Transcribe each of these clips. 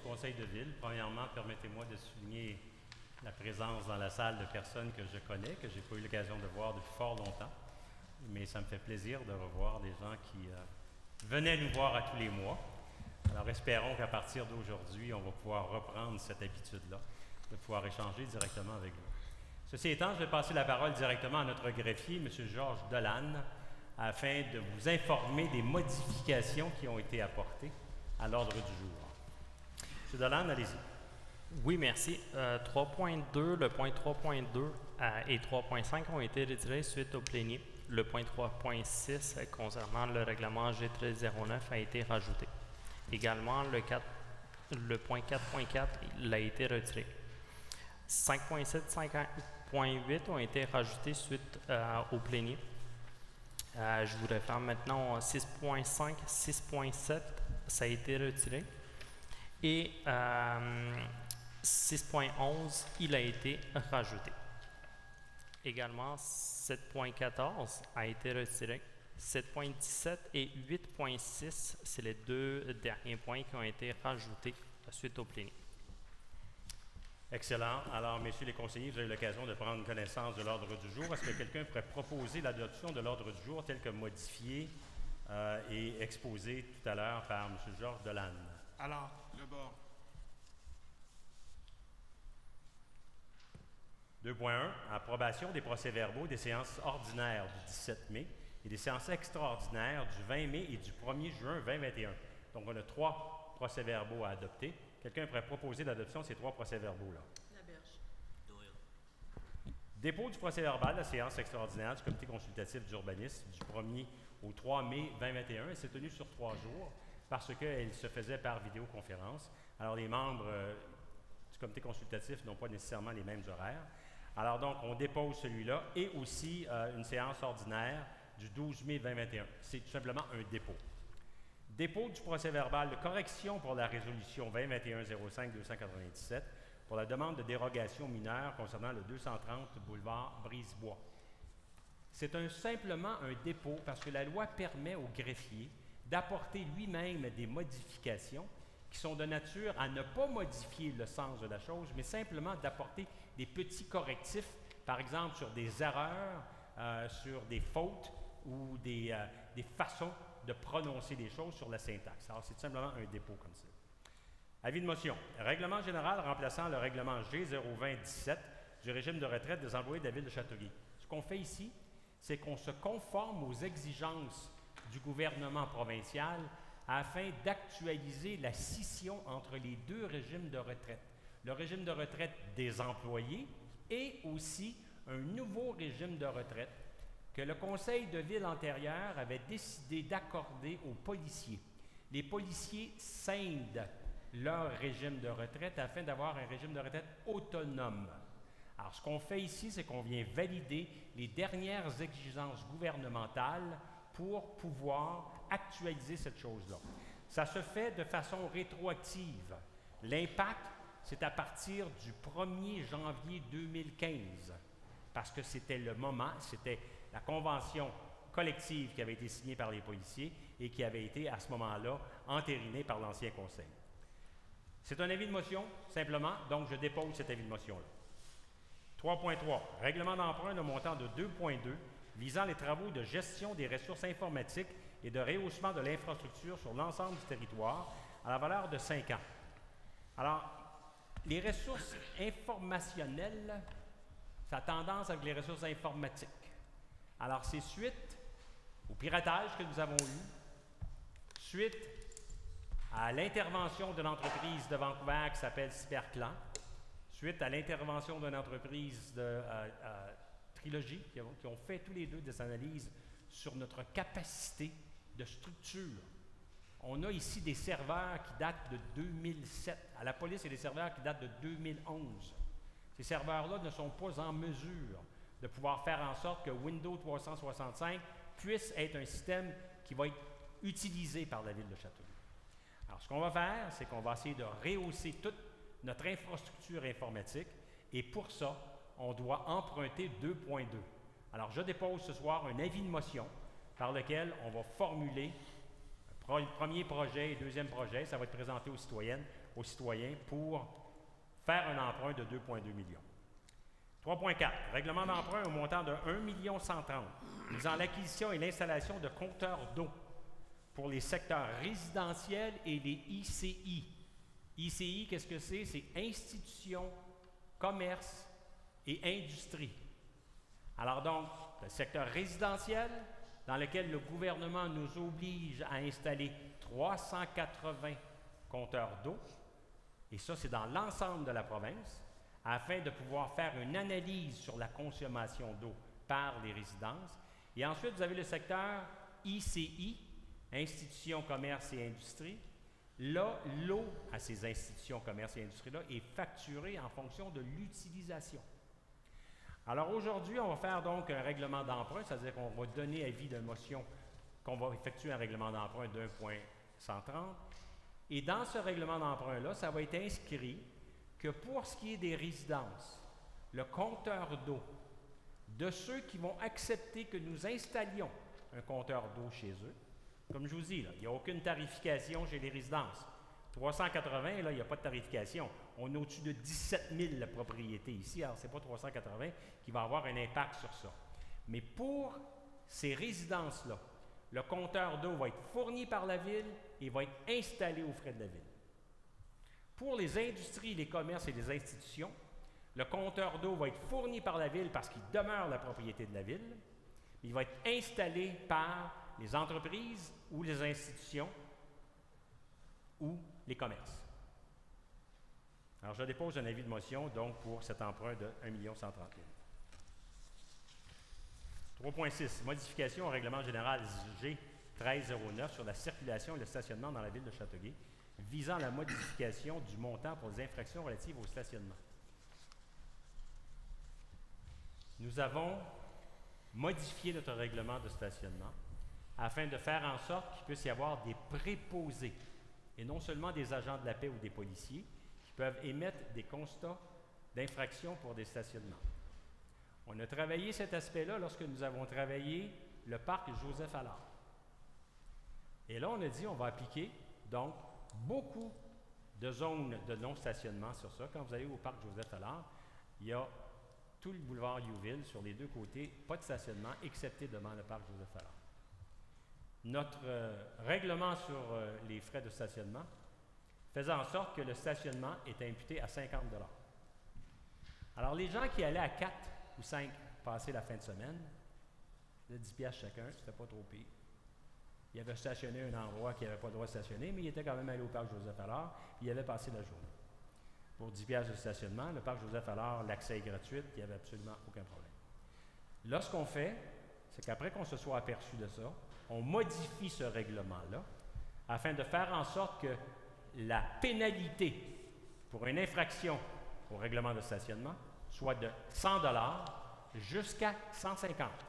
conseil de ville. Premièrement, permettez-moi de souligner la présence dans la salle de personnes que je connais, que je n'ai pas eu l'occasion de voir depuis fort longtemps. Mais ça me fait plaisir de revoir des gens qui venaient nous voir à tous les mois. Alors, espérons qu'à partir d'aujourd'hui, on va pouvoir reprendre cette habitude-là, de pouvoir échanger directement avec vous. Ceci étant, je vais passer la parole directement à notre greffier, M. Georges Delanne, afin de vous informer des modifications qui ont été apportées à l'ordre du jour. M. Delanne, allez-y. Oui, merci. 3.2, le point 3.2 et 3.5 ont été retirés suite au plénier. Le point 3.6 concernant le règlement G1309 a été rajouté. Également, le point 4.4 il a été retiré. 5.7, 5.8 ont été rajoutés suite au plénier. Je vous réfère maintenant à 6.5, 6.7, ça a été retiré. Et 6.11, il a été rajouté. Également, 7.14 a été retiré. 7.17 et 8.6, c'est les deux derniers points qui ont été rajoutés suite au plénier. Excellent. Alors, messieurs les conseillers, vous avez eu l'occasion de prendre connaissance de l'ordre du jour. Est-ce que quelqu'un pourrait proposer l'adoption de l'ordre du jour tel que modifié et exposé tout à l'heure par M. Georges Delanne? Alors, le bord. 2.1. Approbation des procès-verbaux des séances ordinaires du 17 mai et des séances extraordinaires du 20 mai et du 1er juin 2021. Donc, on a 3 procès-verbaux à adopter. Quelqu'un pourrait proposer l'adoption de ces 3 procès-verbaux-là? La Berge. Dépôt du procès-verbal de la séance extraordinaire du comité consultatif d'urbanisme du 1er au 3 mai 2021. Elle s'est tenue sur 3 jours parce qu'elle se faisait par vidéoconférence. Alors, les membres du comité consultatif n'ont pas nécessairement les mêmes horaires. Alors donc, on dépose celui-là et aussi une séance ordinaire du 12 mai 2021. C'est tout simplement un dépôt. Dépôt du procès-verbal de correction pour la résolution 2021-05-297 pour la demande de dérogation mineure concernant le 230 boulevard Brisebois. C'est simplement un dépôt parce que la loi permet au greffier d'apporter lui-même des modifications qui sont de nature à ne pas modifier le sens de la chose, mais simplement d'apporter des petits correctifs, par exemple sur des erreurs, sur des fautes ou des façons de prononcer des choses sur la syntaxe. Alors, c'est simplement un dépôt comme ça. Avis de motion. Règlement général remplaçant le règlement G020-17 du régime de retraite des employés de la ville de Châteauguay. Ce qu'on fait ici, c'est qu'on se conforme aux exigences du gouvernement provincial afin d'actualiser la scission entre les deux régimes de retraite. Le régime de retraite des employés et aussi un nouveau régime de retraite que le conseil de ville antérieur avait décidé d'accorder aux policiers. Les policiers scindent leur régime de retraite afin d'avoir un régime de retraite autonome. Alors, ce qu'on fait ici, c'est qu'on vient valider les dernières exigences gouvernementales pour pouvoir actualiser cette chose-là. Ça se fait de façon rétroactive. L'impact, c'est à partir du 1er janvier 2015, parce que c'était le moment, c'était la convention collective qui avait été signée par les policiers et qui avait été, à ce moment-là, entérinée par l'ancien conseil. C'est un avis de motion, simplement, donc je dépose cet avis de motion-là. 3.3. Règlement d'emprunt d'un montant de 2.2 visant les travaux de gestion des ressources informatiques et de rehaussement de l'infrastructure sur l'ensemble du territoire à la valeur de 5 ans. Alors, les ressources informationnelles, ça a tendance avec les ressources informatiques. Alors, c'est suite au piratage que nous avons eu, suite à l'intervention de l'entreprise de Vancouver qui s'appelle Cyberclan, suite à l'intervention d'une entreprise de Trilogy qui ont fait tous les deux des analyses sur notre capacité de structure. On a ici des serveurs qui datent de 2007. À la police, il y a des serveurs qui datent de 2011. Ces serveurs-là ne sont pas en mesure de pouvoir faire en sorte que Windows 365 puisse être un système qui va être utilisé par la ville de Châteauguay. Alors, ce qu'on va faire, c'est qu'on va essayer de rehausser toute notre infrastructure informatique et pour ça, on doit emprunter 2.2. Alors, je dépose ce soir un avis de motion par lequel on va formuler un premier projet et deuxième projet. Ça va être présenté aux citoyennes aux citoyens pour faire un emprunt de 2,2 millions. 3.4. Règlement d'emprunt au montant de 1,130 000 visant l'acquisition et l'installation de compteurs d'eau pour les secteurs résidentiels et les ICI. ICI, qu'est-ce que c'est? C'est institutions, commerce et industrie. Alors donc, le secteur résidentiel, dans lequel le gouvernement nous oblige à installer 380 compteurs d'eau, et ça, c'est dans l'ensemble de la province, afin de pouvoir faire une analyse sur la consommation d'eau par les résidences. Et ensuite, vous avez le secteur ICI, Institutions, commerce et industrie. Là, l'eau à ces institutions, commerce et industrie-là est facturée en fonction de l'utilisation. Alors aujourd'hui, on va faire donc un règlement d'emprunt, c'est-à-dire qu'on va donner avis de motion qu'on va effectuer un règlement d'emprunt d'1,130. Et dans ce règlement d'emprunt-là, ça va être inscrit que pour ce qui est des résidences, le compteur d'eau, de ceux qui vont accepter que nous installions un compteur d'eau chez eux, comme je vous dis, là, il n'y a aucune tarification chez les résidences. 380, là, il n'y a pas de tarification. On est au-dessus de 17 000 la propriété ici, alors ce n'est pas 380 qui va avoir un impact sur ça. Mais pour ces résidences-là, le compteur d'eau va être fourni par la ville et va être installé aux frais de la ville. Pour les industries, les commerces et les institutions, le compteur d'eau va être fourni par la ville parce qu'il demeure la propriété de la ville. Il va être installé par les entreprises ou les institutions ou les commerces. Alors, je dépose un avis de motion, donc, pour cet emprunt de 1 130 000. 3.6. Modification au règlement général G 1309 sur la circulation et le stationnement dans la ville de Châteauguay, visant la modification du montant pour les infractions relatives au stationnement. Nous avons modifié notre règlement de stationnement afin de faire en sorte qu'il puisse y avoir des préposés, et non seulement des agents de la paix ou des policiers, qui peuvent émettre des constats d'infraction pour des stationnements. On a travaillé cet aspect-là lorsque nous avons travaillé le parc Joseph-Allard. Et là, on a dit on va appliquer donc beaucoup de zones de non-stationnement sur ça. Quand vous allez au parc Joseph-Allard, il y a tout le boulevard Youville sur les deux côtés, pas de stationnement, excepté devant le parc Joseph-Allard. Notre règlement sur les frais de stationnement faisait en sorte que le stationnement est imputé à 50 $. Alors, les gens qui allaient à 4 ou 5 passer la fin de semaine, de 10 $ chacun, c'était pas trop pire. Il avait stationné un endroit qui n'avait pas le droit de stationner, mais il était quand même allé au parc Joseph-Allard, puis il avait passé la journée. Pour 10 $ de stationnement, le parc Joseph-Allard, l'accès est gratuit, il n'y avait absolument aucun problème. Là, ce qu'on fait, c'est qu'après qu'on se soit aperçu de ça, on modifie ce règlement-là afin de faire en sorte que la pénalité pour une infraction au règlement de stationnement soit de 100 $ jusqu'à 150 $.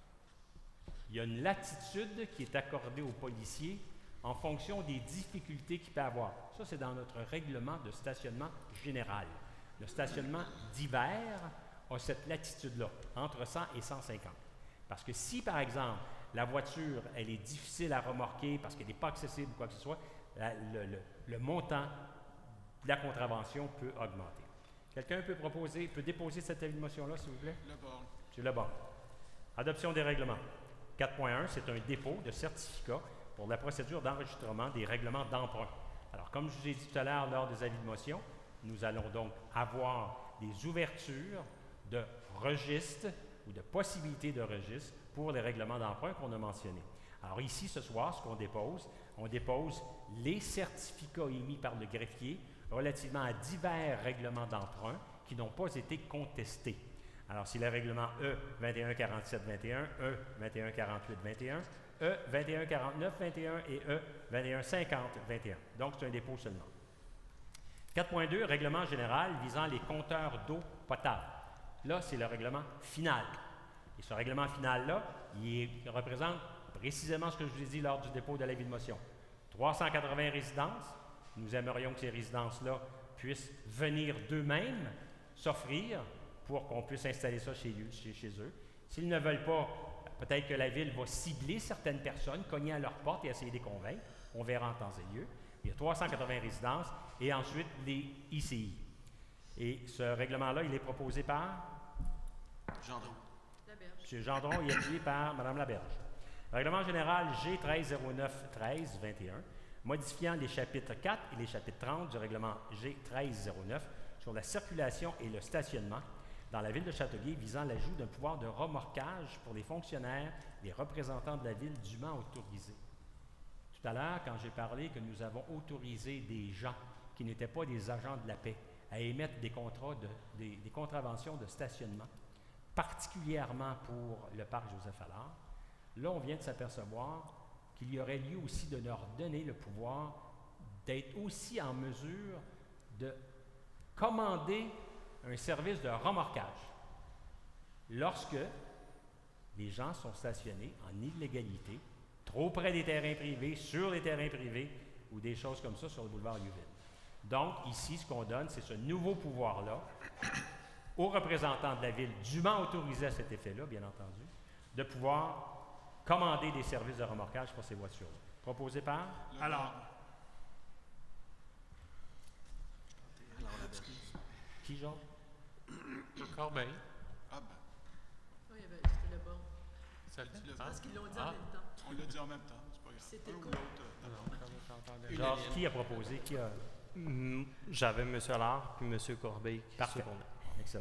Il y a une latitude qui est accordée aux policiers en fonction des difficultés qu'il peut avoir. Ça, c'est dans notre règlement de stationnement général. Le stationnement d'hiver a cette latitude-là, entre 100 et 150. Parce que si, par exemple, la voiture, elle est difficile à remorquer parce qu'elle n'est pas accessible ou quoi que ce soit, le montant de la contravention peut augmenter. Quelqu'un peut déposer cette avis de motion-là, s'il vous plaît? Leborgne. M. Leborgne. Adoption des règlements. 4.1, c'est un dépôt de certificat pour la procédure d'enregistrement des règlements d'emprunt. Alors, comme je vous ai dit tout à l'heure lors des avis de motion, nous allons donc avoir des ouvertures de registres ou de possibilités de registres pour les règlements d'emprunt qu'on a mentionnés. Alors ici, ce soir, ce qu'on dépose, on dépose les certificats émis par le greffier relativement à divers règlements d'emprunt qui n'ont pas été contestés. Alors, c'est le règlement E 2147-21, E 2148-21, E 2149-21 et E 2150-21. Donc, c'est un dépôt seulement. 4.2, règlement général visant les compteurs d'eau potable. Là, c'est le règlement final. Et ce règlement final-là, il représente précisément ce que je vous ai dit lors du dépôt de l'avis de motion. 380 résidences. Nous aimerions que ces résidences-là puissent venir d'eux-mêmes s'offrir pour qu'on puisse installer ça chez eux. S'ils ne veulent pas, peut-être que la ville va cibler certaines personnes, cogner à leur porte et essayer de les convaincre. On verra en temps et lieu. Il y a 380 résidences et ensuite les ICI. Et ce règlement-là, il est proposé par Gendron. M. Gendron et appuyé par Mme Laberge. Règlement général G1309-13-21, modifiant les chapitres 4 et les chapitres 30 du règlement G1309 sur la circulation et le stationnement dans la ville de Châteauguay, visant l'ajout d'un pouvoir de remorquage pour les fonctionnaires, les représentants de la ville dûment autorisés. Tout à l'heure, quand j'ai parlé que nous avons autorisé des gens qui n'étaient pas des agents de la paix à émettre des contraventions de stationnement, particulièrement pour le parc Joseph-Allard, là, on vient de s'apercevoir qu'il y aurait lieu aussi de leur donner le pouvoir d'être aussi en mesure de commander un service de remorquage lorsque les gens sont stationnés en illégalité, trop près des terrains privés, sur les terrains privés ou des choses comme ça sur le boulevard Youville. Donc, ici, ce qu'on donne, c'est ce nouveau pouvoir-là aux représentants de la ville, dûment autorisés à cet effet-là, bien entendu, de pouvoir commander des services de remorquage pour ces voitures-là. Proposé par? Alors, Qui, Jean? Corbeil. ah ben, Oui, c'était le bon. Ça le dit, Parce qu'ils l'ont dit en même temps. on l'a dit en même temps, c'est pas grave. C'était Un ou cool. l'autre. Georges, qui a proposé? Qui a... J'avais M. Allard puis M. Corbeil qui Parfait. secondaient. Excellent.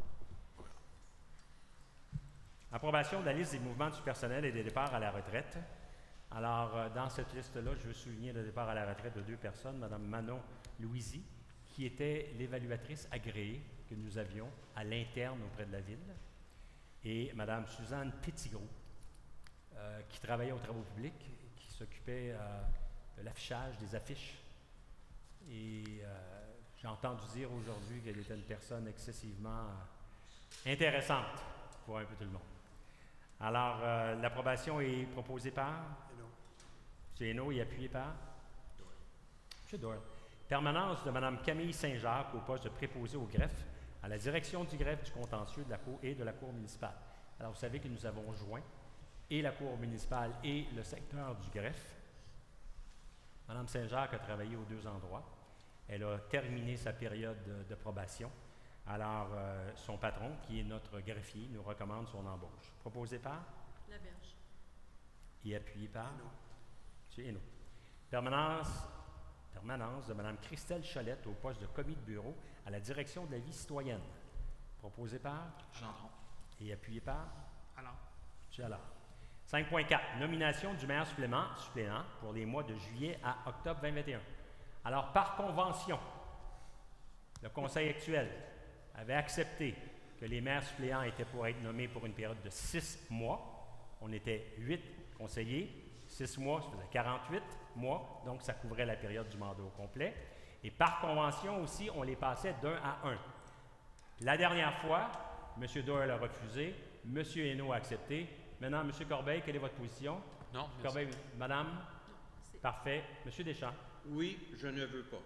Approbation de la liste des mouvements du personnel et des départs à la retraite. Alors, dans cette liste-là, je veux souligner le départ à la retraite de deux personnes, Mme Manon Louisy, qui était l'évaluatrice agréée que nous avions à l'interne auprès de la Ville, et Mme Suzanne Petitgrou, qui travaillait aux travaux publics, qui s'occupait de l'affichage des affiches. Et j'ai entendu dire aujourd'hui qu'elle était une personne excessivement intéressante pour un peu tout le monde. Alors, l'approbation est proposée par? M. Hainaut et appuyé par? M. Doyle. Permanence de Mme Camille Saint-Jacques au poste de préposé au greffe à la direction du greffe du contentieux de la Cour et de la Cour municipale. Alors, vous savez que nous avons joint et la Cour municipale et le secteur du greffe. Mme Saint-Jacques a travaillé aux deux endroits. Elle a terminé sa période de probation. Alors, son patron, qui est notre greffier, nous recommande son embauche. Proposé par? Laberge. Et appuyé par? M. Hainaut. Permanence de Mme Christelle Cholette au poste de commis de bureau à la direction de la vie citoyenne. Proposé par? Gendron. Et appuyé par? Alors, M. Allard. 5.4. Nomination du maire suppléant pour les mois de juillet à octobre 2021. Alors, par convention, le Conseil actuel avait accepté que les maires suppléants étaient pour être nommés pour une période de 6 mois. On était 8 conseillers. 6 mois, ça faisait 48 mois, donc ça couvrait la période du mandat au complet. Et par convention aussi, on les passait d'1 à 1. La dernière fois, M. Doyle a refusé, M. Hainaut a accepté. Maintenant, M. Corbeil, quelle est votre position? Non, Corbeil, Madame? Non, c'est Parfait. M. Deschamps? Oui, je ne veux pas.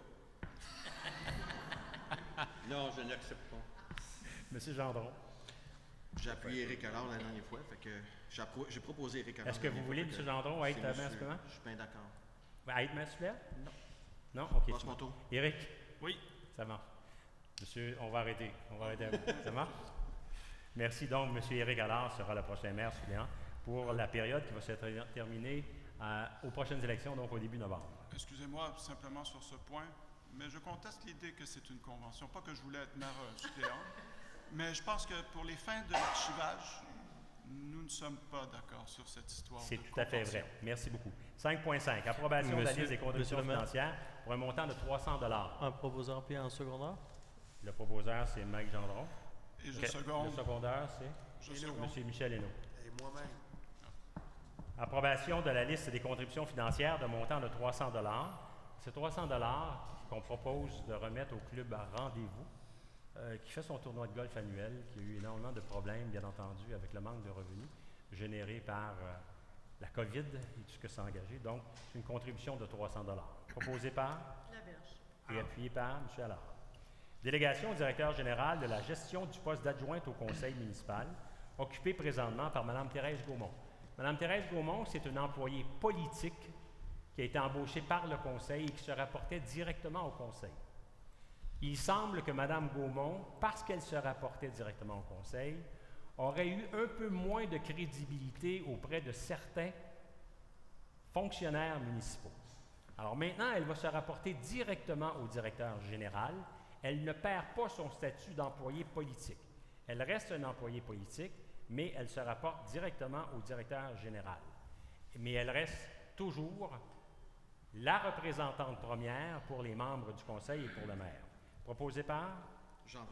Non, je n'accepte pas. M. Gendron? J'ai appuyé Éric Allard la dernière fois, fait que j'ai proposé Éric Allard. Est-ce que vous voulez, M. Gendron, être maire suppléant? Je suis bien d'accord. Être maire suppléant? Non. Non? OK. Passe mon tour. Éric? oui, Ça marche. Monsieur, on va arrêter. Ça marche? Merci. Donc, M. Éric Allard sera le prochain maire suppléant pour la période qui va se terminer aux prochaines élections, donc au début novembre. excusez-moi simplement sur ce point, mais je conteste l'idée que c'est une convention. Pas que je voulais être maire suppléant, mais je pense que pour les fins de l'archivage, nous ne sommes pas d'accord sur cette histoire. C'est de tout à fait convention. vrai. Merci beaucoup. 5.5. Approbation de la liste des contributions Monsieur le maire. financières pour un montant de 300 $. Un proposeur puis un secondaire? Le proposeur, c'est Mike Gendron. Et je Ok. Le seconde. secondaire, c'est Je seconde. M. Michel Hainaut. Et moi-même. Approbation de la liste des contributions financières de montant de 300 $. C'est 300 $ qu'on propose de remettre au club à rendez-vous, qui fait son tournoi de golf annuel, qui a eu énormément de problèmes, bien entendu, avec le manque de revenus généré par la COVID et tout ce que ça a engagé. Donc, c'est une contribution de 300 $. Proposée par Laberge. et appuyée par M. Allard. Délégation au directeur général de la gestion du poste d'adjointe au conseil municipal, occupé présentement par Mme Thérèse Gaumont. Mme Thérèse Gaumont, c'est une employée politique qui a été embauché par le conseil et qui se rapportait directement au conseil. Il semble que Mme Gaumont, parce qu'elle se rapportait directement au conseil, aurait eu un peu moins de crédibilité auprès de certains fonctionnaires municipaux. Alors maintenant, elle va se rapporter directement au directeur général. Elle ne perd pas son statut d'employé politique. Elle reste un employé politique, mais elle se rapporte directement au directeur général. Mais elle reste toujours la représentante première pour les membres du conseil et pour le maire. Proposé par Jean.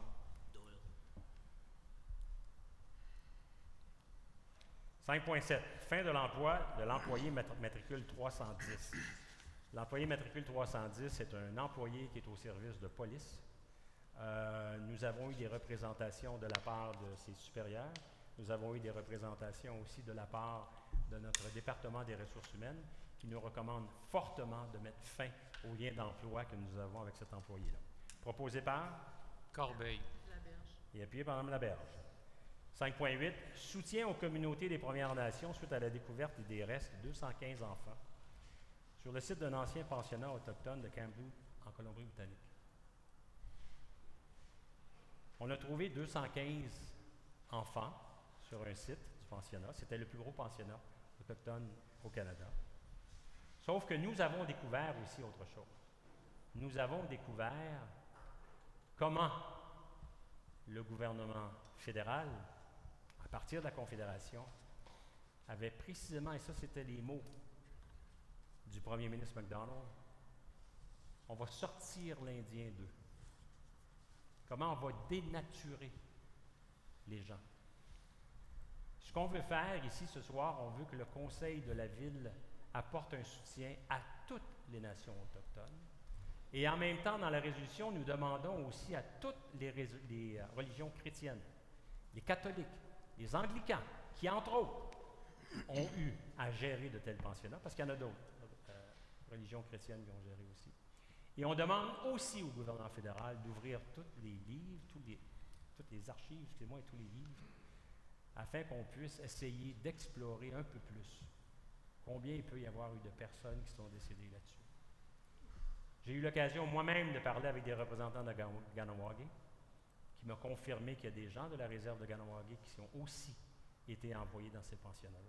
5.7. Fin de l'emploi de l'employé matricule 310. L'employé matricule 310, c'est un employé qui est au service de police. Nous avons eu des représentations de la part de ses supérieurs. Nous avons eu des représentations aussi de la part de notre département des ressources humaines qui nous recommande fortement de mettre fin au lien d'emploi que nous avons avec cet employé-là. Proposé par Corbeil. Laberge. et appuyé par Mme Laberge. 5.8. Soutien aux communautés des Premières Nations suite à la découverte des restes de 215 enfants sur le site d'un ancien pensionnat autochtone de Kamloops, en Colombie-Britannique. On a trouvé 215 enfants sur un site du pensionnat. C'était le plus gros pensionnat autochtone au Canada. Sauf que nous avons découvert aussi autre chose. Nous avons découvert comment le gouvernement fédéral, à partir de la Confédération, avait précisément, et ça c'était les mots du premier ministre MacDonald, on va sortir l'Indien d'eux. Comment on va dénaturer les gens. Ce qu'on veut faire ici ce soir, on veut que le conseil de la ville apporte un soutien à toutes les nations autochtones. Et en même temps, dans la résolution, nous demandons aussi à toutes les religions chrétiennes, les catholiques, les anglicans, qui entre autres ont eu à gérer de tels pensionnats, parce qu'il y en a d'autres religions chrétiennes qui ont géré aussi. Et on demande aussi au gouvernement fédéral d'ouvrir tous les livres, toutes les archives, excusez-moi, et tous les livres, afin qu'on puisse essayer d'explorer un peu plus combien il peut y avoir eu de personnes qui sont décédées là-dessus. J'ai eu l'occasion moi-même de parler avec des représentants de Kahnawake qui m'ont confirmé qu'il y a des gens de la réserve de Kahnawake qui ont aussi été envoyés dans ces pensionnats-là.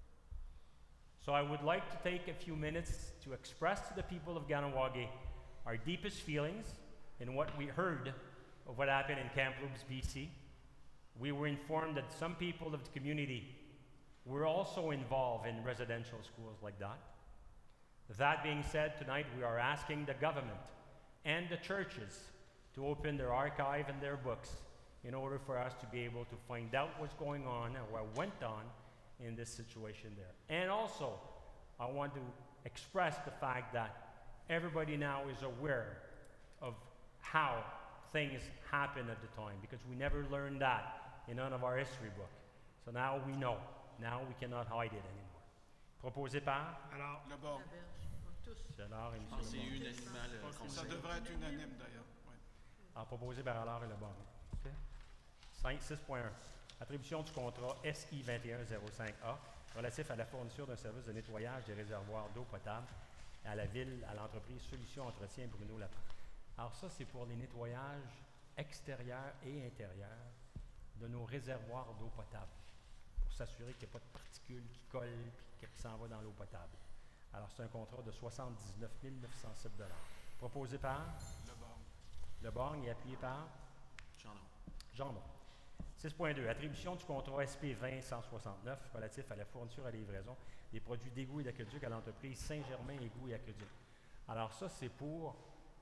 So I would like to take a few minutes to express to the people of Kahnawake our deepest feelings in what we heard of what happened in Kamloops, BC. We were informed that some people of the community were also involved in residential schools like that. That being said, tonight we are asking the government and the churches to open their archive and their books in order for us to be able to find out what's going on and what went on in this situation there. And also, I want to express the fact that everybody now is aware of how things happened at the time, because we never learned that in none of our history book. So now we know. Now we cannot hide it anymore. Proposé par Alors, le bord. Laberge. Tous. Allard et Je M. pense que c'est Lebon. unanimement le Ça conseil. devrait être unanime d'ailleurs. Oui. Alors, proposé par Allard et Lebon. OK. 6.1. Attribution du contrat SI 2105A relatif à la fourniture d'un service de nettoyage des réservoirs d'eau potable à la ville, à l'entreprise Solutions Entretien Bruno Lapin. Alors ça, c'est pour les nettoyages extérieurs et intérieurs de nos réservoirs d'eau potable, pour s'assurer qu'il n'y a pas de particules qui collent et qui s'en vont dans l'eau potable. Alors, c'est un contrat de 79 907 $. Proposé par Le bord. Le Borgne et appuyé par Jean. Jean-Don. 6.2. Attribution du contrat SP 20-169 relatif à la fourniture et à la livraison des produits d'égout et d'aqueduc à l'entreprise Saint-Germain Égout et Aqueduc. Alors ça, c'est pour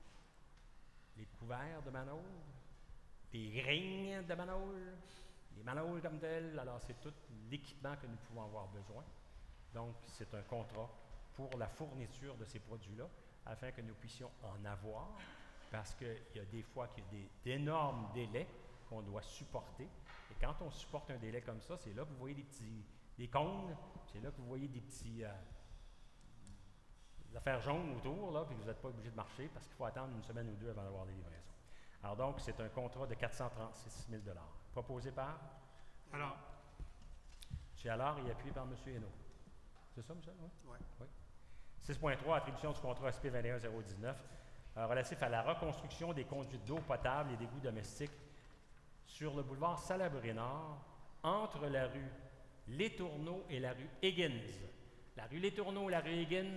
les couverts de manhole, les rings de manhole, les manholes comme tels. Alors, c'est tout l'équipement que nous pouvons avoir besoin. Donc, c'est un contrat pour la fourniture de ces produits-là, afin que nous puissions en avoir, parce qu'il y a des fois qu'il y a d'énormes délais qu'on doit supporter. Et quand on supporte un délai comme ça, c'est là que vous voyez des cônes, c'est là que vous voyez des petits des affaires jaunes autour, là, puis vous n'êtes pas obligé de marcher, parce qu'il faut attendre une semaine ou deux avant d'avoir des livraisons. Alors donc, c'est un contrat de 436 000 $. Proposé par Alors, M. Allard et appuyé par M. Hainaut. C'est ça, M. Oui? Ouais. Oui. 6.3, attribution du contrat SP 21019 relatif à la reconstruction des conduites d'eau potable et d'égouts domestiques sur le boulevard Salaberry-Nord, entre la rue Les Tourneaux et la rue Higgins. La rue Les Tourneaux et la rue Higgins,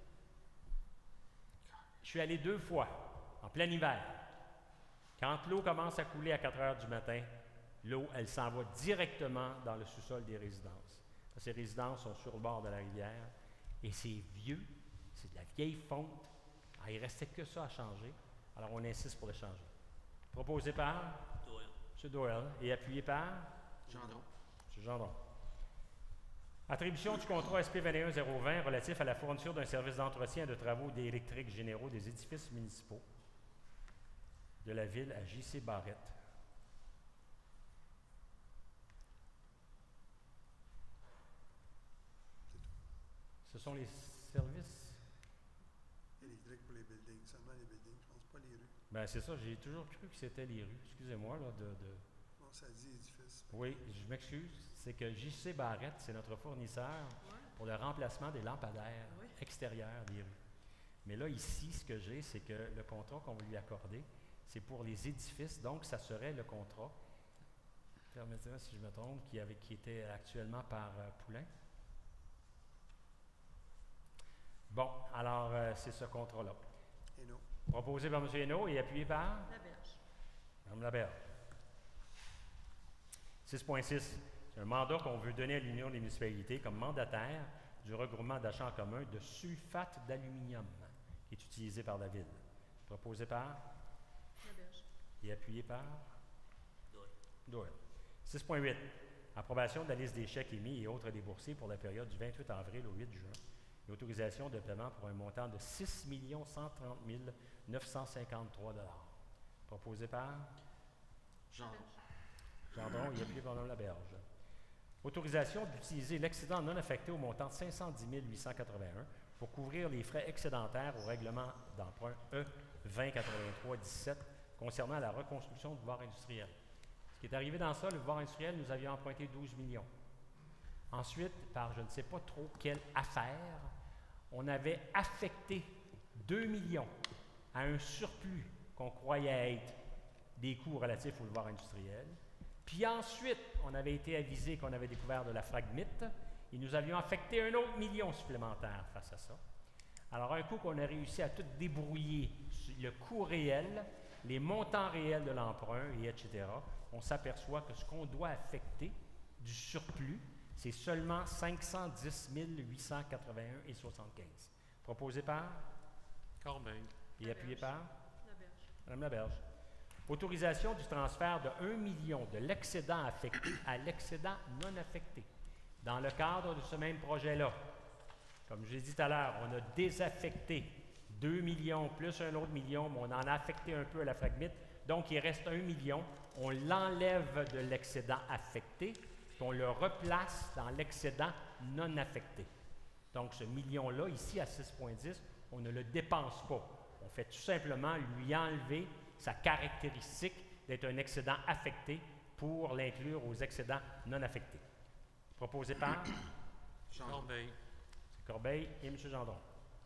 je suis allé 2 fois, en plein hiver. Quand l'eau commence à couler à 4 heures du matin, l'eau, elle s'en va directement dans le sous-sol des résidences. Ces résidences sont sur le bord de la rivière et c'est vieux, c'est de la vieille fonte. Alors, il ne restait que ça à changer. Alors, on insiste pour le changer. Proposé par M. Doyle et appuyé par Gendron. M. Gendron. Attribution du contrat SP 21020 relatif à la fourniture d'un service d'entretien et de travaux électriques généraux des édifices municipaux de la ville à J.C. Barrette. Ce sont les services. Électrique pour les buildings, seulement les buildings, je pense pas les rues. Bien, c'est ça, j'ai toujours cru que c'était les rues. Excusez-moi, là, Bon, ça dit édifice. Oui, je m'excuse. C'est que J.C. Barrette, c'est notre fournisseur pour le remplacement des lampadaires extérieurs des rues. Mais là, ici, ce que j'ai, c'est que le contrat qu'on va lui accorder, c'est pour les édifices. Donc, ça serait le contrat, permettez-moi si je me trompe, qui était actuellement par Poulain. Bon, alors, c'est ce contrat-là. Et non. Proposé par M. Hainaut et appuyé par Laberge. Mme Laberge. 6.6. C'est un mandat qu'on veut donner à l'Union des municipalités comme mandataire du regroupement d'achats en commun de sulfate d'aluminium qui est utilisé par la ville. Proposé par Laberge. et appuyé par Doyle. 6.8. Approbation de la liste des chèques émis et autres déboursés pour la période du 28 avril au 8 juin. Et autorisation de paiement pour un montant de 6 130 953 $. Proposé par Gendron. Gendron et appuyé par Mme Laberge. Autorisation d'utiliser l'excédent non affecté au montant de 510 881 pour couvrir les frais excédentaires au règlement d'emprunt E 2083-17 concernant la reconstruction du boulevard industriel. Ce qui est arrivé dans ça, le boulevard industriel, nous avions emprunté 12 millions. Ensuite, par je ne sais pas trop quelle affaire, on avait affecté 2 millions à un surplus qu'on croyait être des coûts relatifs au boulevard industriel. Puis ensuite, on avait été avisé qu'on avait découvert de la fragmite et nous avions affecté un autre million supplémentaire face à ça. Alors, un coup qu'on a réussi à tout débrouiller, le coût réel, les montants réels de l'emprunt, et etc., on s'aperçoit que ce qu'on doit affecter du surplus, c'est seulement 510 881,75. Proposé par Corbeil. et appuyé par Laberge. Mme Laberge. Autorisation du transfert de 1 million de l'excédent affecté à l'excédent non affecté. Dans le cadre de ce même projet-là, comme je l'ai dit tout à l'heure, on a désaffecté 2 millions plus un autre million, mais on en a affecté un peu à la fragmite. Donc, il reste 1 million. On l'enlève de l'excédent affecté, puis on le replace dans l'excédent non affecté. Donc, ce million-là, ici, à 6,10, on ne le dépense pas. On fait tout simplement lui enlever sa caractéristique d'être un excédent affecté pour l'inclure aux excédents non affectés. Proposé par Gendron. Corbeil. c'est Corbeil et M. Gendron.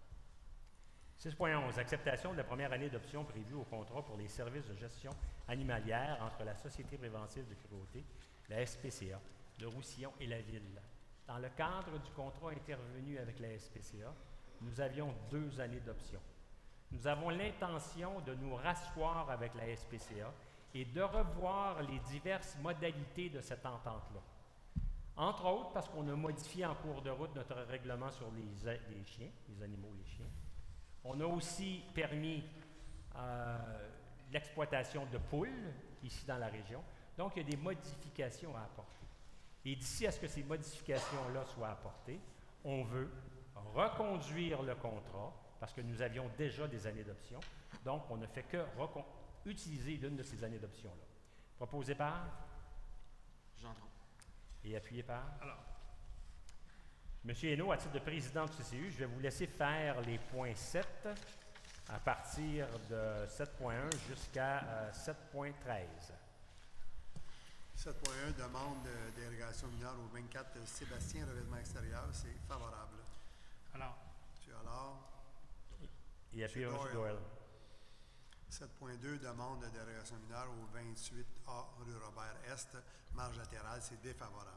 6.11. Acceptation de la première année d'option prévue au contrat pour les services de gestion animalière entre la Société préventive de cruauté, la SPCA, de Roussillon et la Ville. Dans le cadre du contrat intervenu avec la SPCA, nous avions 2 années d'option. Nous avons l'intention de nous rasseoir avec la SPCA et de revoir les diverses modalités de cette entente-là. Entre autres, parce qu'on a modifié en cours de route notre règlement sur les chiens, les animaux, les chiens. On a aussi permis l'exploitation de poules ici dans la région. Donc, il y a des modifications à apporter. Et d'ici à ce que ces modifications-là soient apportées, on veut reconduire le contrat parce que nous avions déjà des années d'option. Donc, on ne fait que utiliser l'une de ces années d'option-là. Proposé par Gendron. et appuyé par M. Hainaut, à titre de président du CCU, je vais vous laisser faire les points 7 à partir de 7.1 jusqu'à 7.13. 7.1, demande d'irrigation mineure au 24 Sébastien, revêtement extérieur, c'est favorable. Alors, M. Allard. Et appuyez Monsieur M. Doyle. Doyle. 7.2, demande de dérogation mineure au 28A rue Robert-Est, marge latérale, c'est défavorable.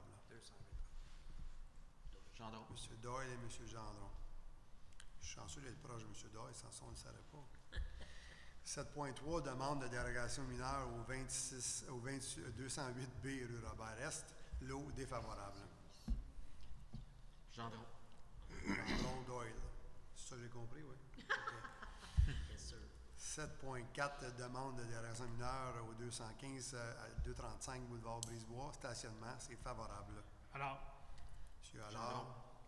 Gendron. M. Doyle et M. Gendron. Je suis chanceux d'être proche de M. Doyle, sans ça, on ne le saurait pas. 7.3, demande de dérogation mineure au 208B rue Robert-Est, lot défavorable. Gendron. Gendron, Doyle. C'est ça que j'ai compris, oui? Yes, sir. 7.4, demande de dérogation mineure au 215 à 235 boulevard Brisebois, stationnement, c'est favorable. Alors, Monsieur Allard.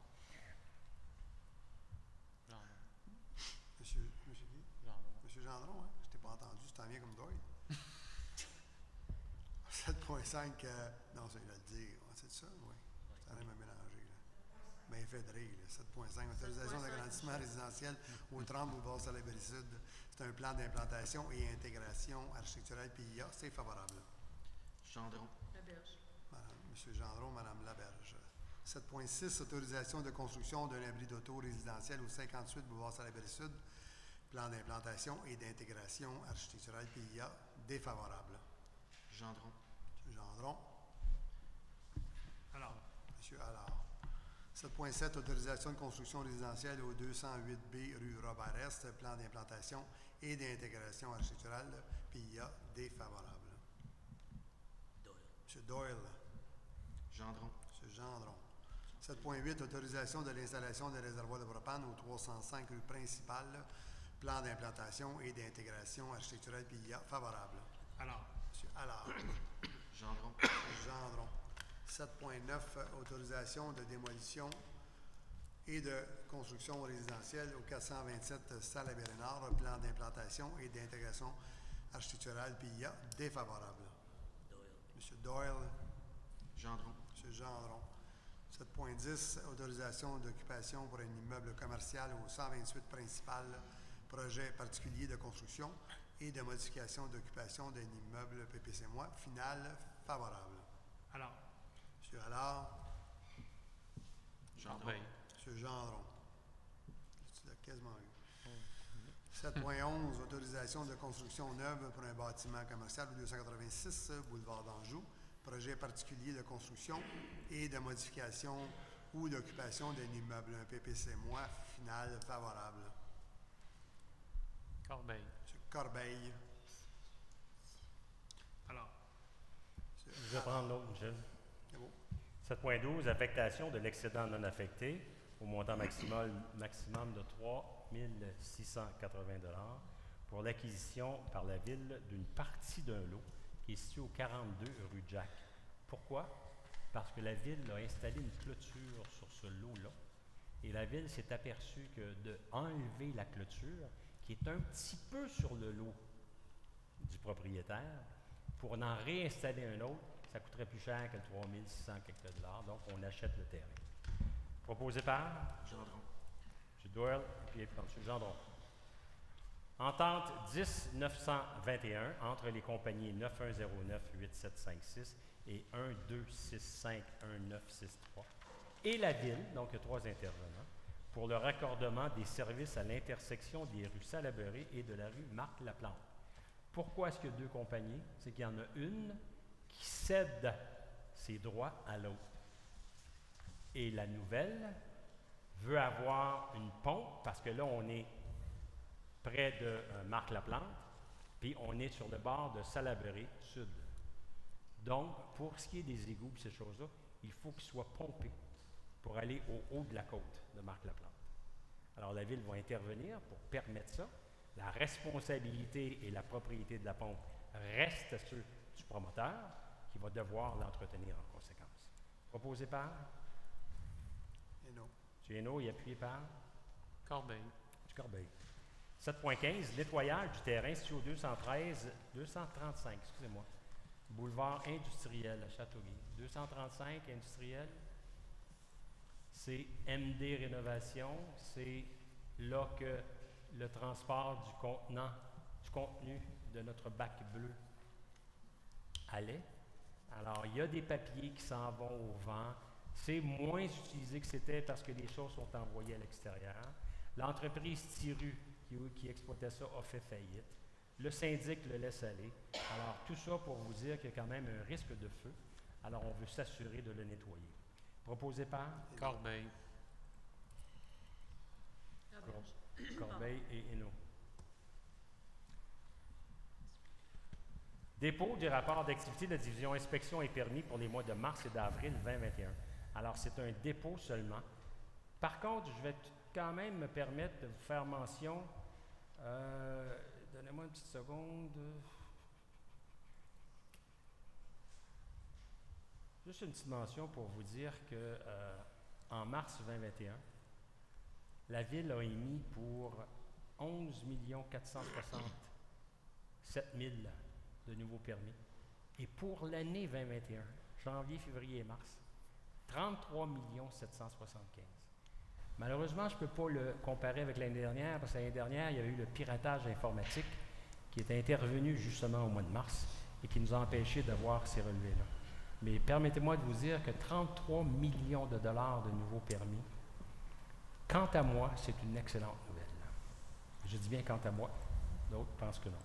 Gendron. Monsieur qui? Gendron. Monsieur Gendron, hein? Je t'ai pas entendu, tu t'en viens comme Doyle. 7.5, non, ça, il va le dire. Ouais, c'est ça, oui. Ça allait me mélanger, là. Bien fait de rire, là. 7.5, autorisation d'agrandissement résidentiel au 30 boulevard Salaberry Sud. C'est un plan d'implantation et intégration architecturale PIA, c'est favorable. Gendron. Laberge. Monsieur Gendron, Madame Laberge. 7.6, autorisation de construction d'un abri d'auto résidentiel au 58 boulevard Salaberry Sud. Plan d'implantation et d'intégration architecturale PIA, défavorable. Gendron. Monsieur Gendron. alors, Monsieur Allard. 7.7, autorisation de construction résidentielle au 208B rue Robert-Est, plan d'implantation et d'intégration architecturale PIA, défavorable. Doyle. Monsieur Doyle. Gendron. Monsieur Gendron. 7.8, autorisation de l'installation des réservoirs de propane au 305 rue principale, plan d'implantation et d'intégration architecturale PIA, favorable. alors, Monsieur Allard. Gendron. Monsieur Gendron. 7.9, autorisation de démolition et de construction résidentielle au 427 Salaberry-Nord, plan d'implantation et d'intégration architecturale PIA, défavorable. Doyle. Monsieur Doyle. Gendron. Monsieur Gendron. 7.10, autorisation d'occupation pour un immeuble commercial au 128 principal, projet particulier de construction et de modification d'occupation d'un immeuble PPC-moi, final, favorable. alors, Monsieur Allard. Gendron. Monsieur Gendron. Tu l'as quasiment eu. 7.11, autorisation de construction neuve pour un bâtiment commercial au 286 boulevard d'Anjou, projet particulier de construction et de modification ou d'occupation d'un immeuble, un PPC-moi, final, favorable. Corbeil. Monsieur Corbeil. alors, Monsieur Je vais prendre l'autre, Michel. C'est beau. 7.12, affectation de l'excédent non affecté au montant maximum de 3 680 $ pour l'acquisition par la Ville d'une partie d'un lot qui est situé au 42 rue Jack. Pourquoi? Parce que la Ville a installé une clôture sur ce lot-là et la Ville s'est aperçue que d'enlever la clôture, qui est un petit peu sur le lot du propriétaire, pour en réinstaller un autre, ça coûterait plus cher que 3 600 quelques $. Donc, on achète le terrain. Proposé par Gendron. M. Doyle et puis M. Gendron. Entente 10-921 entre les compagnies 9109-8756 et 1265-1963 et la Ville, donc il y a 3 intervenants, pour le raccordement des services à l'intersection des rues Salaberry et de la rue Marc-Laplante. Pourquoi est-ce qu'il y a 2 compagnies? C'est qu'il y en a une qui cède ses droits à l'autre. Et la nouvelle veut avoir une pompe, parce que là, on est près de Marc-Laplante, puis on est sur le bord de Salaberry Sud. Donc, pour ce qui est des égouts et ces choses-là, il faut qu'ils soient pompés pour aller au haut de la côte de Marc-Laplante. Alors, la Ville va intervenir pour permettre ça. La responsabilité et la propriété de la pompe restent sur du promoteur qui va devoir l'entretenir en conséquence. Proposé par Et non. M. Hainaut et appuyé par Corbeil. M. Corbeil. 7.15, nettoyage du terrain situé au 235, excusez-moi, boulevard industriel à Châteauguay. 235 industriel, c'est MD Rénovation, c'est là que le transport du contenu de notre bac bleu allait. Alors, il y a des papiers qui s'en vont au vent. C'est moins utilisé que c'était parce que les choses sont envoyées à l'extérieur. L'entreprise Tiru qui exploitait ça a fait faillite. Le syndic le laisse aller. Alors, tout ça pour vous dire qu'il y a quand même un risque de feu. Alors, on veut s'assurer de le nettoyer. Proposé par Corbeil. Roberge. Corbeil et Hainaut. Dépôt du rapport d'activité de la division inspection et permis pour les mois de mars et d'avril 2021. Alors, c'est un dépôt seulement. Par contre, je vais quand même me permettre de vous faire mention. Donnez-moi une petite seconde. Juste une petite mention pour vous dire que en mars 2021, la Ville a émis pour 11 467 000 de nouveaux permis. Et pour l'année 2021, janvier, février et mars, 33 775. Malheureusement, je ne peux pas le comparer avec l'année dernière, parce que l'année dernière, il y a eu le piratage informatique qui est intervenu justement au mois de mars et qui nous a empêchés d'avoir ces relevés-là. Mais permettez-moi de vous dire que 33 millions de dollars de nouveaux permis, quant à moi, c'est une excellente nouvelle. Je dis bien quant à moi, d'autres pensent que non.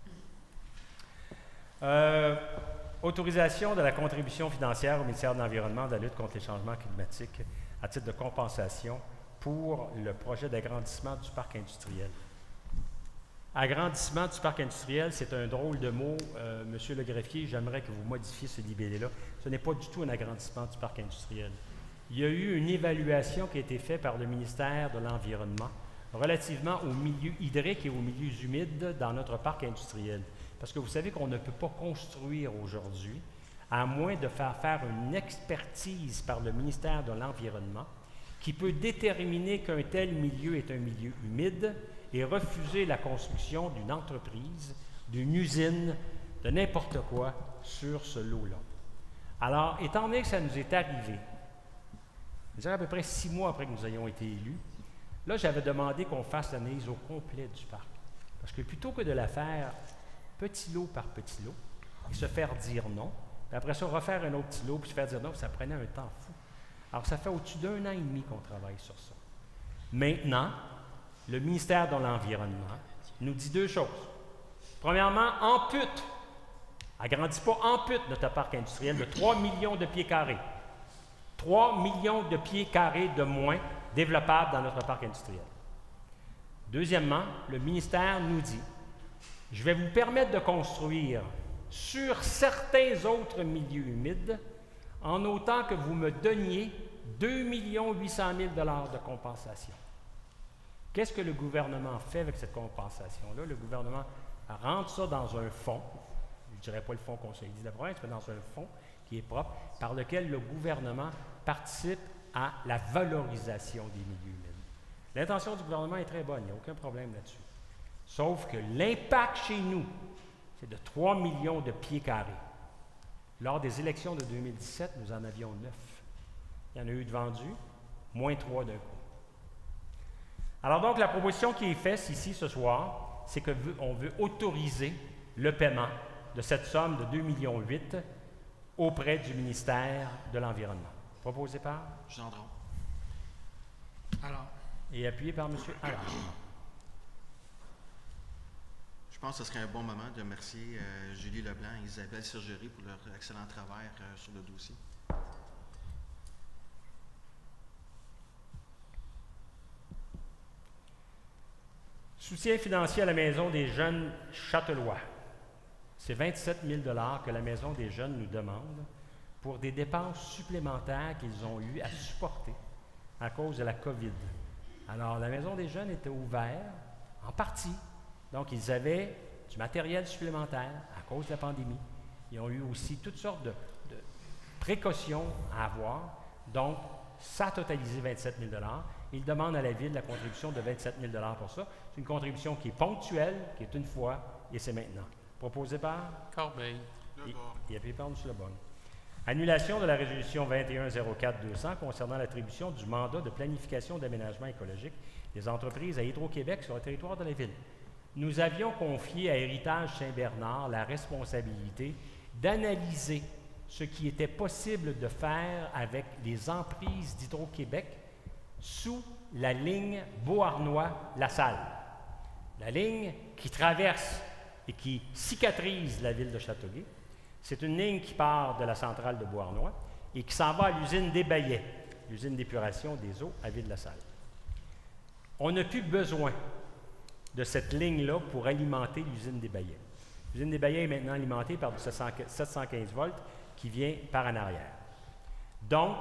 Autorisation de la contribution financière au ministère de l'Environnement, de la lutte contre les changements climatiques à titre de compensation pour le projet d'agrandissement du parc industriel. Agrandissement du parc industriel, c'est un drôle de mot. Monsieur le greffier, j'aimerais que vous modifiez ce libellé-là. Ce n'est pas du tout un agrandissement du parc industriel. Il y a eu une évaluation qui a été faite par le ministère de l'Environnement relativement aux milieux hydriques et aux milieux humides dans notre parc industriel. Parce que vous savez qu'on ne peut pas construire aujourd'hui, à moins de faire une expertise par le ministère de l'Environnement qui peut déterminer qu'un tel milieu est un milieu humide et refuser la construction d'une entreprise, d'une usine, de n'importe quoi sur ce lot-là. Alors, étant donné que ça nous est arrivé, je dirais à peu près 6 mois après que nous ayons été élus, là, j'avais demandé qu'on fasse l'analyse au complet du parc. Parce que plutôt que de la faire petit lot par petit lot, et se faire dire non, puis après ça, refaire un autre petit lot, puis se faire dire non, ça prenait un temps fou. Alors, ça fait au-dessus d'1 an et demi qu'on travaille sur ça. Maintenant, le ministère de l'Environnement nous dit 2 choses. Premièrement, ampute, agrandis pas, ampute notre parc industriel de 3 millions de pieds carrés. 3 millions de pieds carrés de moins développables dans notre parc industriel. Deuxièmement, le ministère nous dit, je vais vous permettre de construire sur certains autres milieux humides en autant que vous me donniez 2 800 000 $ de compensation. Qu'est-ce que le gouvernement fait avec cette compensation-là? Le gouvernement rentre ça dans un fonds, je ne dirais pas le fonds conseil de la province, mais dans un fonds qui est propre, par lequel le gouvernement participe à la valorisation des milieux humides. L'intention du gouvernement est très bonne, il n'y a aucun problème là-dessus. Sauf que l'impact chez nous, c'est de 3 millions de pieds carrés. Lors des élections de 2017, nous en avions 9. Il y en a eu de vendus, moins 3 d'un coup. Alors donc, la proposition qui est faite ici ce soir, c'est qu'on veut autoriser le paiement de cette somme de 2,8 millions auprès du ministère de l'Environnement. Proposé par Gendron. Alors, et appuyé par M. Allard. Je pense que ce serait un bon moment de remercier Julie Leblanc et Isabelle Sergerie pour leur excellent travail sur le dossier. Soutien financier à la Maison des jeunes Châtelois. C'est 27 000 $ que la Maison des jeunes nous demande pour des dépenses supplémentaires qu'ils ont eu à supporter à cause de la COVID. Alors, la Maison des jeunes était ouverte en partie. Donc, ils avaient du matériel supplémentaire à cause de la pandémie. Ils ont eu aussi toutes sortes de précautions à avoir. Donc, ça a totalisé 27 000 $. Ils demandent à la Ville la contribution de 27 000 $ pour ça. C'est une contribution qui est ponctuelle, qui est une fois, et c'est maintenant. Proposé par Corbeil. et appuyé par M. Lebon. Annulation de la résolution 2104-200 concernant l'attribution du mandat de planification d'aménagement écologique des entreprises à Hydro-Québec sur le territoire de la Ville. Nous avions confié à Héritage Saint-Bernard la responsabilité d'analyser ce qui était possible de faire avec les emprises d'Hydro-Québec sous la ligne Beauharnois-La Salle. La ligne qui traverse et qui cicatrise la ville de Châteauguay. C'est une ligne qui part de la centrale de Beauharnois et qui s'en va à l'usine des Baillets, l'usine d'épuration des eaux à Ville-la-Salle. On n'a plus besoin de cette ligne-là pour alimenter l'usine des Baillets. L'usine des Baillets est maintenant alimentée par du 715 volts qui vient par en arrière. Donc,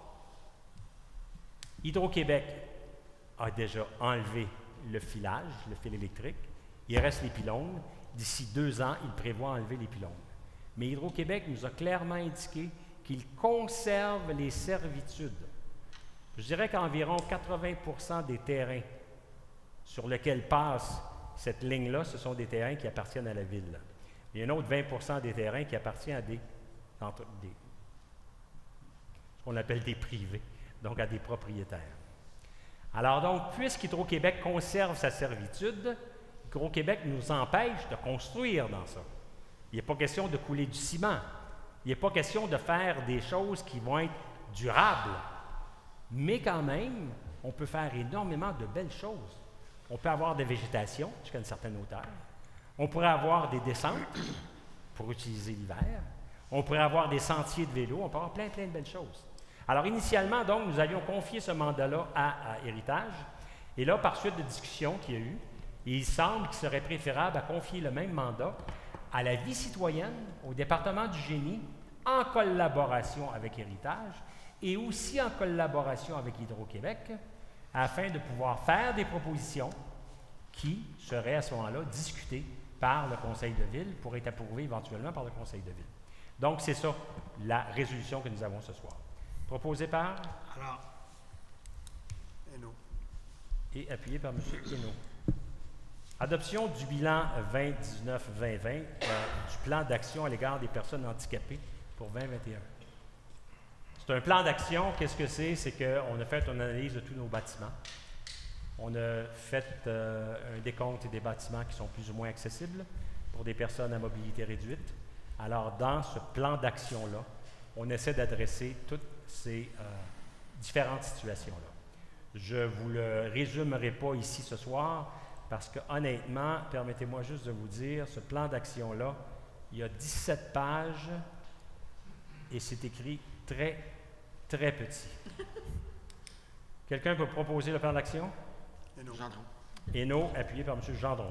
Hydro-Québec a déjà enlevé le filage, le fil électrique. Il reste les pylônes. D'ici 2 ans, il prévoit enlever les pylônes. Mais Hydro-Québec nous a clairement indiqué qu'il conserve les servitudes. Je dirais qu'environ 80% des terrains sur lesquels passe cette ligne-là, ce sont des terrains qui appartiennent à la ville. Il y a un autre 20% des terrains qui appartiennent à ce qu'on appelle des privés, donc à des propriétaires. Alors donc, puisqu'Hydro-Québec conserve sa servitude, Hydro-Québec nous empêche de construire dans ça. Il n'est pas question de couler du ciment. Il n'est pas question de faire des choses qui vont être durables. Mais quand même, on peut faire énormément de belles choses. On peut avoir des végétations jusqu'à une certaine hauteur. On pourrait avoir des descentes pour utiliser l'hiver. On pourrait avoir des sentiers de vélo. On peut avoir plein de belles choses. Alors, initialement, donc, nous allions confier ce mandat-là à Héritage. Et là, par suite de discussions qu'il y a eu, il semble qu'il serait préférable à confier le même mandat à la vie citoyenne, au département du génie, en collaboration avec Héritage et aussi en collaboration avec Hydro-Québec, afin de pouvoir faire des propositions qui seraient à ce moment-là discutées par le Conseil de ville pour être approuvées éventuellement par le Conseil de ville. Donc, c'est ça la résolution que nous avons ce soir. Proposée par? Alors, Hainaut. Et appuyée par M. Hainaut. Adoption du bilan 2019-2020 du plan d'action à l'égard des personnes handicapées pour 2021. C'est un plan d'action. Qu'est-ce que c'est? C'est qu'on a fait une analyse de tous nos bâtiments. On a fait un décompte des bâtiments qui sont plus ou moins accessibles pour des personnes à mobilité réduite. Alors, dans ce plan d'action-là, on essaie d'adresser toutes ces différentes situations-là. Je ne vous le résumerai pas ici ce soir, parce que honnêtement, permettez-moi juste de vous dire, ce plan d'action-là, il y a 17 pages et c'est écrit très petit. Quelqu'un peut proposer le plan d'action? Hainaut. Gendron. Hainaut, appuyé par M. Gendron.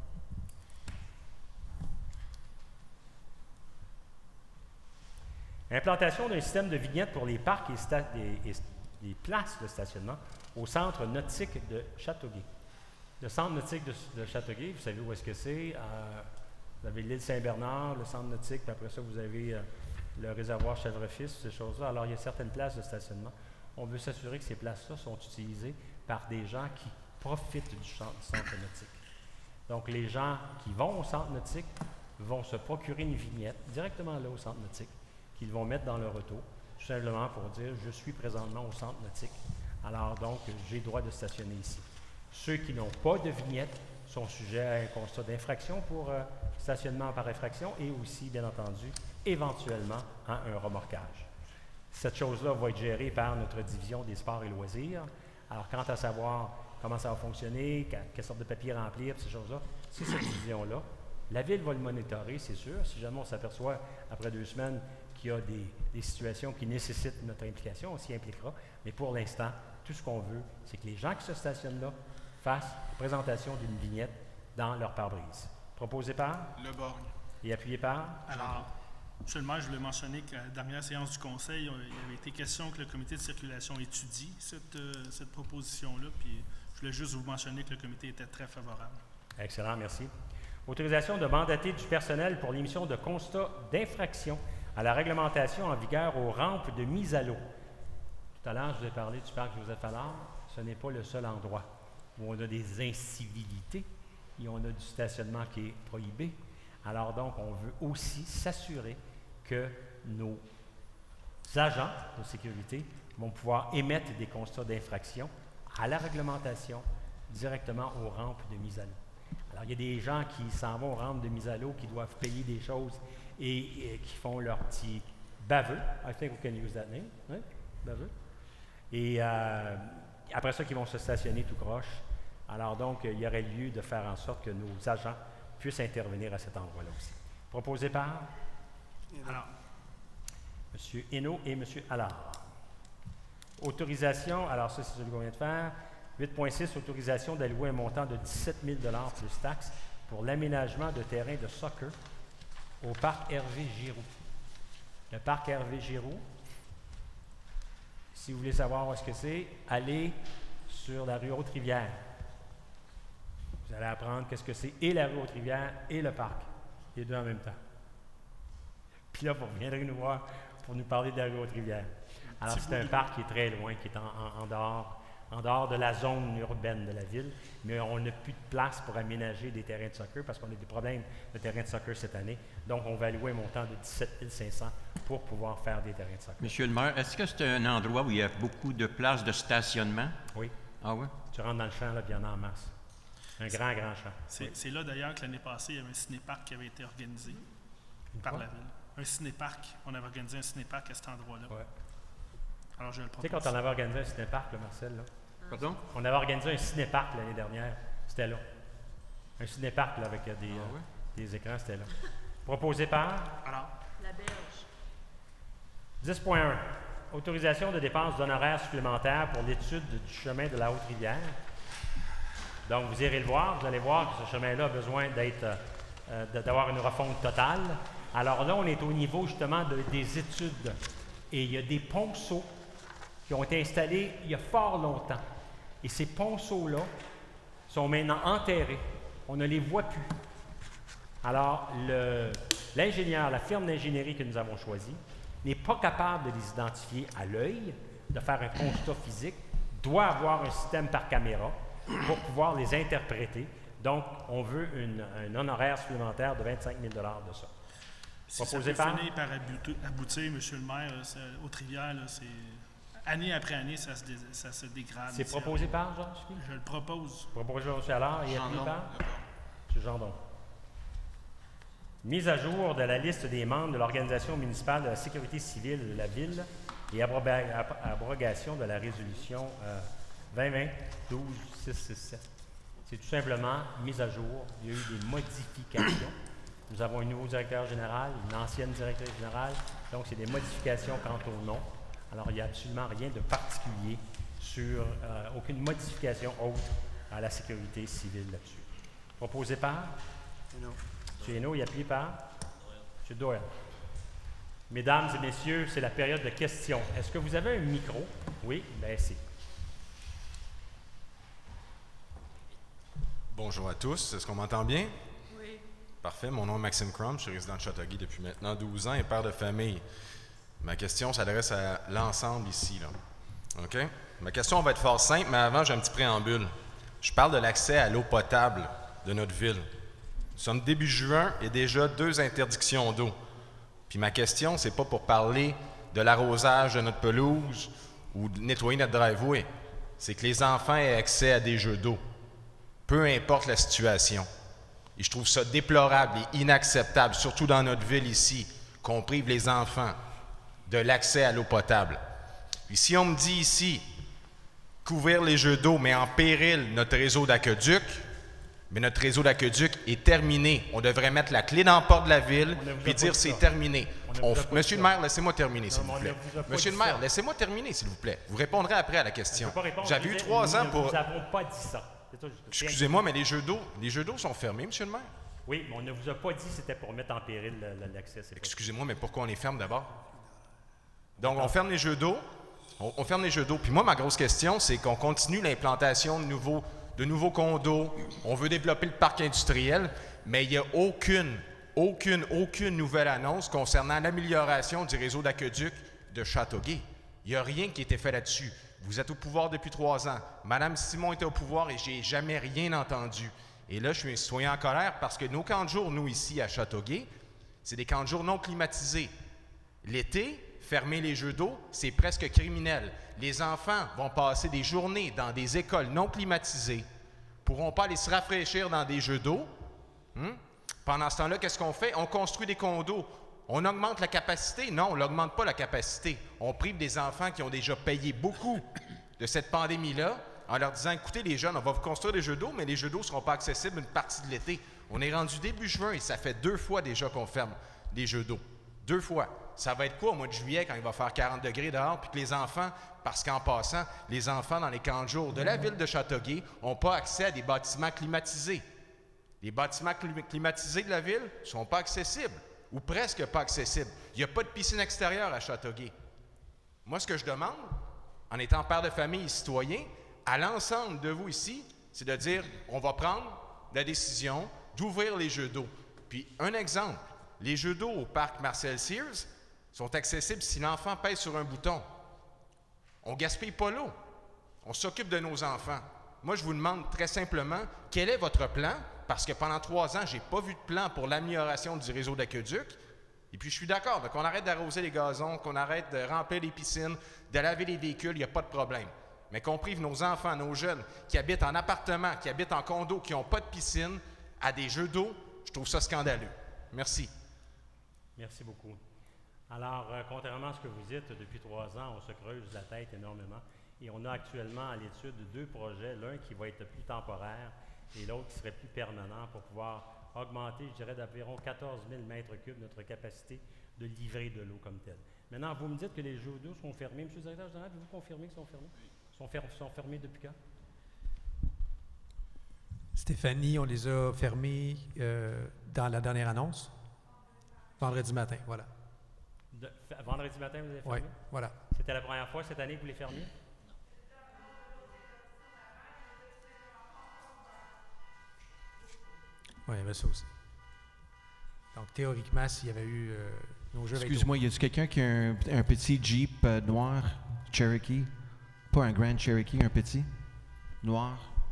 Implantation d'un système de vignettes pour les parcs et les places de stationnement au centre nautique de Châteauguay. Le centre nautique de Châteauguay, vous savez où est-ce que c'est? Vous avez l'île Saint-Bernard, le centre nautique, puis après ça, vous avez le réservoir Chèvrefils, ces choses-là. Alors, il y a certaines places de stationnement. On veut s'assurer que ces places-là sont utilisées par des gens qui profitent du centre nautique. Donc, les gens qui vont au centre nautique vont se procurer une vignette directement là au centre nautique, qu'ils vont mettre dans leur auto, tout simplement pour dire « Je suis présentement au centre nautique, alors donc j'ai droit de stationner ici ». Ceux qui n'ont pas de vignette sont sujets à un constat d'infraction pour stationnement par infraction et aussi, bien entendu, éventuellement, à un remorquage. Cette chose-là va être gérée par notre division des sports et loisirs. Alors, quant à savoir comment ça va fonctionner, quelle sorte de papier remplir, ces choses-là, c'est cette division-là. La Ville va le monitorer, c'est sûr. Si jamais on s'aperçoit, après 2 semaines, qu'il y a des situations qui nécessitent notre implication, on s'y impliquera. Mais pour l'instant, tout ce qu'on veut, c'est que les gens qui se stationnent là fassent présentation d'une vignette dans leur pare-brise. Proposé par? Le Borgne. Et appuyé par? Alors, Monsieur le maire, je voulais mentionner qu'à la dernière séance du Conseil, il avait été question que le comité de circulation étudie cette proposition-là, puis je voulais juste vous mentionner que le comité était très favorable. Excellent, merci. Autorisation de mandater du personnel pour l'émission de constats d'infraction à la réglementation en vigueur aux rampes de mise à l'eau. Tout à l'heure, je vous ai parlé du parc Joseph-Allard. Ce n'est pas le seul endroit où on a des incivilités et on a du stationnement qui est prohibé. Alors donc, on veut aussi s'assurer que nos agents de sécurité vont pouvoir émettre des constats d'infraction à la réglementation directement aux rampes de mise à l'eau. Alors, il y a des gens qui s'en vont aux rampes de mise à l'eau, qui doivent payer des choses et qui font leur petit baveux. I think we can use that name. Right? Baveux. Et après ça, qui vont se stationner tout croche. Alors donc, il y aurait lieu de faire en sorte que nos agents puissent intervenir à cet endroit-là aussi. Proposé par Alors, M. Hainaut et M. Allard. Autorisation, alors ça, c'est celui qu'on vient de faire. 8.6, autorisation d'allouer un montant de 17 000 plus taxes pour l'aménagement de terrains de soccer au parc Hervé Giroux. Le parc Hervé Giroux, si vous voulez savoir où est-ce que c'est, allez sur la rue Haute-Rivière. Vous allez apprendre qu'est-ce que c'est et la rue Haute-Rivière et le parc, les deux en même temps. Puis là, vous reviendrez nous voir pour nous parler de la rue Haute-Rivière. Alors, c'est un parc qui est très loin, qui est en dehors de la zone urbaine de la ville, mais on n'a plus de place pour aménager des terrains de soccer parce qu'on a des problèmes de terrains de soccer cette année. Donc, on va allouer un montant de 17 500 pour pouvoir faire des terrains de soccer. Monsieur le maire, est-ce que c'est un endroit où il y a beaucoup de places de stationnement? Oui. Ah oui? Tu rentres dans le champ, là, puis il y en a en masse. Un grand champ. c'est là d'ailleurs que l'année passée, il y avait un cinéparc qui avait été organisé par la ville. Un cinéparc. On avait organisé un cinéparc à cet endroit-là. Ouais. Alors, je le Tu sais, propose. quand on avait organisé un cinéparc, là, Marcel, là, Pardon? on avait organisé un cinéparc l'année dernière, c'était là. Un cinéparc là, avec des écrans, c'était là. Proposé par Alors, La berge. 10.1. Autorisation de dépenses d'honoraires supplémentaires pour l'étude du chemin de la Haute-Rivière. Donc, vous irez le voir, vous allez voir que ce chemin-là a besoin d'avoir une refonte totale. Alors là, on est au niveau justement des études. Et il y a des ponceaux qui ont été installés il y a fort longtemps. Et ces ponceaux-là sont maintenant enterrés. On ne les voit plus. Alors, l'ingénieur, la firme d'ingénierie que nous avons choisie, n'est pas capable de les identifier à l'œil, de faire un constat physique, doit avoir un système par caméra pour pouvoir les interpréter. Donc, on veut un honoraire supplémentaire de 25 000 de ça. si ça Proposé peut par? finir par aboutir, Monsieur le maire, Haute-Rivière, c'est année après année, ça se dégrade. C'est proposé par, Georges? Je le propose. Proposé par M. Allard et appuyé Gendron. par M. Gendron. Mise à jour de la liste des membres de l'Organisation municipale de la sécurité civile de la Ville et abrogation de la résolution 2020-12-667. C'est tout simplement mise à jour. Il y a eu des modifications. Nous avons un nouveau directeur général, une ancienne directrice générale. Donc, c'est des modifications quant au nom. Alors, il n'y a absolument rien de particulier sur aucune modification autre à la sécurité civile là-dessus. Proposé par Non. M. Hainaut et appuyé par M. Doyle. Mesdames et messieurs, c'est la période de questions. Est-ce que vous avez un micro? Oui, bien c'est. Bonjour à tous. Est-ce qu'on m'entend bien? Oui. Parfait. Mon nom est Maxime Crum. Je suis résident de Châteauguay depuis maintenant 12 ans et père de famille. Ma question s'adresse à l'ensemble ici, là. OK? Ma question va être fort simple, mais avant, j'ai un petit préambule. Je parle de l'accès à l'eau potable de notre ville. Nous sommes début juin et déjà 2 interdictions d'eau. Puis ma question, c'est pas pour parler de l'arrosage de notre pelouse ou de nettoyer notre driveway. C'est que les enfants aient accès à des jeux d'eau, peu importe la situation. Et je trouve ça déplorable et inacceptable, surtout dans notre ville ici, qu'on prive les enfants de l'accès à l'eau potable. Puis si on me dit ici, couvrir les jeux d'eau met en péril notre réseau d'aqueduc, mais notre réseau d'aqueduc est terminé. On devrait mettre la clé dans la porte de la ville et dire c'est terminé. Monsieur le maire, laissez-moi terminer, s'il vous plaît. Monsieur le maire, laissez-moi terminer, s'il vous plaît. Vous répondrez après à la question. J'avais eu 3 ans pour... Nous n'avons pas dit ça. Excusez-moi, mais les jeux d'eau sont fermés, monsieur le maire? Oui, mais on ne vous a pas dit que c'était pour mettre en péril l'accès. Excusez-moi, mais pourquoi on les ferme d'abord? Donc, on ferme les jeux d'eau. On ferme les jeux d'eau. Puis moi, ma grosse question, c'est qu'on continue l'implantation de nouveaux condos. On veut développer le parc industriel, mais il n'y a aucune nouvelle annonce concernant l'amélioration du réseau d'aqueduc de Châteauguay. Il n'y a rien qui a été fait là-dessus. Vous êtes au pouvoir depuis 3 ans. Madame Simon était au pouvoir et j'ai jamais rien entendu. Et là, je suis un citoyen en colère parce que nos camps de jour, nous, ici, à Châteauguay, c'est des camps de jour non climatisés. L'été, fermer les jeux d'eau, c'est presque criminel. Les enfants vont passer des journées dans des écoles non climatisées, pourront pas aller se rafraîchir dans des jeux d'eau. Pendant ce temps-là, qu'est-ce qu'on fait? On construit des condos. On augmente la capacité? Non, on n'augmente pas la capacité. On prive des enfants qui ont déjà payé beaucoup de cette pandémie-là en leur disant, écoutez les jeunes, on va vous construire des jeux d'eau, mais les jeux d'eau ne seront pas accessibles une partie de l'été. On est rendu début juin et ça fait 2 fois déjà qu'on ferme les jeux d'eau. 2 fois. Ça va être quoi au mois de juillet quand il va faire 40 degrés dehors, puis que les enfants, parce qu'en passant, les enfants dans les camps de jour de la ville de Châteauguay n'ont pas accès à des bâtiments climatisés. Les bâtiments climatisés de la ville ne sont pas accessibles, ou presque pas accessibles. Il n'y a pas de piscine extérieure à Châteauguay. Moi, ce que je demande, en étant père de famille et citoyen, à l'ensemble de vous ici, c'est de dire, on va prendre la décision d'ouvrir les jeux d'eau. Puis, un exemple, les jeux d'eau au parc Marcel Sears sont accessibles si l'enfant pèse sur un bouton. On ne gaspille pas l'eau. On s'occupe de nos enfants. Moi, je vous demande très simplement, quel est votre plan? Parce que pendant 3 ans, je n'ai pas vu de plan pour l'amélioration du réseau d'aqueduc. Et puis, je suis d'accord, qu'on arrête d'arroser les gazons, qu'on arrête de remplir les piscines, de laver les véhicules, il n'y a pas de problème. Mais qu'on prive nos enfants, nos jeunes qui habitent en appartement, qui habitent en condo, qui n'ont pas de piscine, à des jeux d'eau, je trouve ça scandaleux. Merci. Merci beaucoup. Alors, contrairement à ce que vous dites, depuis 3 ans, on se creuse la tête énormément et on a actuellement à l'étude 2 projets, l'un qui va être plus temporaire et l'autre qui serait plus permanent pour pouvoir augmenter, je dirais, d'environ 14 000 mètres cubes notre capacité de livrer de l'eau comme telle. Maintenant, vous me dites que les jeux d'eau sont fermés. Monsieur le directeur général, pouvez-vous confirmer qu'ils sont fermés? Ils sont fermés depuis quand? Stéphanie, on les a fermés dans la dernière annonce. Vendredi matin, voilà. Vendredi matin, vous les avez fermés? Oui, voilà. C'était la première fois cette année que vous les fermiez? Oui, il y avait ça aussi. Donc, théoriquement, s'il y avait eu nos jeux avec... Excuse-moi, y a-t-il quelqu'un qui a un petit Jeep noir Cherokee? Pas un Grand Cherokee, un petit? Noir?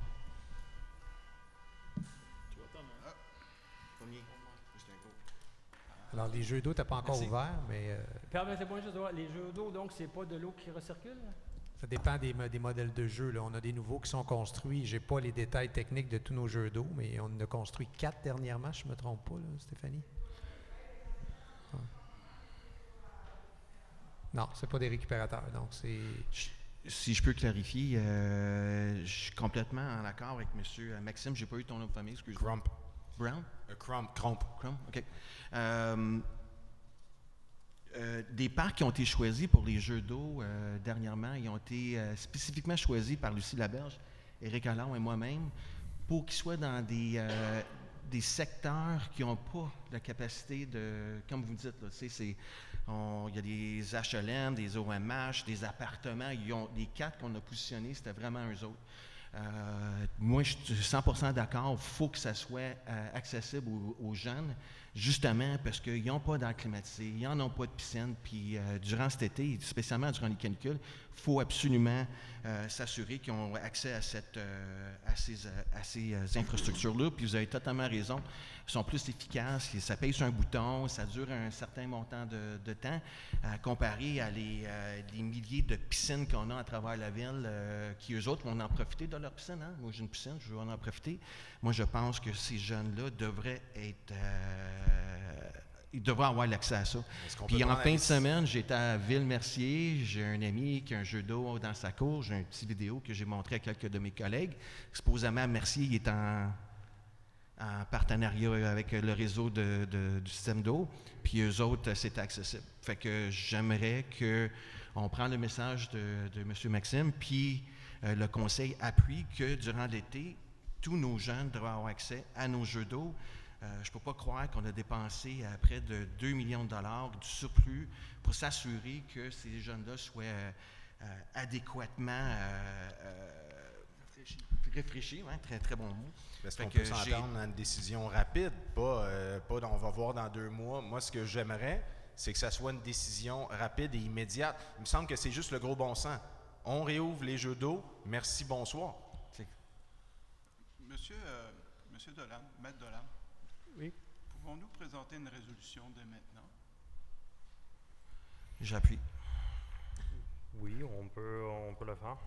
Alors, les jeux d'eau, tu n'as pas encore ouvert, mais... Permettez-moi juste de voir, les jeux d'eau, donc, c'est pas de l'eau qui recircule? Ça dépend des modèles de jeux. Là. On a des nouveaux qui sont construits. Je n'ai pas les détails techniques de tous nos jeux d'eau, mais on en a construit 4 dernièrement, je ne me trompe pas, là, Stéphanie. Ouais. Non, ce n'est pas des récupérateurs. Donc, c'est... Si je peux clarifier, je suis complètement en accord avec M. Maxime. Je n'ai pas eu ton nom de famille, excuse-moi. Crump. Brown? Crump. Crump, OK. Des parcs qui ont été choisis pour les jeux d'eau dernièrement, ils ont été spécifiquement choisis par Lucie Laberge, Éric Allard et moi-même pour qu'ils soient dans des secteurs qui n'ont pas la capacité de, comme vous dites, là, il y a des HLM, des OMH, des appartements. Les 4 qu'on a positionnés, c'était vraiment eux autres. Moi, je suis 100% d'accord. Il faut que ça soit accessible aux jeunes, justement parce qu'ils n'ont pas d'air climatisé, ils n'en ont pas de piscine. Puis durant cet été, spécialement durant les canicules, il faut absolument s'assurer qu'ils ont accès à ces infrastructures-là. Puis vous avez totalement raison. Ils sont plus efficaces, ça pèse sur un bouton, ça dure un certain montant de temps, comparé à les milliers de piscines qu'on a à travers la ville, qui eux autres vont en profiter de leur piscine. Hein? Moi, j'ai une piscine, je veux en profiter. Moi, je pense que ces jeunes-là devraient être... ils devraient avoir l'accès à ça. Puis en fin de semaine, j'étais à Ville-Mercier, j'ai un ami qui a un jeu d'eau dans sa cour, j'ai une petite vidéo que j'ai montrée à quelques de mes collègues. Supposément, Mercier, il est en partenariat avec le réseau du système d'eau, puis eux autres, c'est accessible. Fait que j'aimerais qu'on prenne le message de M. Maxime, puis le conseil appuie que durant l'été, tous nos jeunes devraient avoir accès à nos jeux d'eau. Je ne peux pas croire qu'on a dépensé à près de 2 millions de dollars du surplus pour s'assurer que ces jeunes-là soient adéquatement réfléchis, hein, très, très bon mot. Est-ce qu'on peut s'entendre à une décision rapide, pas on va voir dans 2 mois. Moi, ce que j'aimerais, c'est que ça soit une décision rapide et immédiate. Il me semble que c'est juste le gros bon sens. On réouvre les jeux d'eau. Merci, bonsoir. Monsieur Dolan, Maître Dolan, oui. Pouvons-nous présenter une résolution dès maintenant? J'appuie. Oui, on peut le faire.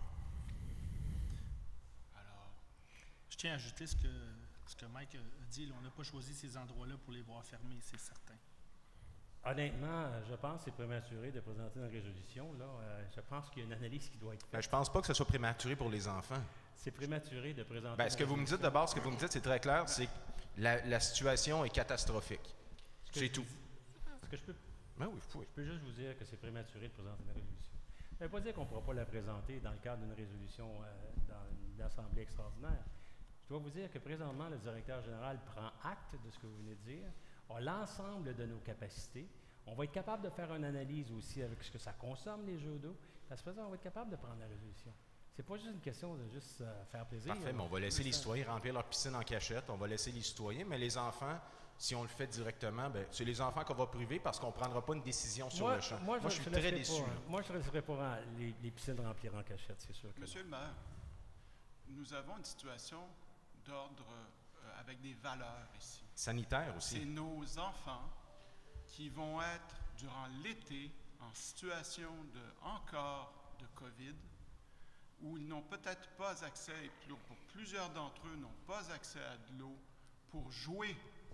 Je tiens à ajouter ce que Mike a dit. Là, on n'a pas choisi ces endroits-là pour les voir fermés, c'est certain. Honnêtement, je pense que c'est prématuré de présenter une résolution. Là. Je pense qu'il y a une analyse qui doit être faite. Ben, je pense pas que ce soit prématuré pour les enfants. C'est prématuré de présenter Ben, ce que vous me dites d'abord, ce que vous me dites, c'est très clair, c'est que la situation est catastrophique. C'est tout. Est-ce que je peux... Ben oui, Je peux juste vous dire que c'est prématuré de présenter une résolution. Ça ne veut pas dire qu'on ne pourra pas la présenter dans le cadre d'une résolution dans une assemblée extraordinaire. Je dois vous dire que présentement, le directeur général prend acte de ce que vous venez de dire, a l'ensemble de nos capacités. On va être capable de faire une analyse aussi avec ce que ça consomme, les jeux d'eau. À ce faisant, on va être capable de prendre la résolution. C'est pas juste une question de juste faire plaisir. Parfait, mais on va laisser les citoyens remplir leur piscine en cachette, on va laisser les citoyens, mais les enfants, si on le fait directement, ben, c'est les enfants qu'on va priver parce qu'on ne prendra pas une décision sur le champ. Moi, je suis très déçu. Moi, je ne laisserai pas les piscines remplir en cachette, c'est sûr. Monsieur le maire, nous avons une situation d'ordre avec des valeurs ici. Sanitaire aussi. C'est nos enfants qui vont être, durant l'été, en situation encore de COVID, où ils n'ont peut-être pas accès, et pour plusieurs d'entre eux, n'ont pas accès à de l'eau pour jouer.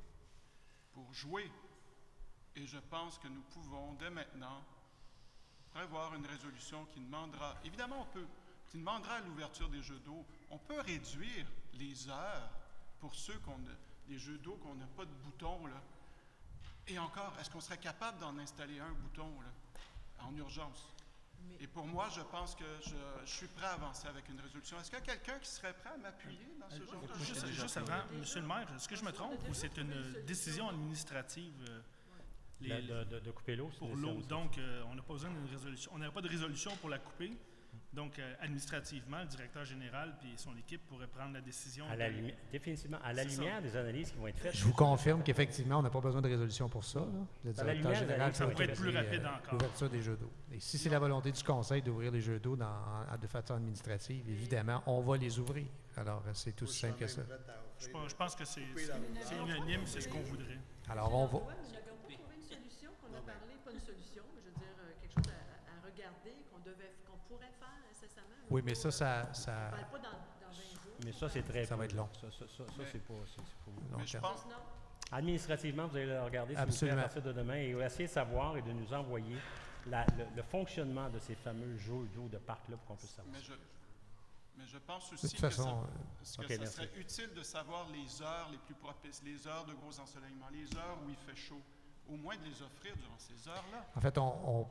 Et je pense que nous pouvons, dès maintenant, prévoir une résolution qui demandera, évidemment qui demandera l'ouverture des jeux d'eau. On peut réduire les heures pour ceux les jeux d'eau qu'on n'a pas de bouton, là. Et encore, est-ce qu'on serait capable d'en installer un bouton, là, en urgence? Et pour moi, je pense que je suis prêt à avancer avec une résolution. Est-ce qu'il y a quelqu'un qui serait prêt à m'appuyer dans ce genre de choses? Juste avant, Monsieur le maire, est-ce que je me trompe ou c'est une décision administrative de couper l'eau? Pour l'eau, donc on n'a pas besoin d'une résolution. On n'aurait pas de résolution pour la couper. Donc, administrativement, le directeur général et son équipe pourraient prendre la décision. Définitivement, à la lumière des analyses qui vont être faites. Je vous confirme qu'effectivement, on n'a pas besoin de résolution pour ça. Là. Le directeur général ça pourrait être plus rapide encore. L'ouverture des jeux d'eau. Et si c'est la volonté du conseil d'ouvrir les jeux d'eau de façon administrative, évidemment, on va les ouvrir. Alors, c'est tout aussi simple que ça. Je pense que c'est unanime, c'est ce qu'on voudrait. Alors, on va... Nous n'avions pas trouvé une solution, qu'on a parlé, pas une solution, mais je veux dire, quelque chose à regarder, qu'on pourrait faire incessamment. Oui, mais ça... On ne parle pas dans 20 jours. Mais ça, c'est très... Ça va être long. Ça, c'est pas... Mais je pense... Administrativement, vous allez le regarder s'il vous plaît, à partir de demain et essayer de savoir et de nous envoyer le fonctionnement de ces fameux jeux d'eau de parc-là pour qu'on puisse savoir. Mais je pense aussi que ça serait utile de savoir les heures les plus propices, les heures de gros ensoleillement, les heures où il fait chaud, au moins de les offrir durant ces heures-là. En fait,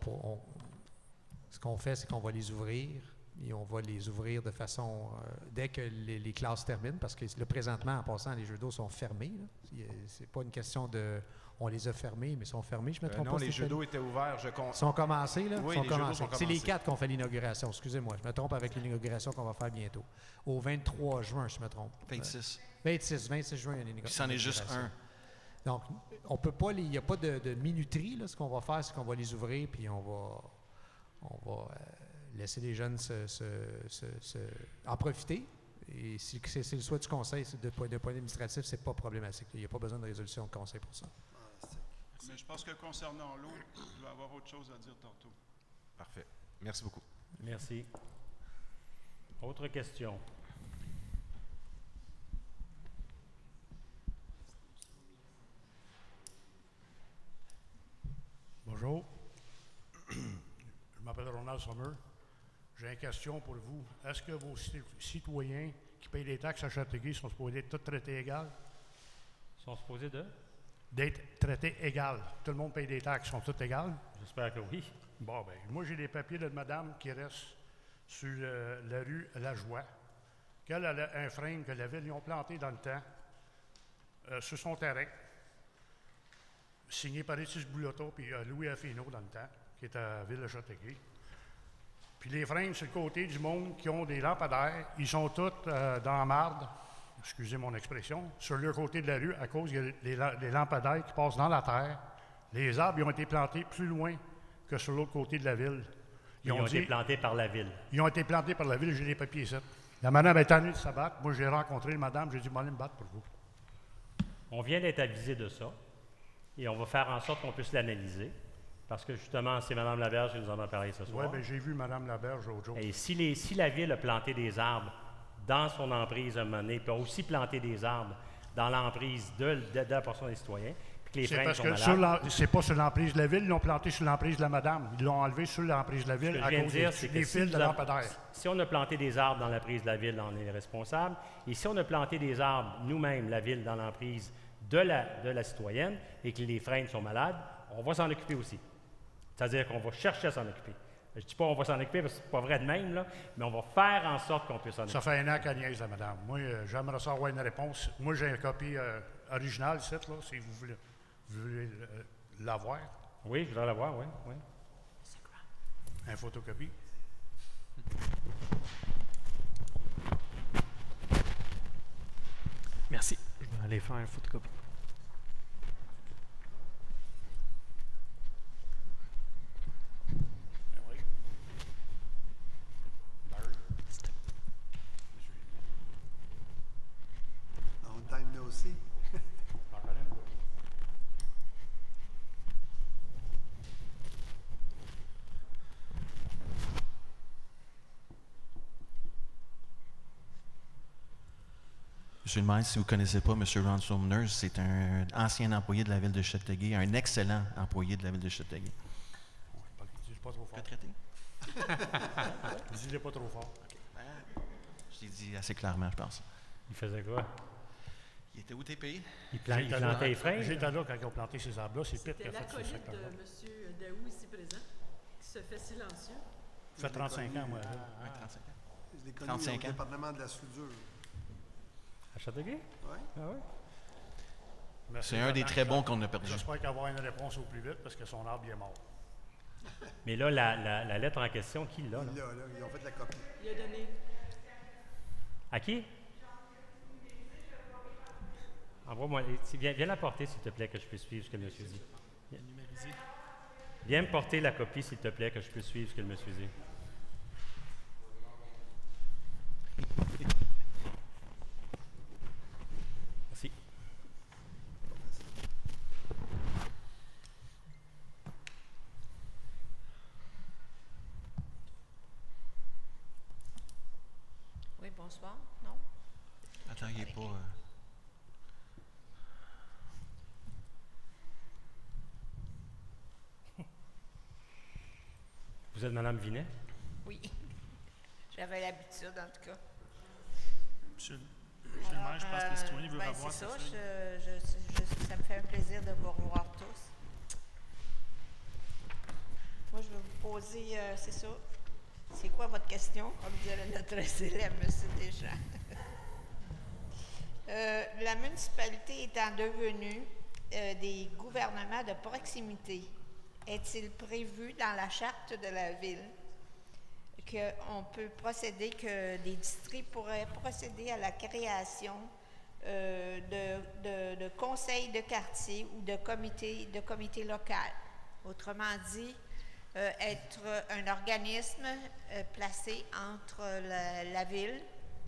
ce qu'on fait, c'est qu'on va les ouvrir et on va les ouvrir de façon, dès que les classes terminent, parce que là, présentement, en passant, les jeux d'eau sont fermés. C'est pas une question de... On les a fermés, mais ils sont fermés, je me trompe pas. Non, les jeux d'eau étaient ouverts, Ils sont commencés, là? Oui, les jeux d'eau sont commencés. C'est les 4 qu'on fait l'inauguration, excusez-moi. Je me trompe avec l'inauguration qu'on va faire bientôt. Au 23 juin, je me trompe. 26. 26 juin, il y a une inauguration. C'en est juste un. Donc, on peut pas, il n'y a pas de minuterie, là. Ce qu'on va faire, c'est qu'on va les ouvrir, puis on va laisser les jeunes en profiter. Et si c'est le souhait du conseil, de point administratif, c'est pas problématique. Il n'y a pas besoin de résolution de conseil pour ça. Mais je pense que concernant l'eau, il doit y avoir autre chose à dire tantôt. Parfait. Merci beaucoup. Merci. Autre question? Bonjour. Je m'appelle Ronald Sommer. J'ai une question pour vous. Est-ce que vos citoyens qui payent des taxes à Châteauguay sont supposés être tous traités égales? Sont supposés d'être traités égales. Tout le monde paye des taxes. Sont tous égales? J'espère que oui. Bon, ben, moi, j'ai des papiers de madame qui reste sur la rue La Joie, qu'elle a un frame que la ville, ils ont planté dans le temps, sur son terrain, signé par Étis Boulotta puis Louis Afino dans le temps, qui est à Ville de Châteauguay. Puis les frames sur le côté du monde qui ont des lampadaires, ils sont tous dans la marde, excusez mon expression, sur le côté de la rue à cause qu'il y a des lampadaires qui passent dans la terre. Les arbres ils ont été plantés plus loin que sur l'autre côté de la ville. Ils ont été plantés par la ville. Ils ont été plantés par la ville, j'ai les papiers ici. La madame est tannée de se battre. Moi, j'ai rencontré la madame, j'ai dit, moi, allez me battre pour vous. On vient d'être avisé de ça et on va faire en sorte qu'on puisse l'analyser. Parce que justement, c'est Mme Laberge qui nous en a parlé ce soir. Oui, bien, j'ai vu Mme Laberge l'autre jour. Et si la ville a planté des arbres dans son emprise à un moment donné, puis a aussi planté des arbres dans l'emprise de la portion des citoyens, puis que les C'est freins parce sont que malades. c'est pas sur l'emprise de la ville, ils l'ont planté sur l'emprise de la madame. Ils l'ont enlevé sur l'emprise de la Ce que ville je à viens de cause dire, c'est des que fils de lampadaire. si on a planté des arbres dans la prise de la ville, on est responsable. Et si on a planté des arbres, nous-mêmes, la ville, dans l'emprise de la citoyenne, et que les freins sont malades, on va s'en occuper aussi. C'est-à-dire qu'on va chercher à s'en occuper. Je ne dis pas qu'on va s'en occuper parce que c'est pas vrai de même, là, mais on va faire en sorte qu'on puisse s'en occuper. Ça fait un an qu'elle niaise, la madame. Moi, j'aimerais ça avoir une réponse. Moi, j'ai une copie originale, ici, là, si vous voulez l'avoir. Oui, je voudrais l'avoir, oui. Un photocopie. Merci. Je vais aller faire un photocopie. Oui. Barry. On time là aussi. Monsieur le maire, si vous ne connaissez pas M. Ron Sumner, c'est un ancien employé de la ville de Châteauguay, un excellent employé de la ville de Châteauguay. Dis-le pas trop fort. Retraité? Dis-le pas trop fort. Je l'ai dit assez clairement, je pense. Il faisait quoi? Il était au TPI? Il plantait les freins? J'étais là quand ils ont planté ces arbres-là. C'est Pete qui C'était a fait ce l'acolyte secteur-là. de M. Daou, ici présent, qui se fait silencieux. Ça fait 35 ans, moi. Là. 35 ans. Je l'ai connu 35 au ans. département de la soudure. À Châteauguay? Oui. Ah oui? Merci, C'est un des Jonathan. très bons qu'on a perdu. J'espère qu'il va avoir une réponse au plus vite parce que son arbre il est mort. Mais là, la lettre en question, qui l'a? Là? Il l'a, là. Ils ont fait la copie. Il a donné. À qui? Envoie-moi. Viens la porter, s'il te plaît, que je puisse suivre ce que le monsieur dit. Viens me porter la copie, s'il te plaît, que je puisse suivre ce que le monsieur dit. Merci. Oui, bonsoir. Non? Attends, il n'est pas... Vous êtes Mme Vinet? Oui. J'avais l'habitude, en tout cas. Monsieur le maire, je pense que les citoyens veulent avoir c'est sa ça. feuille. Ça me fait un plaisir de vous revoir tous. Moi, je vais vous poser, c'est ça. C'est quoi votre question? Comme dirait notre élève, M. Deschamps. La municipalité étant devenue des gouvernements de proximité, est-il prévu dans la charte de la ville qu'on peut procéder, que des districts pourraient procéder à la création de conseils de quartier ou de comités locaux? Autrement dit, être un organisme placé entre la ville,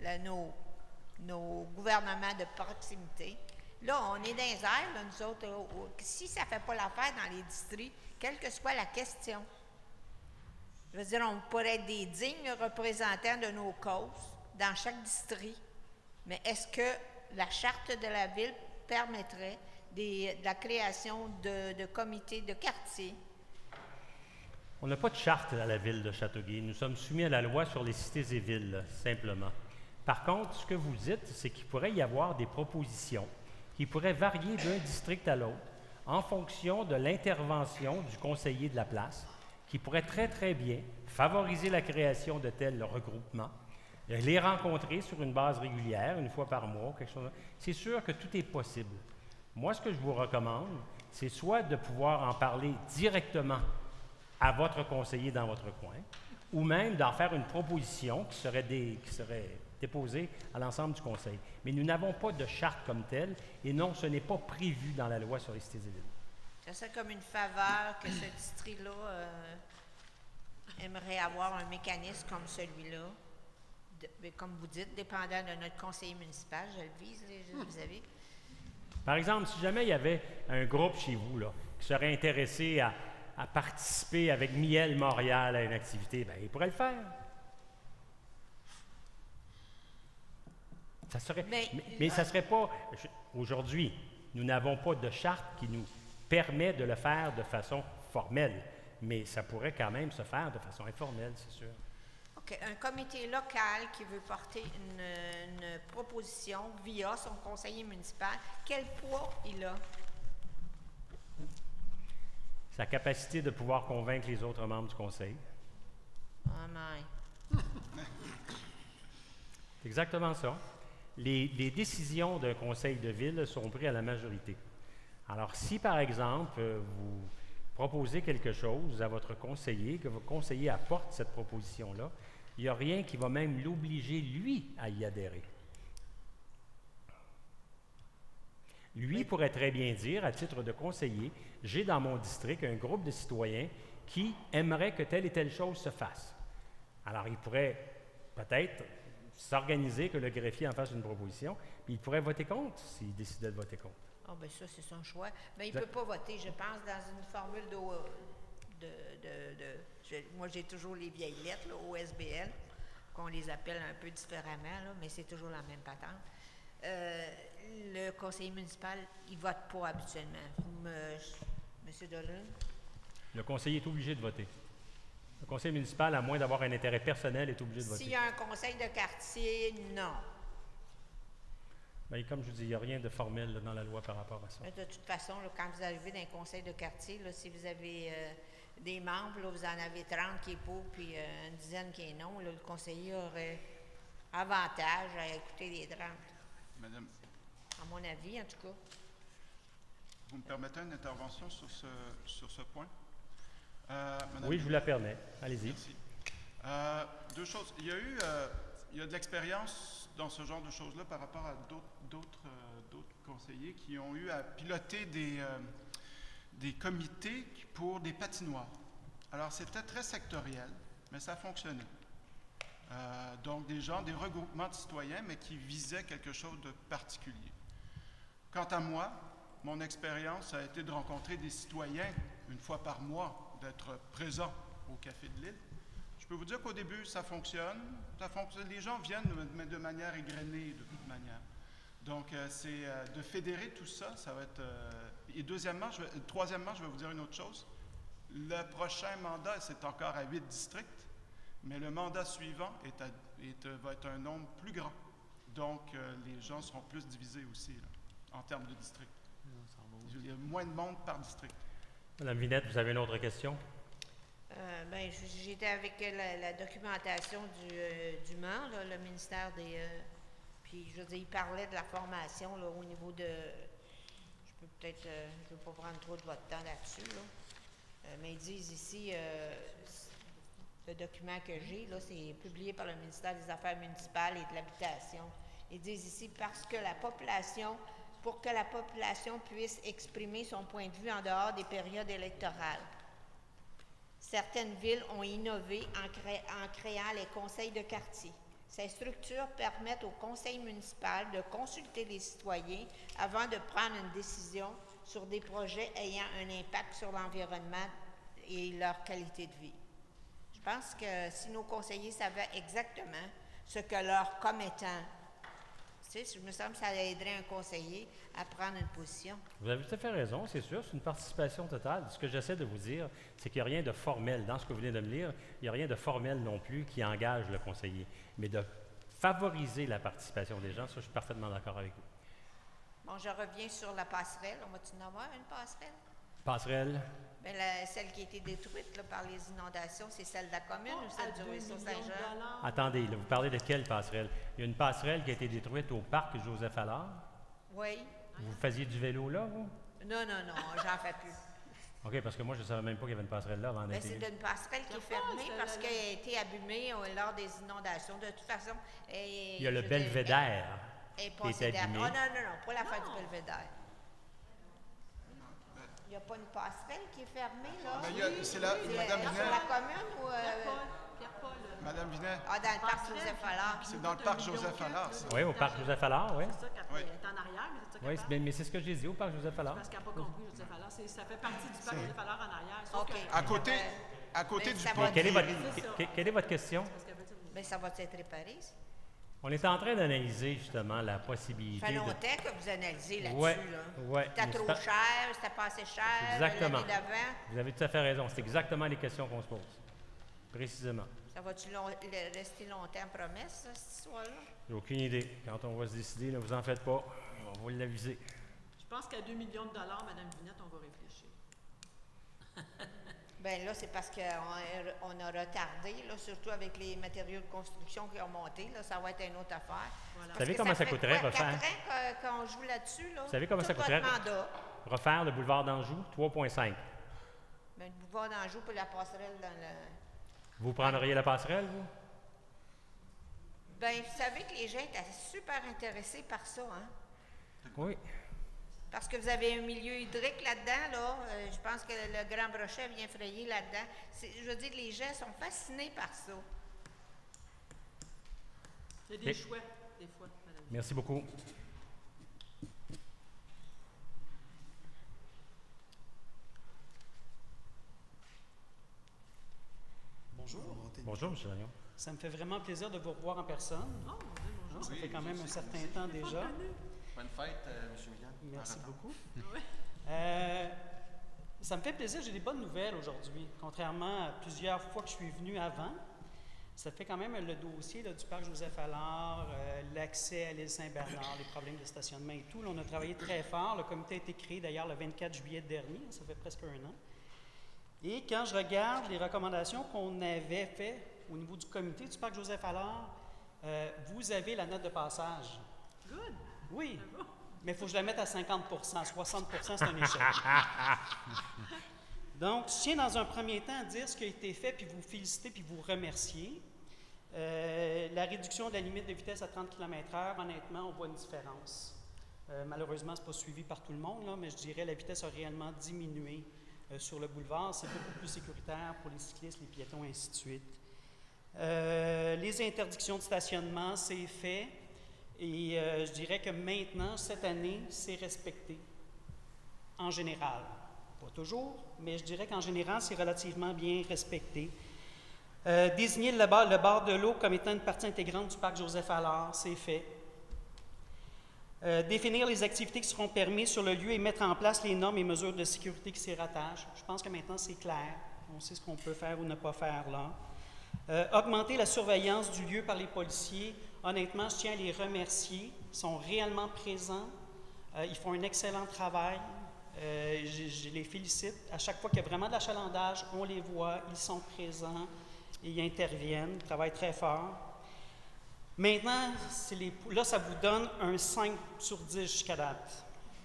nos gouvernements de proximité. Là, on est dans les airs, là, nous autres. Si ça ne fait pas l'affaire dans les districts, quelle que soit la question, je veux dire, on pourrait être des dignes représentants de nos causes dans chaque district, mais est-ce que la charte de la ville permettrait de la création de comités de quartier? On n'a pas de charte à la ville de Châteauguay. Nous sommes soumis à la loi sur les cités et villes, simplement. Par contre, ce que vous dites, c'est qu'il pourrait y avoir des propositions qui pourraient varier d'un district à l'autre en fonction de l'intervention du conseiller de la place, qui pourrait très, très bien favoriser la création de tels regroupements, les rencontrer sur une base régulière, une fois par mois, quelque chose. C'est sûr que tout est possible. Moi, ce que je vous recommande, c'est soit de pouvoir en parler directement à votre conseiller dans votre coin, ou même d'en faire une proposition qui serait déposée à l'ensemble du conseil. Mais nous n'avons pas de charte comme telle, et non, ce n'est pas prévu dans la loi sur les cités et villes. Ça serait comme une faveur que ce district-là aimerait avoir un mécanisme comme celui-là, comme vous dites, dépendant de notre conseiller municipal, je le vise, vous avez. Par exemple, si jamais il y avait un groupe chez vous là, qui serait intéressé à participer avec Miel Montréal à une activité, bien, il pourrait le faire. Ça serait, mais ça ne serait pas aujourd'hui. nous n'avons pas de charte qui nous permet de le faire de façon formelle, mais ça pourrait quand même se faire de façon informelle, c'est sûr. OK. Un comité local qui veut porter une proposition via son conseiller municipal, quel poids il a? Sa capacité de pouvoir convaincre les autres membres du conseil. Oh my. C'est exactement ça. Les décisions d'un conseil de ville sont prises à la majorité. Alors, si par exemple, vous proposez quelque chose à votre conseiller, que votre conseiller apporte cette proposition-là, il n'y a rien qui va même l'obliger, lui, à y adhérer. Lui pourrait très bien dire, à titre de conseiller, j'ai dans mon district un groupe de citoyens qui aimeraient que telle et telle chose se fasse. Alors, il pourrait peut-être s'organiser que le greffier en fasse une proposition, puis il pourrait voter contre s'il décidait de voter contre. Ah, bien ça, c'est son choix. Mais il ne peut pas voter, je pense, dans une formule moi, j'ai toujours les vieilles lettres, là, OSBL, qu'on les appelle un peu différemment, là, mais c'est toujours la même patente. Le conseiller municipal, il ne vote pas habituellement. Monsieur Dolan? Le conseiller est obligé de voter. Le conseil municipal, à moins d'avoir un intérêt personnel, est obligé de voter. S'il y a un conseil de quartier, non. Bien, comme je vous dis, il n'y a rien de formel là, dans la loi par rapport à ça. Mais de toute façon, là, quand vous arrivez dans un conseil de quartier, là, si vous avez des membres, là, vous en avez 30 qui est pour, puis une dizaine qui est non, là, le conseiller aurait avantage à écouter les 30. Madame, à mon avis, en tout cas. vous me permettez une intervention sur ce point? Oui, je vous la permets. Allez-y. Merci. Deux choses. Il y a de l'expérience dans ce genre de choses-là par rapport à d'autres conseillers qui ont eu à piloter des comités pour des patinoires. Alors, c'était très sectoriel, mais ça fonctionnait. Donc, des regroupements de citoyens, mais qui visaient quelque chose de particulier. Quant à moi, mon expérience a été de rencontrer des citoyens une fois par mois, d'être présent au Café de l'Île. Je peux vous dire qu'au début, ça fonctionne. Les gens viennent de manière égrenée, de toute manière. Donc, c'est de fédérer tout ça, ça va être... et troisièmement, je vais vous dire une autre chose. Le prochain mandat, c'est encore à 8 districts, mais le mandat suivant va être un nombre plus grand. Donc, les gens seront plus divisés aussi, là, en termes de districts. Il y a moins de monde par district. Madame Vinette, vous avez une autre question? Bien, j'étais avec la documentation du MAN, là, le ministère des... puis, je veux dire, il parlait de la formation là, au niveau de... Je peux peut-être... je ne veux pas prendre trop de votre temps là-dessus, là. Mais ils disent ici, le document que j'ai, là, c'est publié par le ministère des Affaires municipales et de l'Habitation. Ils disent ici, pour que la population puisse exprimer son point de vue en dehors des périodes électorales. Certaines villes ont innové en créant les conseils de quartier. Ces structures permettent au conseil municipal de consulter les citoyens avant de prendre une décision sur des projets ayant un impact sur l'environnement et leur qualité de vie. Je pense que si nos conseillers savaient exactement ce que leur commettant, tu sais, je me semble que ça aiderait un conseiller à prendre une position. Vous avez tout à fait raison, c'est sûr, c'est une participation totale. Ce que j'essaie de vous dire, c'est qu'il n'y a rien de formel. Dans ce que vous venez de me lire, il n'y a rien de formel non plus qui engage le conseiller. Mais de favoriser la participation des gens, ça, je suis parfaitement d'accord avec vous. Bon, je reviens sur la passerelle. On va-tu en avoir une passerelle? Passerelle? Bien, celle qui a été détruite là, par les inondations, c'est celle de la commune ou celle du ruisseau Saint-Jean? Attendez, là, vous parlez de quelle passerelle? Il y a une passerelle qui a été détruite au parc Joseph-Allard. Oui. Vous faisiez du vélo là, vous? Non, j'en fais plus. OK, parce que moi, je ne savais même pas qu'il y avait une passerelle là avant d'être élu. C'est une passerelle qui est fermée parce qu'elle a été abîmée lors des inondations. De toute façon, il y a le belvédère qui est abîmé. Oh non, pas la fin du belvédère. Il n'y a pas une passerelle qui est fermée, là? C'est Madame Vinet. Sur la commune ou... Pierre-Paul. Madame Vinet. Ah, dans le parc Joseph-Allard. C'est dans le parc Joseph-Allard. Oui, au parc Joseph-Allard, oui. C'est ça, quand elle est en arrière, mais c'est ça qu'elle Oui, mais c'est ce que j'ai dit, au parc Joseph-Allard. Parce qu'elle n'a pas compris, Joseph-Allard. Ça fait partie du parc Joseph-Allard en arrière. OK. À côté du pont. Quelle est votre question? Mais ça va être réparé? On est en train d'analyser justement la possibilité. Ça fait longtemps que vous analysez là-dessus. Ouais, Là. ouais, C'était mais trop c'est pas- cher, c'était pas assez cher, Exactement. l'année d'avant. Vous avez tout à fait raison. C'est exactement les questions qu'on se pose. Précisément. Ça va-tu rester longtemps en promesse, ça, cette histoire-là? J'ai aucune idée. Quand on va se décider, ne vous en faites pas. On va l'aviser. Je pense qu'à 2 millions de dollars, Mme Vinette, on va réfléchir. Bien là, c'est parce qu'on a retardé, là, surtout avec les matériaux de construction qui ont monté. Là, ça va être une autre affaire. Voilà. Vous savez comment ça coûterait refaire? 4 ans qu'on joue là-dessus. Là, Vous savez comment tout ça coûterait votre mandat. refaire le boulevard d'Anjou? 3,5. Mais le boulevard d'Anjou pour la passerelle dans le... Vous prendriez la passerelle, vous? Bien, vous savez que les gens étaient super intéressés par ça, hein? Oui. Parce que vous avez un milieu hydrique là-dedans, là. Je pense que le Grand Brochet vient frayer là-dedans. Je veux dire, les gens sont fascinés par ça. Il y a des choix, des fois, Mme. Merci beaucoup. Bonjour. Bonjour, M. Lagnon. Ça me fait vraiment plaisir de vous revoir en personne. Oh, mon Dieu, bonjour. Ça fait quand même un certain temps déjà. Bonne fête, M. Miguel. Merci beaucoup. Oui. Ça me fait plaisir, j'ai des bonnes nouvelles aujourd'hui. Contrairement à plusieurs fois que je suis venu avant, ça fait quand même le dossier là, du parc Joseph-Allard, l'accès à l'île Saint-Bernard, les problèmes de stationnement et tout. Là, on a travaillé très fort. Le comité a été créé d'ailleurs le 24 juillet dernier, ça fait presque un an. Et quand je regarde les recommandations qu'on avait faites au niveau du comité du parc Joseph-Allard, vous avez la note de passage. Good. Oui, mais il faut que je la mette à 50 60 c'est un échec. Donc, je tiens dans un premier temps à dire ce qui a été fait, puis vous féliciter, puis vous remercier. La réduction de la limite de vitesse à 30 km/h, honnêtement, on voit une différence. Malheureusement, ce n'est pas suivi par tout le monde, là, mais je dirais que la vitesse a réellement diminué sur le boulevard. C'est beaucoup plus sécuritaire pour les cyclistes, les piétons, et ainsi de suite. Les interdictions de stationnement, c'est fait. Et je dirais que maintenant, cette année, c'est respecté. En général. Pas toujours, mais je dirais qu'en général, c'est relativement bien respecté. Désigner le bord de l'eau comme étant une partie intégrante du parc Joseph-Allard, c'est fait. Définir les activités qui seront permises sur le lieu et mettre en place les normes et mesures de sécurité qui s'y rattachent. Je pense que maintenant, c'est clair. On sait ce qu'on peut faire ou ne pas faire là. Augmenter la surveillance du lieu par les policiers. Honnêtement, je tiens à les remercier. Ils sont réellement présents. Ils font un excellent travail. Je les félicite. À chaque fois qu'il y a vraiment de l'achalandage, on les voit, ils sont présents et ils interviennent. Ils travaillent très fort. Maintenant, là, ça vous donne un 5 sur 10 jusqu'à date.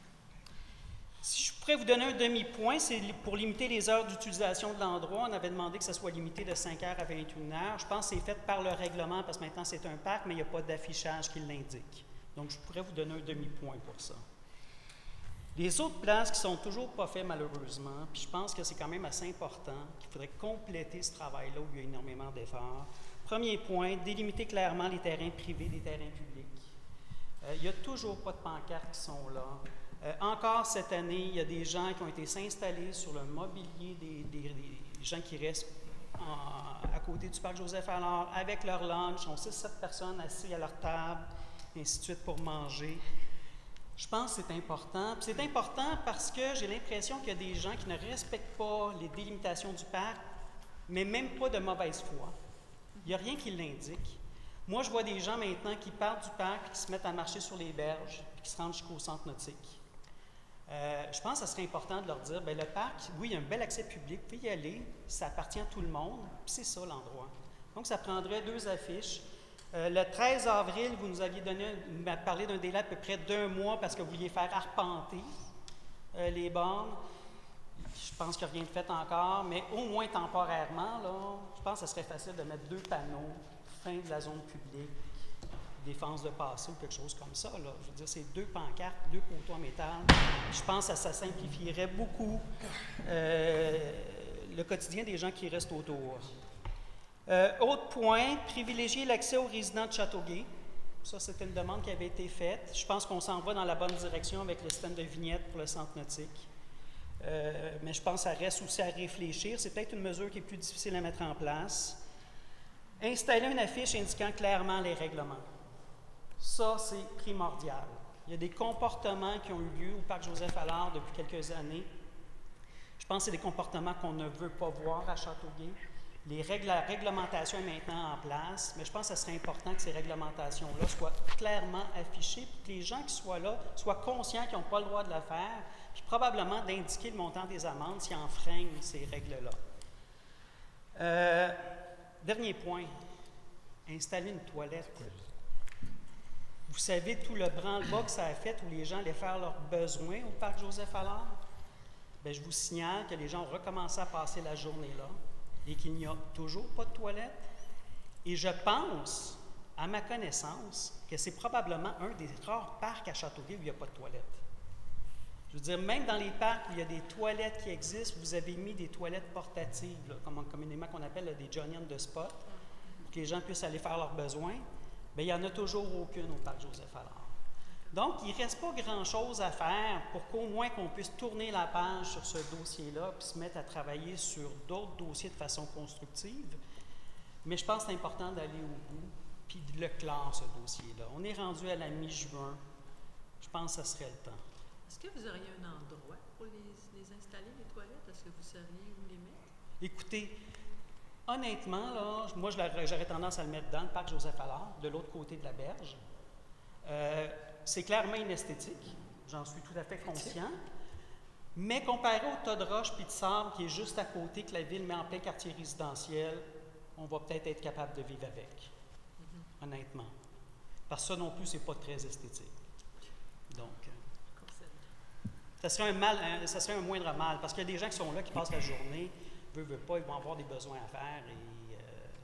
Si je pourrais vous donner un demi-point, c'est pour limiter les heures d'utilisation de l'endroit. On avait demandé que ça soit limité de 5 heures à 21 heures. Je pense que c'est fait par le règlement parce que maintenant c'est un parc, mais il n'y a pas d'affichage qui l'indique. Donc, je pourrais vous donner un demi-point pour ça. Les autres places qui ne sont toujours pas faites, malheureusement, puis je pense que c'est quand même assez important, qu'il faudrait compléter ce travail-là où il y a énormément d'efforts. Premier point, délimiter clairement les terrains privés des terrains publics. Il n'y a toujours pas de pancartes qui sont là. Encore cette année, il y a des gens qui ont été s'installer sur le mobilier des gens qui restent à côté du parc Joseph-Allard avec leur lunch. On 6-7 personnes assises à leur table, et ainsi de suite, pour manger. Je pense que c'est important. C'est important parce que j'ai l'impression qu'il y a des gens qui ne respectent pas les délimitations du parc, mais même pas de mauvaise foi. Il n'y a rien qui l'indique. Moi, je vois des gens maintenant qui partent du parc, qui se mettent à marcher sur les berges, puis qui se rendent jusqu'au centre nautique. Je pense que ce serait important de leur dire, bien, le parc, oui, il y a un bel accès public, vous pouvez y aller, ça appartient à tout le monde, puis c'est ça l'endroit. Donc, ça prendrait 2 affiches. Le 13 avril, vous nous aviez parlé d'un délai à peu près d'1 mois parce que vous vouliez faire arpenter les bornes. Je pense qu'il n'y a rien de fait encore, mais au moins temporairement, là, je pense que ce serait facile de mettre 2 panneaux, fin de la zone publique, défense de passer ou quelque chose comme ça. Là. Je veux dire, c'est 2 pancartes, 2 poteaux en métal. Je pense que ça simplifierait beaucoup le quotidien des gens qui restent autour. Autre point, privilégier l'accès aux résidents de Châteauguay. Ça, c'était une demande qui avait été faite. Je pense qu'on s'en va dans la bonne direction avec le système de vignettes pour le centre nautique. Mais je pense que ça reste aussi à réfléchir. C'est peut-être une mesure qui est plus difficile à mettre en place. Installer une affiche indiquant clairement les règlements. Ça, c'est primordial. Il y a des comportements qui ont eu lieu au Parc Joseph-Allard depuis quelques années. Je pense que c'est des comportements qu'on ne veut pas voir à Châteauguay. La réglementation est maintenant en place, mais je pense que ce serait important que ces réglementations-là soient clairement affichées pour que les gens qui soient là soient conscients qu'ils n'ont pas le droit de le faire, puis probablement d'indiquer le montant des amendes s'ils enfreignent ces règles-là. Dernier point, installer une toilette. Vous savez tout le branle-bas que ça a fait où les gens allaient faire leurs besoins au Parc Joseph-Allard? Bien, je vous signale que les gens ont recommencé à passer la journée là et qu'il n'y a toujours pas de toilette. Et je pense, à ma connaissance, que c'est probablement un des rares parcs à Châteauguay où il n'y a pas de toilette. Je veux dire, même dans les parcs où il y a des toilettes qui existent, vous avez mis des toilettes portatives, là, communément qu'on appelle là, des Johnny on the spot, pour que les gens puissent aller faire leurs besoins. Bien, il n'y en a toujours aucune au Parc Joseph-Allard. Donc, il ne reste pas grand-chose à faire pour qu'au moins qu'on puisse tourner la page sur ce dossier-là puis se mettre à travailler sur d'autres dossiers de façon constructive. Mais je pense que c'est important d'aller au bout puis de le clore, ce dossier-là. On est rendu à la mi-juin. Je pense que ce serait le temps. Est-ce que vous auriez un endroit pour les installer, les toilettes? Est-ce que vous sauriez où les mettre? Écoutez, honnêtement, là, moi, j'aurais tendance à le mettre dans le Parc Joseph-Allard, de l'autre côté de la berge. C'est clairement inesthétique, j'en suis tout à fait conscient, mais comparé au tas de roches et de sable qui est juste à côté, que la ville met en plein quartier résidentiel, on va peut-être être capable de vivre avec, honnêtement. Parce que ça non plus, c'est pas très esthétique. Donc, ça serait un moindre mal, parce qu'il y a des gens qui sont là, qui passent la journée, veulent pas, ils vont avoir des besoins à faire et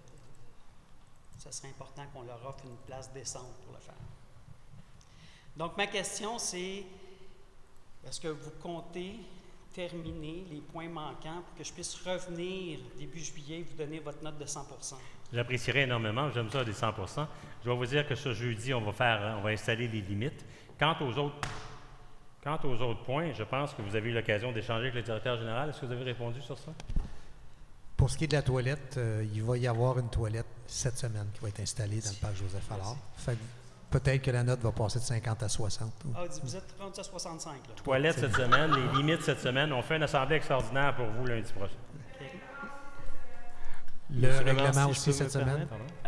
ça serait important qu'on leur offre une place décente pour le faire. Donc, ma question, c'est, est-ce que vous comptez terminer les points manquants pour que je puisse revenir début juillet et vous donner votre note de 100 %? J'apprécierais énormément, j'aime ça des 100 %. Je vais vous dire que ce jeudi, on va installer les limites. Quant aux autres points, je pense que vous avez eu l'occasion d'échanger avec le directeur général. Est-ce que vous avez répondu sur ça? Pour ce qui est de la toilette, il va y avoir une toilette cette semaine qui va être installée dans le Parc Joseph-Allard. Fait que peut-être que la note va passer de 50 à 60. Ah, vous êtes rendu à 65, là. Toilette cette semaine, les limites cette semaine. On fait une assemblée extraordinaire pour vous lundi prochain. Okay. Le règlement aussi cette semaine?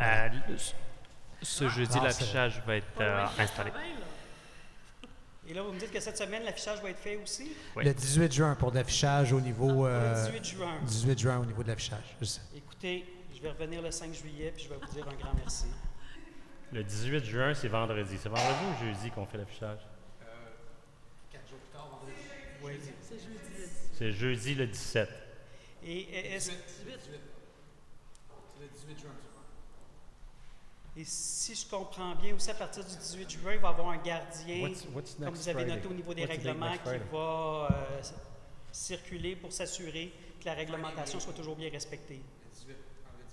Ce jeudi, l'affichage va être installé. Et là, vous me dites que cette semaine, l'affichage va être fait aussi? Oui. Le 18 juin pour l'affichage au niveau... le 18 juin. 18 juin au niveau de l'affichage. Écoutez, je vais revenir le 5 juillet puis je vais vous dire un grand merci. Le 18 juin, c'est vendredi. C'est vendredi ou jeudi qu'on fait l'affichage? 4 jours plus tard, vendredi. Oui. C'est jeudi le 18. C'est jeudi le 17. Et est-ce... 18. C'est le 18 juin. Et si je comprends bien, aussi à partir du 18 juin, il va y avoir un gardien, comme vous avez noté au niveau des règlements, qui va circuler pour s'assurer que la réglementation soit toujours bien respectée. Le 18, vendredi.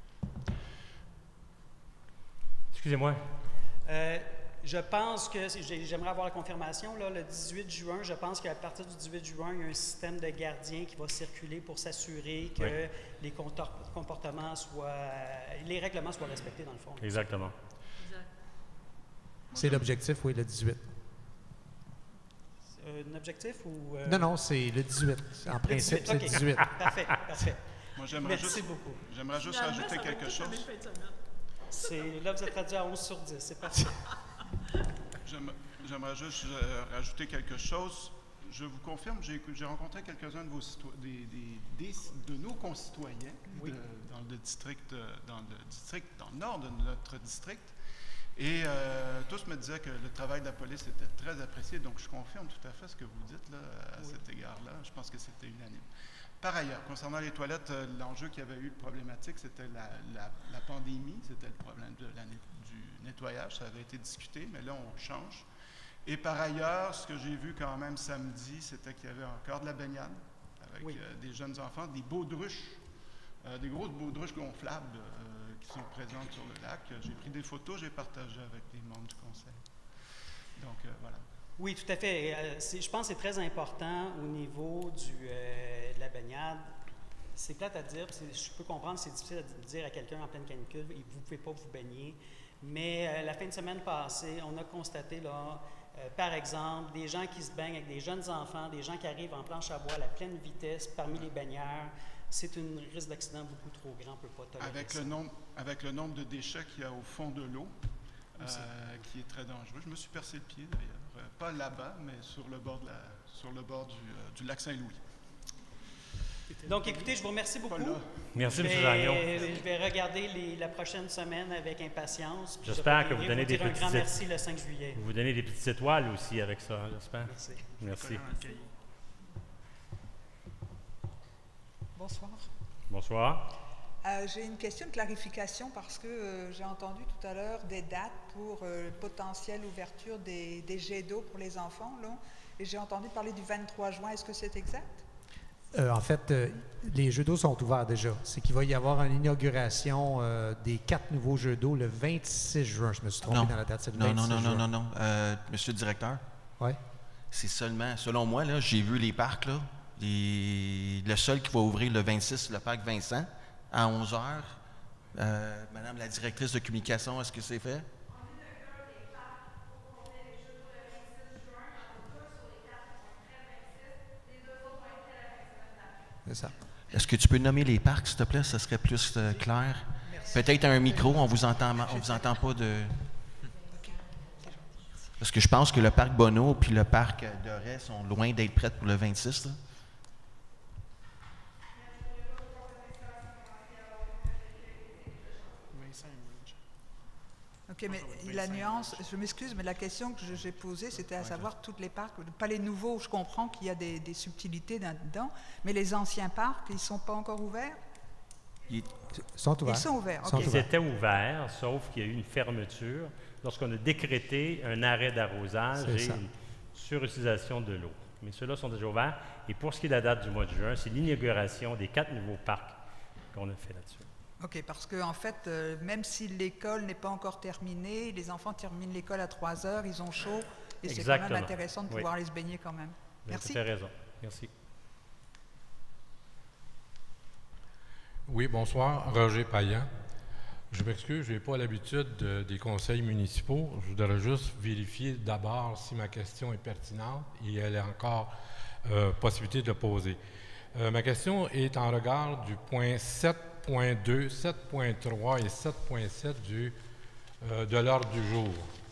Excusez-moi. Je pense que, j'aimerais avoir la confirmation, là, le 18 juin, je pense qu'à partir du 18 juin, il y a un système de gardiens qui va circuler pour s'assurer que les comportements les règlements soient respectés dans le fond. Exactement. Exact. C'est l'objectif, oui, le 18. Un objectif ou... Non, c'est le 18. En principe, c'est le 18. Parfait, parfait. Moi, j'aimerais juste Finalement, rajouter ça va quelque être chose. la même fin de semaine. Là, vous êtes rendu à 11 sur 10, c'est parfait. J'aimerais juste rajouter quelque chose. Je vous confirme, j'ai rencontré quelques-uns de nos concitoyens dans le nord de notre district. Et tous me disaient que le travail de la police était très apprécié. Donc, je confirme tout à fait ce que vous dites là, à cet égard-là. Je pense que c'était unanime. Par ailleurs, concernant les toilettes, l'enjeu qui avait eu le problématique, c'était la pandémie, c'était le problème du nettoyage, ça avait été discuté, mais là, on change. Et par ailleurs, ce que j'ai vu quand même samedi, c'était qu'il y avait encore de la baignade avec des jeunes enfants, des baudruches, des grosses baudruches gonflables qui sont présentes sur le lac. J'ai pris des photos, j'ai partagé avec les membres du conseil. Donc, voilà. Oui, tout à fait. Je pense que c'est très important au niveau de la baignade. C'est plate à dire, je peux comprendre, c'est difficile à dire à quelqu'un en pleine canicule, vous ne pouvez pas vous baigner. Mais la fin de semaine passée, on a constaté, là, par exemple, des gens qui se baignent avec des jeunes enfants, des gens qui arrivent en planche à bois à la pleine vitesse parmi les baigneurs. C'est un risque d'accident beaucoup trop grand, on ne peut pas tolérer avec le nombre de déchets qu'il y a au fond de l'eau, qui est très dangereux. Je me suis percé le pied, d'ailleurs. Pas là-bas, mais sur le bord, du lac Saint-Louis. Donc, écoutez, je vous remercie beaucoup. Merci, M. Gagnon. Je vais regarder la prochaine semaine avec impatience. J'espère que vous donnez des petites petites... un grand merci le 5 juillet. Vous donnez des petites étoiles aussi avec ça, j'espère. Merci. Merci. Bonsoir. Bonsoir. J'ai une question de clarification parce que j'ai entendu tout à l'heure des dates pour potentielle ouverture des jets d'eau pour les enfants, là, et j'ai entendu parler du 23 juin. Est-ce que c'est exact? En fait, les jeux d'eau sont ouverts déjà. C'est qu'il va y avoir une inauguration des 4 nouveaux jeux d'eau le 26 juin. Je me suis trompé dans la date. C'est le 26 juin. Non. Monsieur le directeur? Oui. C'est seulement, selon moi, là, j'ai vu les parcs, là. Le seul qui va ouvrir le 26, le parc Vincent, à 11h. Madame la directrice de communication, est-ce que c'est fait? C'est ça. Est-ce que tu peux nommer les parcs, s'il te plaît? Ça serait plus clair. Peut-être un micro, on vous entend pas de... Parce que je pense que le parc Bonneau puis le parc Doré sont loin d'être prêts pour le 26. Là. OK, mais la nuance, je m'excuse, mais la question que j'ai posée, c'était à savoir tous les parcs, pas les nouveaux, je comprends qu'il y a des subtilités là-dedans, mais les anciens parcs, ils ne sont pas encore ouverts? Ils sont ouverts. Ils sont ouverts, OK. Ils étaient ouverts, sauf qu'il y a eu une fermeture lorsqu'on a décrété un arrêt d'arrosage et une surutilisation de l'eau. Mais ceux-là sont déjà ouverts. Et pour ce qui est de la date du mois de juin, c'est l'inauguration des 4 nouveaux parcs qu'on a fait là-dessus. OK, parce qu'en fait, même si l'école n'est pas encore terminée, les enfants terminent l'école à 3 heures, ils ont chaud, et c'est quand même intéressant de pouvoir aller se baigner quand même. Merci. Tu as raison. Merci. Oui, bonsoir. Roger Payan. Je m'excuse, je n'ai pas l'habitude des conseils municipaux. Je voudrais juste vérifier d'abord si ma question est pertinente et elle a encore possibilité de la poser. Ma question est en regard du point 7.2, 7.3 et 7.7 de l'ordre du jour.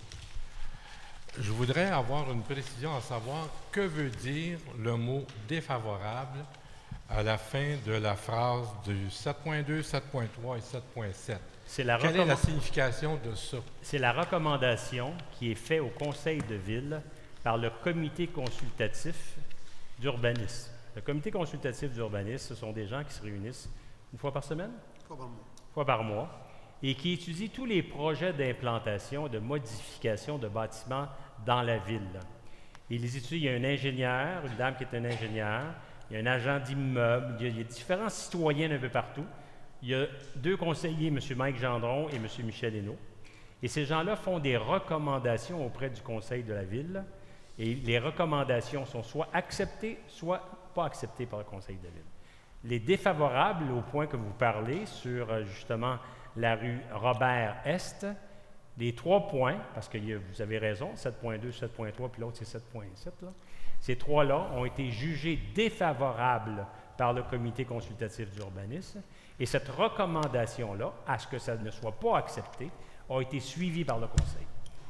Je voudrais avoir une précision à savoir que veut dire le mot défavorable à la fin de la phrase du 7.2, 7.3 et 7.7. Quelle est la signification de ça? C'est la recommandation qui est faite au conseil de ville par le comité consultatif d'urbanisme. Le comité consultatif d'urbanisme, ce sont des gens qui se réunissent une fois par semaine? Fois par mois. Fois par mois, et qui étudient tous les projets d'implantation, de modification de bâtiments dans la ville. Ils les étudient, il y a un ingénieur, une dame qui est un ingénieur, il y a un agent d'immeuble, il y a différents citoyens un peu partout. Il y a 2 conseillers, M. Mike Gendron et M. Michel Hainaut. Et ces gens-là font des recommandations auprès du conseil de la ville. Et les recommandations sont soit acceptées, soit pas acceptées par le conseil de la ville. Les défavorables, au point que vous parlez, sur justement la rue Robert-Est, les 3 points, parce que vous avez raison, 7.2, 7.3, puis l'autre c'est 7.7, ces 3-là ont été jugés défavorables par le comité consultatif d'urbanisme, et cette recommandation-là, à ce que ça ne soit pas accepté, a été suivie par le conseil.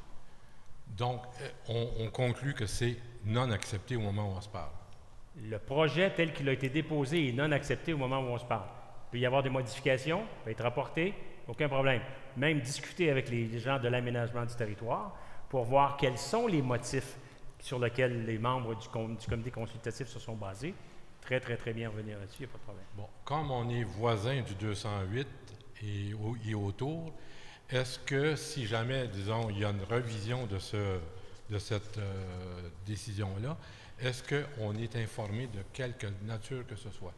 Donc, on conclut que c'est non accepté au moment où on se parle. Le projet tel qu'il a été déposé est non accepté au moment où on se parle. Il peut y avoir des modifications, peut être rapporté, aucun problème. Même discuter avec les gens de l'aménagement du territoire pour voir quels sont les motifs sur lesquels les membres du comité consultatif se sont basés. Très, très, très bien revenir là-dessus, il n'y a pas de problème. Bon, comme on est voisin du 208 et autour, est-ce que si jamais, disons, il y a une revision de cette décision-là, est-ce qu'on est informé de quelque nature que ce soit?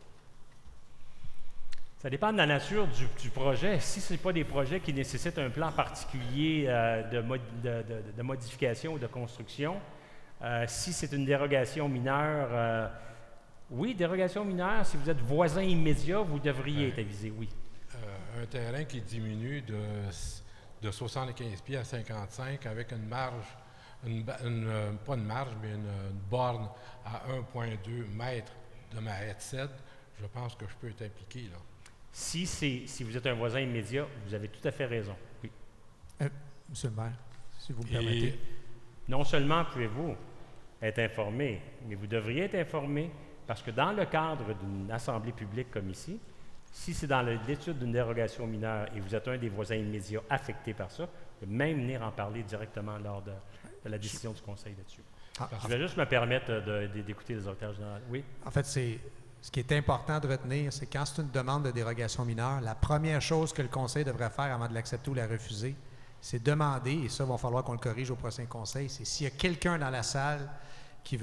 Ça dépend de la nature du projet. Si ce n'est pas des projets qui nécessitent un plan particulier de modification ou de construction, si c'est une dérogation mineure, oui, dérogation mineure, si vous êtes voisin immédiat, vous devriez être avisé, oui. Un terrain qui diminue de 75 pieds à 55 avec une marge, pas une marge, mais une borne à 1,2 mètres de ma headset, je pense que je peux être impliqué, là. Si vous êtes un voisin immédiat, vous avez tout à fait raison. Oui. Monsieur le maire, si vous me permettez. Non seulement pouvez-vous être informé, mais vous devriez être informé parce que dans le cadre d'une assemblée publique comme ici, si c'est dans l'étude d'une dérogation mineure et vous êtes un des voisins immédiats affectés par ça, vous pouvez même venir en parler directement lors de la décision du conseil là-dessus. Je vais juste me permettre d'écouter les auteurs généraux. Oui? En fait, ce qui est important de retenir, c'est quand c'est une demande de dérogation mineure, la première chose que le conseil devrait faire avant de l'accepter ou la refuser, c'est demander, et ça, il va falloir qu'on le corrige au prochain conseil, c'est s'il y a quelqu'un dans la salle qui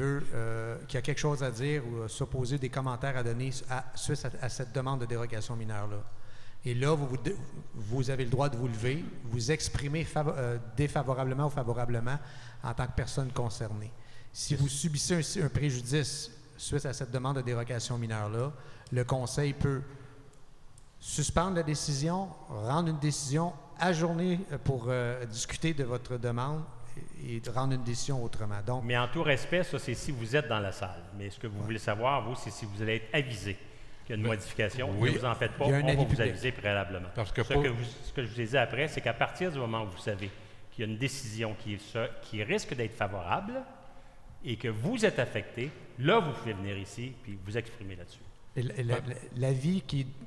a quelque chose à dire ou s'opposer, des commentaires à donner suite à cette demande de dérogation mineure-là. Et là, vous avez le droit de vous lever, vous exprimer défavorablement ou favorablement en tant que personne concernée. Si vous subissez un préjudice suite à cette demande de dérogation mineure-là, le conseil peut suspendre la décision, rendre une décision, ajourner pour discuter de votre demande et rendre une décision autrement. Donc, mais en tout respect, ça, c'est si vous êtes dans la salle. Mais ce que vous voulez savoir, vous, c'est si vous allez être avisé qu'il y a une modification. Oui. Ne vous en faites pas, on va vous aviser préalablement. Parce que ce que je vous ai dit après, c'est qu'à partir du moment où vous savez qu'il y a une décision qui risque d'être favorable et que vous êtes affecté, là, vous pouvez venir ici puis vous exprimer là-dessus. L'avis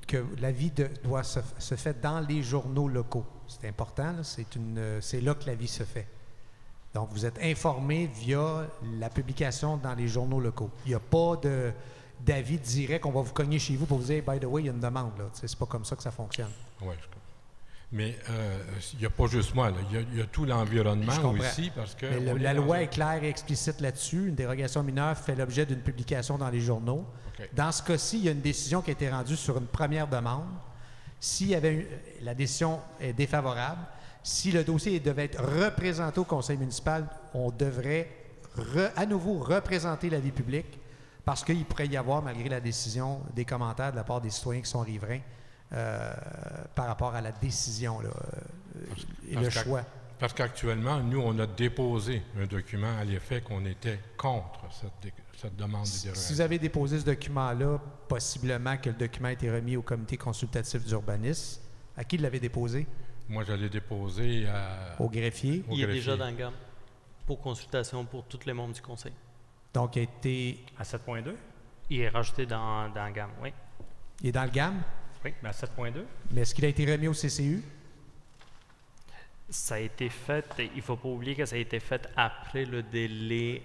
doit se faire dans les journaux locaux. C'est important, là, c'est là que l'avis se fait. Donc, vous êtes informé via la publication dans les journaux locaux. Il n'y a pas d'avis direct qu'on va vous cogner chez vous pour vous dire « by the way, il y a une demande ». C'est pas comme ça que ça fonctionne. Oui, mais il n'y a pas juste moi, là. Il y a tout l'environnement aussi parce que... Mais la loi est claire et explicite là-dessus. Une dérogation mineure fait l'objet d'une publication dans les journaux. Okay. Dans ce cas-ci, il y a une décision qui a été rendue sur une première demande. La décision est défavorable, si le dossier devait être représenté au conseil municipal, on devrait à nouveau représenter l'avis public parce qu'il pourrait y avoir, malgré la décision, des commentaires de la part des citoyens qui sont riverains par rapport à la décision et le choix. Parce qu'actuellement, nous, on a déposé un document à l'effet qu'on était contre cette demande de dérogation. Si vous avez déposé ce document-là, possiblement que le document a été remis au comité consultatif d'urbanisme. À qui l'avez déposé? Moi, je l'ai déposé au greffier. Il est déjà dans le GAM pour consultation pour tous les membres du conseil. Donc, il a été... À 7.2? Il est rajouté dans le GAM, oui. Il est dans le GAM? Oui, mais à 7.2. Mais est-ce qu'il a été remis au CCU? Ça a été fait, il ne faut pas oublier que ça a été fait après le délai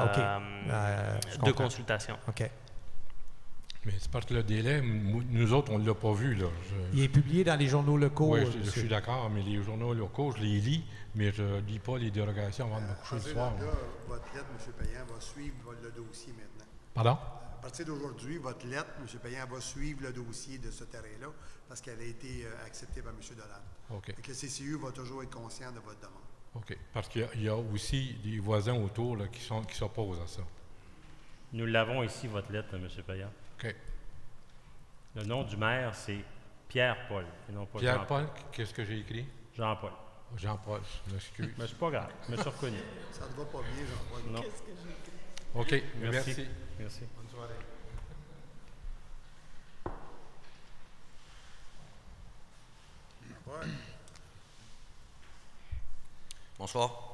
de consultation. OK. Mais c'est parce que le délai, nous autres, on ne l'a pas vu, là. Il est publié dans les journaux locaux. Oui, je suis d'accord, mais les journaux locaux, je les lis, mais je ne lis pas les dérogations avant de me coucher le soir. Là, votre lettre, M. Payan, va suivre le dossier maintenant. Pardon? À partir d'aujourd'hui, votre lettre, M. Payan, va suivre le dossier de ce terrain-là parce qu'elle a été acceptée par M. Dolan. OK. Et que le CCU va toujours être conscient de votre demande. OK. Parce qu'il y a aussi des voisins autour là, qui s'opposent à ça. Nous l'avons ici, votre lettre, M. Payan. OK. Le nom du maire, c'est Pierre-Paul. Pierre-Paul, qu'est-ce que j'ai écrit? Jean-Paul. Jean-Paul, je m'excuse. Mais c'est pas grave, je me suis reconnu. Ça ne va pas bien, Jean-Paul. Non. Qu'est-ce que j'ai écrit? OK, merci. Merci. Bonne soirée. Jean-Paul. Bonsoir.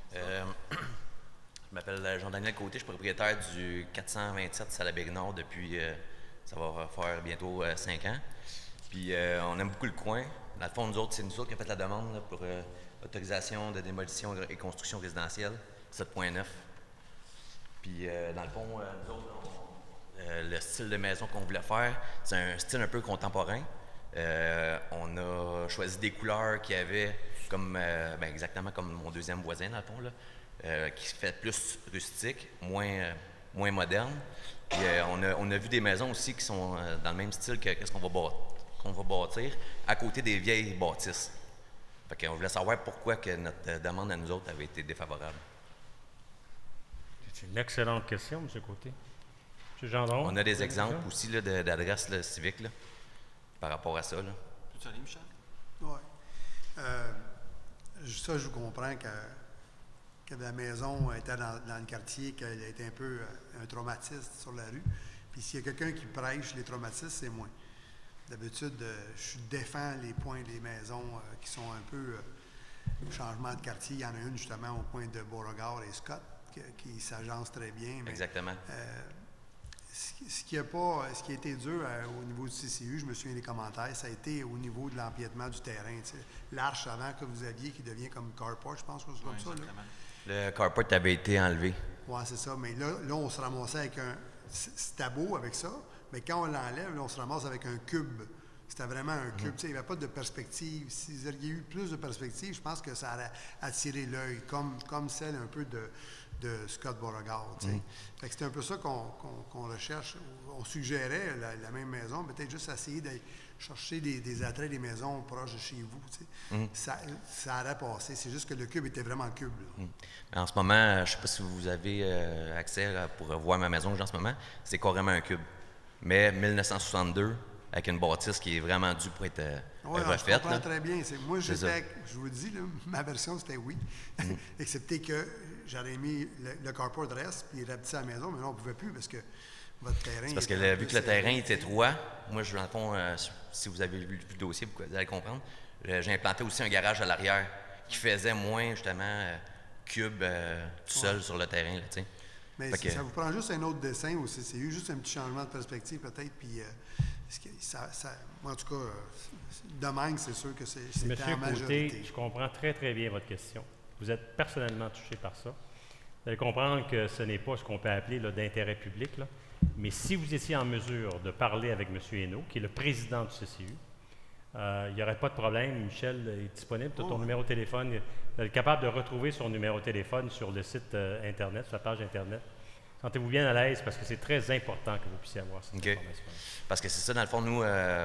Je m'appelle Jean-Daniel Côté, je suis propriétaire du 427 Salabeg-Nord depuis, ça va faire bientôt 5 ans. Puis on aime beaucoup le coin. Dans le fond, c'est nous autres qui avons fait la demande là, pour autorisation de démolition et construction résidentielle, 7.9. Puis dans le fond, nous autres, le style de maison qu'on voulait faire, c'est un style un peu contemporain. On a choisi des couleurs qui avaient comme exactement comme mon deuxième voisin dans le fond là. Qui fait plus rustique, moins moderne. Puis, on a vu des maisons aussi qui sont dans le même style que ce qu'on va bâtir, à côté des vieilles bâtisses. Fait qu'on voulait savoir pourquoi que notre demande à nous autres avait été défavorable. C'est une excellente question, M. Côté. M. Gendron? On a des exemples aussi d'adresses civiques là, par rapport à ça. Là. Peux-tu aller, Michel? Oui. ça, je comprends que la maison était dans le quartier, qu'elle a été un peu un traumatisme sur la rue. Puis s'il y a quelqu'un qui prêche les traumatismes, c'est moi. D'habitude, je défends les points des maisons qui sont un peu changement de quartier. Il y en a une justement au coin de Beauregard et Scott qui s'agence très bien. Mais, exactement. Ce qui a été dur au niveau du CCU, je me souviens des commentaires, ça a été au niveau de l'empiètement du terrain. L'arche avant que vous aviez qui devient comme carport, je pense, comme ça. Là. Le carport avait été enlevé. Oui, c'est ça. Mais là, on se ramassait avec un... C'était beau avec ça, mais quand on l'enlève, là, on se ramasse avec un cube. C'était vraiment un cube. Il n'y avait pas de perspective. S'il y avait eu plus de perspective, je pense que ça aurait attiré l'œil, comme celle un peu de Scott Beauregard. Fait que c'est un peu ça qu'on recherche. On suggérait la même maison, peut-être juste essayer d'aller chercher des attraits des maisons proches de chez vous. Ça aurait passé. C'est juste que le cube était vraiment cube. En ce moment, je ne sais pas si vous avez accès pour voir ma maison en ce moment, c'est carrément un cube. Mais 1962, avec une bâtisse qui est vraiment due pour être refaite. Je comprends très bien. Moi, je vous dis, là, ma version, c'était oui. Excepté que j'aurais mis le carport reste, puis il rapetit à la maison, mais là, on ne pouvait plus parce que votre terrain... C'est parce que vu que le terrain est étroit, moi, dans le fond, si vous avez vu le dossier, vous allez comprendre, j'ai implanté aussi un garage à l'arrière qui faisait moins, justement, cube tout seul sur le terrain. Là, mais ça vous prend juste un autre dessin au CCU, juste un petit changement de perspective peut-être, puis moi, en tout cas, de même, c'est sûr que c'est en majorité. Côté, je comprends très, très bien votre question. Vous êtes personnellement touché par ça. Vous allez comprendre que ce n'est pas ce qu'on peut appeler d'intérêt public, là. Mais si vous étiez en mesure de parler avec M. Hainaut, qui est le président du CCU, il n'y aurait pas de problème. Michel est disponible. Tu as ton numéro de téléphone. Vous êtes capable de retrouver son numéro de téléphone sur le site Internet, sur la page Internet. Sentez-vous bien à l'aise parce que c'est très important que vous puissiez avoir cette information. Parce que c'est ça, dans le fond, nous,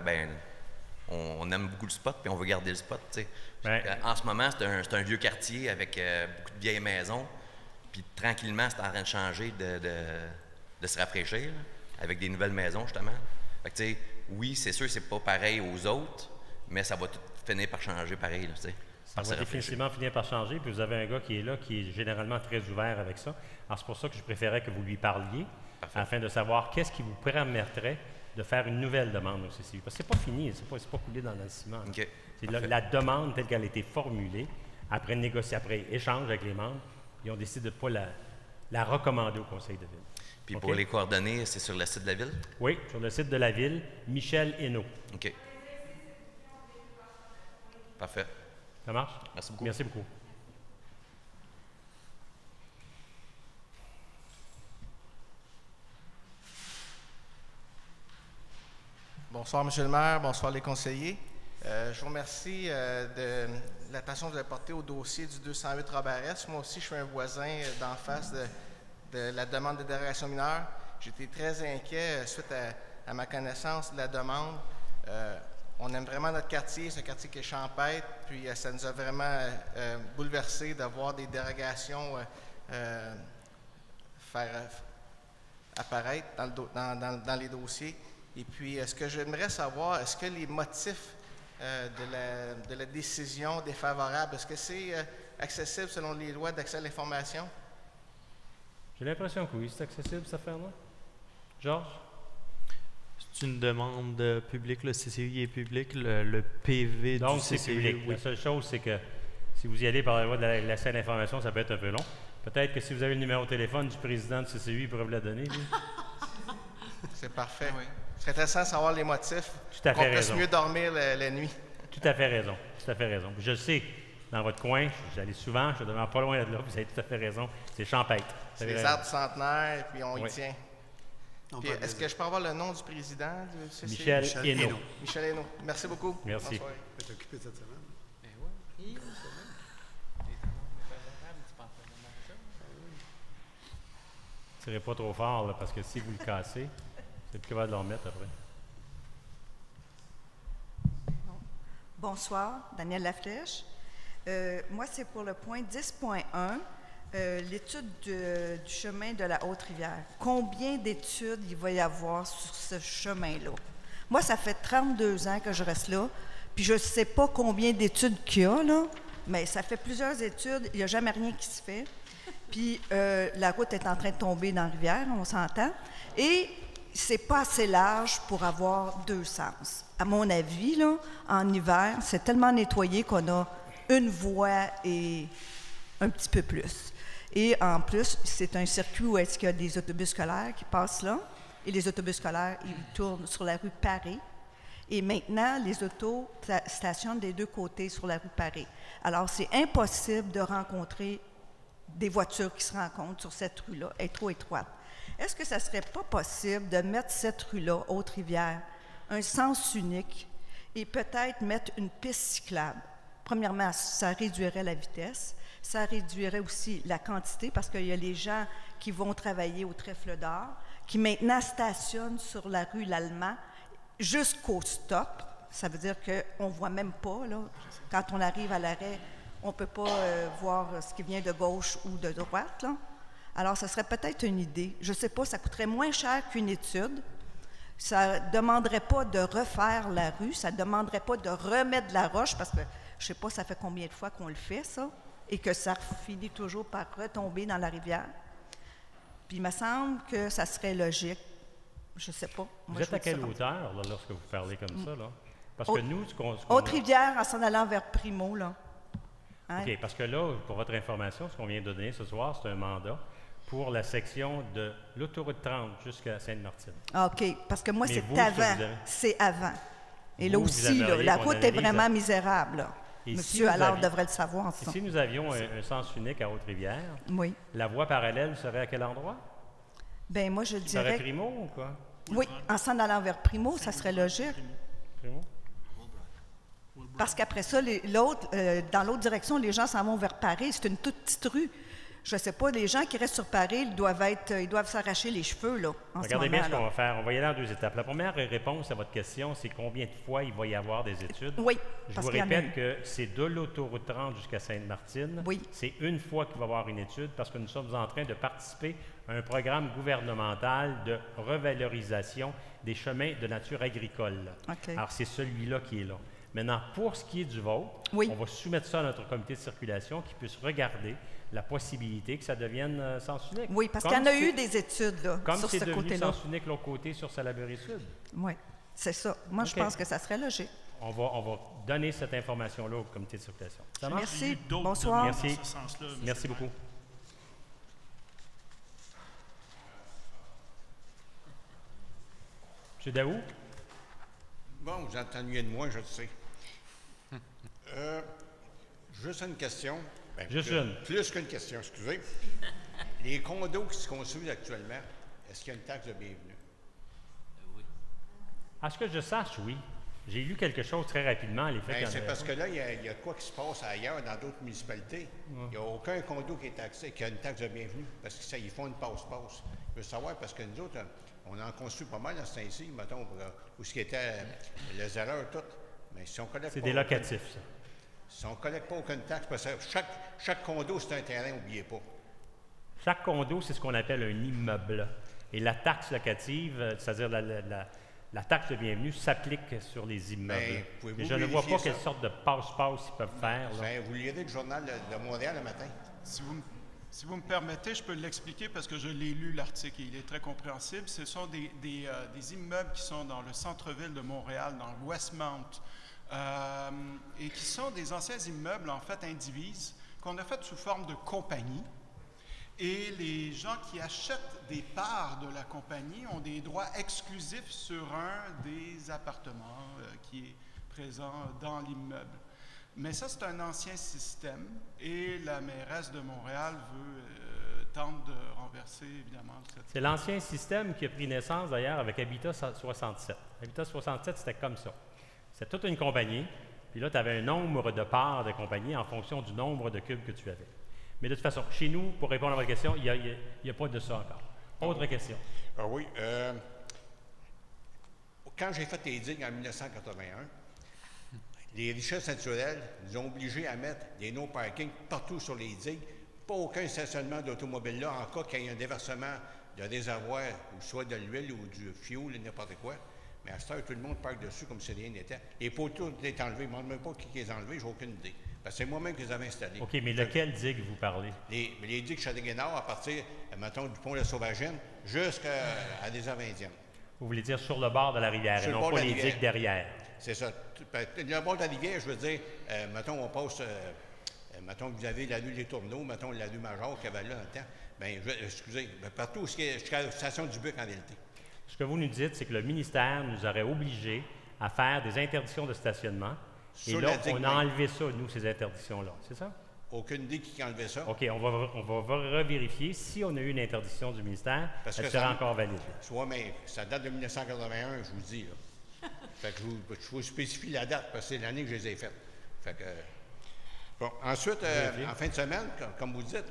on aime beaucoup le spot puis on veut garder le spot. En ce moment, c'est un vieux quartier avec beaucoup de vieilles maisons. Puis tranquillement, c'est en train de changer, de se rafraîchir avec des nouvelles maisons, justement. Fait que, oui, c'est sûr que c'est pas pareil aux autres, mais ça va tout finir par changer pareil. Là, ça va définitivement finir par changer. Puis vous avez un gars qui est là, qui est généralement très ouvert avec ça. Alors, c'est pour ça que je préférais que vous lui parliez, afin de savoir qu'est-ce qui vous permettrait de faire une nouvelle demande au CCU. Parce que c'est pas fini, c'est pas coulé dans le ciment. C'est la demande telle qu'elle a été formulée, après échange avec les membres, ils ont décidé de ne pas la recommander au conseil de ville. Puis pour les coordonnées, c'est sur le site de la ville? Oui, sur le site de la ville, Michel Hainaut. OK. Parfait. Ça marche? Merci beaucoup. Merci beaucoup. Bonsoir, M. le maire. Bonsoir, les conseillers. Je vous remercie de l'attention que vous avez portée au dossier du 208 Robert-S. Moi aussi, je suis un voisin d'en face de la demande de dérogation mineure. J'étais très inquiet suite à ma connaissance de la demande. On aime vraiment notre quartier, c'est un quartier qui est champêtre, puis ça nous a vraiment bouleversé de voir des dérogations faire apparaître dans les dossiers. Et puis, ce que j'aimerais savoir, est-ce que les motifs de la décision défavorable, est-ce que c'est accessible selon les lois d'accès à l'information? J'ai l'impression que oui, c'est accessible, cette affaire-là. Georges? C'est une demande publique, le CCU est public, le PV donc, du CCU. C'est public. Oui. La seule chose, c'est que si vous y allez par la voie de l'accès à l'information, ça peut être un peu long. Peut-être que si vous avez le numéro de téléphone du président du CCU, il pourrait vous la donner, lui. C'est parfait. Oui. C'est intéressant de savoir les motifs. Tout à fait raison. Qu'on puisse mieux dormir la nuit. Tout à fait raison. Tout à fait raison. Je le sais, dans votre coin, j'allais souvent, je demeure pas loin de là, vous avez tout à fait raison. C'est champêtre. C'est des arbres centenaires, puis on y tient. Est-ce que je peux avoir le nom du président du CCU? Michel Hainaut. Michel Hainaut. Merci beaucoup. Merci. Tu es occupé cette semaine. Tirez pas trop fort, là, parce que si vous le cassez, c'est plus capable de le remettre après. Bonsoir, Danielle Laflèche. Moi, c'est pour le point 10.1, l'étude du chemin de la Haute-Rivière. Combien d'études il va y avoir sur ce chemin-là? Moi, ça fait 32 ans que je reste là, puis je ne sais pas combien d'études qu'il y a, là. mais ça fait plusieurs études, il n'y a jamais rien qui se fait. Puis la route est en train de tomber dans la rivière, on s'entend. Et c'est pas assez large pour avoir deux sens. À mon avis, là, en hiver, c'est tellement nettoyé qu'on a une voie et un petit peu plus. Et en plus, c'est un circuit où est-ce qu'il y a des autobus scolaires qui passent là. Et les autobus scolaires, ils tournent sur la rue Paré. Et maintenant, les autos stationnent des deux côtés sur la rue Paré. Alors, c'est impossible de rencontrer des voitures qui se rencontrent sur cette rue-là. Elle est trop étroite. Est-ce que ça ne serait pas possible de mettre cette rue-là, Haute-Rivière, un sens unique et peut-être mettre une piste cyclable? Premièrement, ça réduirait la vitesse. Ça réduirait aussi la quantité parce qu'il y a les gens qui vont travailler au Trèfle d'Or, qui maintenant stationnent sur la rue Lallemand jusqu'au stop. Ça veut dire qu'on ne voit même pas, là, quand on arrive à l'arrêt, on ne peut pas voir ce qui vient de gauche ou de droite. Là. Alors, ça serait peut-être une idée. Je ne sais pas, ça coûterait moins cher qu'une étude. Ça ne demanderait pas de refaire la rue, ça ne demanderait pas de remettre de la roche, parce que je ne sais pas, ça fait combien de fois qu'on le fait, ça, et que ça finit toujours par retomber dans la rivière. Puis il me semble que ça serait logique. Je ne sais pas. Vous êtes à quelle hauteur, là, lorsque vous parlez comme ça, là? Parce que nous, ce qu'on Haute-Rivière, en s'en allant vers Primo, là. Hein? OK, parce que là, pour votre information, ce qu'on vient de donner ce soir, c'est un mandat pour la section de l'autoroute 30 jusqu'à Sainte-Martine. OK, parce que moi, Mais c'est vous, avant. C'est avant. Et là aussi, là, la route est vraiment misérable, là. Monsieur Allard devrait le savoir, ça. Si nous avions un sens unique à Haute-Rivière, oui. La voie parallèle serait à quel endroit? Bien, moi, je dirais... Serait Primo ou quoi? Oui, en s'en allant vers Primo, ça serait logique. Primo? Parce qu'après ça, dans l'autre direction, les gens s'en vont vers Paris. C'est une toute petite rue. Je ne sais pas, les gens qui restent sur Paris, ils doivent s'arracher les cheveux, là, en Regardez ce bien moment, ce qu'on va faire. On va y aller en deux étapes. La première réponse à votre question, c'est combien de fois il va y avoir des études? Oui, je vous répète que c'est de l'autoroute 30 jusqu'à Sainte-Martine. Oui. C'est une fois qu'il va y avoir une étude parce que nous sommes en train de participer à un programme gouvernemental de revalorisation des chemins de nature agricole. Okay. Alors, c'est celui-là qui est là. Maintenant, pour ce qui est du vôtre, on va soumettre ça à notre comité de circulation qui puisse regarder la possibilité que ça devienne sens unique. Oui, parce qu'il y en a eu des études là, comme sur ce côté-là. Comme c'est devenu sens unique l'autre côté sur Salaberry-Sud. Oui, c'est ça. Moi, je pense que ça serait logique. On va donner cette information-là au comité de circulation. Ça marche? Merci. Bonsoir. Merci. Merci beaucoup. M. Daou? Bon, vous entendez de moi, je le sais. Juste une question. Ben, juste une. Plus qu'une question, excusez. Les condos qui se construisent actuellement, est-ce qu'il y a une taxe de bienvenue? Oui. À ce que je sache, oui. J'ai lu quelque chose très rapidement. C'est parce que là, il y a quoi qui se passe ailleurs dans d'autres municipalités. Il n'y a aucun condo qui est taxé, qui a une taxe de bienvenue, parce qu'ils font une passe-passe. Je veux savoir, parce que nous autres, on en construit pas mal à Saint-Cyr, mettons, où ce qui était les erreurs toutes. Mais si on collecte c'est des locatifs, ça. Si on ne collecte pas aucune taxe, parce que chaque condo, c'est un terrain, n'oubliez pas. Chaque condo, c'est ce qu'on appelle un immeuble. Et la taxe locative, c'est-à-dire la taxe de bienvenue, s'applique sur les immeubles. Mais je ne vois pas quelle sorte de passe-passe ils peuvent faire. Là. Vous lirez le journal de Montréal le matin. Si vous me permettez, je peux l'expliquer parce que je l'ai lu, l'article, et il est très compréhensible. Ce sont des immeubles qui sont dans le centre-ville de Montréal, dans Westmount, et qui sont des anciens immeubles, en fait, indivises, qu'on a fait sous forme de compagnie. Et les gens qui achètent des parts de la compagnie ont des droits exclusifs sur un des appartements qui est présent dans l'immeuble. Mais ça, c'est un ancien système et la mairesse de Montréal tente de renverser, évidemment. C'est l'ancien système qui a pris naissance, d'ailleurs, avec Habitat 67. Habitat 67, c'était comme ça. C'était toute une compagnie, puis là, tu avais un nombre de parts de compagnie en fonction du nombre de cubes que tu avais. Mais de toute façon, chez nous, pour répondre à votre question, il n'y a pas de ça encore. Autre question. Ah oui. Quand j'ai fait les digues en 1981, les richesses naturelles nous ont obligés à mettre des no-parking partout sur les digues, pas aucun stationnement d'automobile là, en cas qu'il y ait un déversement de réservoir, ou soit de l'huile ou du fioul, n'importe quoi. Mais à cette heure, tout le monde parque dessus comme si rien n'était. Les poteaux ont été enlevés. Je ne me demande même pas qui les a enlevés, j'ai aucune idée. Parce que c'est moi-même qui les avais installés. OK, mais lequel digue vous parlez? Les digues Châteauguay-Nord, à partir, mettons, du pont de la Sauvagine jusqu'à des Avindiennes. Vous voulez dire sur le bord de la rivière et non pas les digues derrière? C'est ça. Le bord de la rivière, je veux dire, mettons, on passe, mettons que vous avez la rue des Tourneaux, mettons la rue Major qu'il y avait là dans le temps. Bien, excusez, partout jusqu'à la station du Buc en réalité. Ce que vous nous dites, c'est que le ministère nous aurait obligés à faire des interdictions de stationnement. Et là, on a enlevé ça, nous, ces interdictions-là. C'est ça? Aucune idée qui a enlevé ça. OK, on va revérifier si on a eu une interdiction du ministère, elle sera encore valide. Soit, mais ça date de 1981, je vous dis. Là. Fait que je vous spécifie la date parce que c'est l'année que je les ai faites. Fait que, bon, ensuite, en fin de semaine, comme vous dites,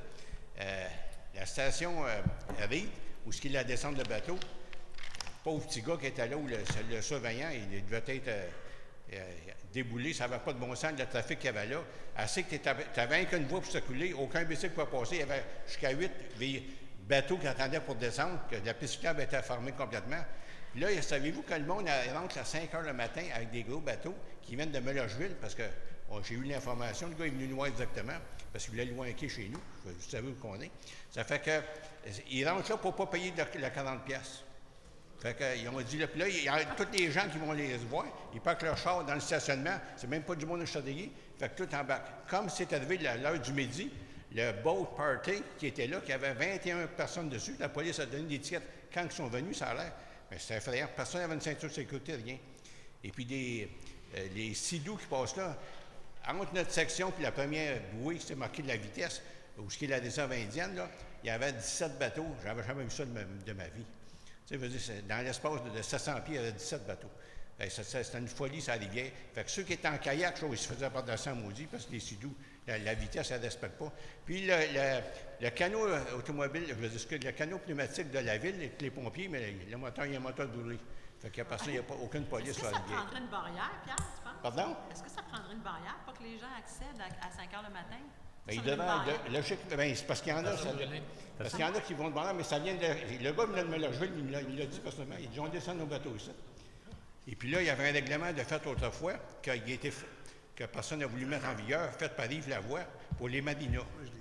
la station Reed, où ce qu'il y a la descente de bateau, le pauvre petit gars qui était là, où le surveillant, il devait être déboulé, ça n'avait pas de bon sens, le trafic qu'il y avait là. Assez que tu n'avais qu'une voie pour circuler, aucun bicycle ne pouvait passer, il y avait jusqu'à 8 bateaux qui attendaient pour descendre, que la piste cyclable était fermée complètement. Là, savez-vous que le monde rentre à 5 heures le matin avec des gros bateaux qui viennent de Mellocheville, parce que j'ai eu l'information, le gars est venu nous voir exactement, parce qu'il voulait louer un quai chez nous, vous savez où qu'on est. Ça fait qu'ils rentrent là pour ne pas payer le 40$. Fait qu'ils ont dit, là, puis là, il y a tous les gens qui vont les voir, ils parquent leur char dans le stationnement, c'est même pas du monde de Châteauguay, fait que tout embarque. Comme c'est arrivé à l'heure du midi, le boat party qui était là, qui avait 21 personnes dessus, la police a donné des tickets quand ils sont venus, ça a l'air. Mais c'était effrayant, personne n'avait une ceinture de sécurité, rien. Et puis les sidous qui passent là, entre notre section et la première bouée, c'était marqué de la vitesse, où ce qui est la descente indienne, là, il y avait 17 bateaux, j'avais jamais vu ça de ma vie. Tu sais, dans l'espace de 700 pieds, il y avait 17 bateaux. C'était une folie, ça rivière. Fait que ceux qui étaient en kayak, ils se faisaient par-dessus maudit parce que les sidous, la vitesse, elle ne respecte pas. Puis le canot automobile, je veux dire, le canot pneumatique de la ville, les pompiers, mais le moteur, il y a un moteur brûlé. Fait qu'à part ça, il n'y a pas aucune police sur la rivière. Est-ce que ça prendrait une barrière, Pierre, tu penses? Pardon? Est-ce que ça prendrait une barrière pour que les gens accèdent à 5 heures le matin? C'est parce qu'il y en a. Parce qu'il y en a qui vont demander, mais ça vient de. Le gars venait de Mellocheville, il me l'a dit personnellement. Il dit on descend nos bateaux ici. Et puis là, il y avait un règlement de fait autrefois que personne n'a voulu mettre en vigueur, fait par Yves Lavoie, pour les marinas.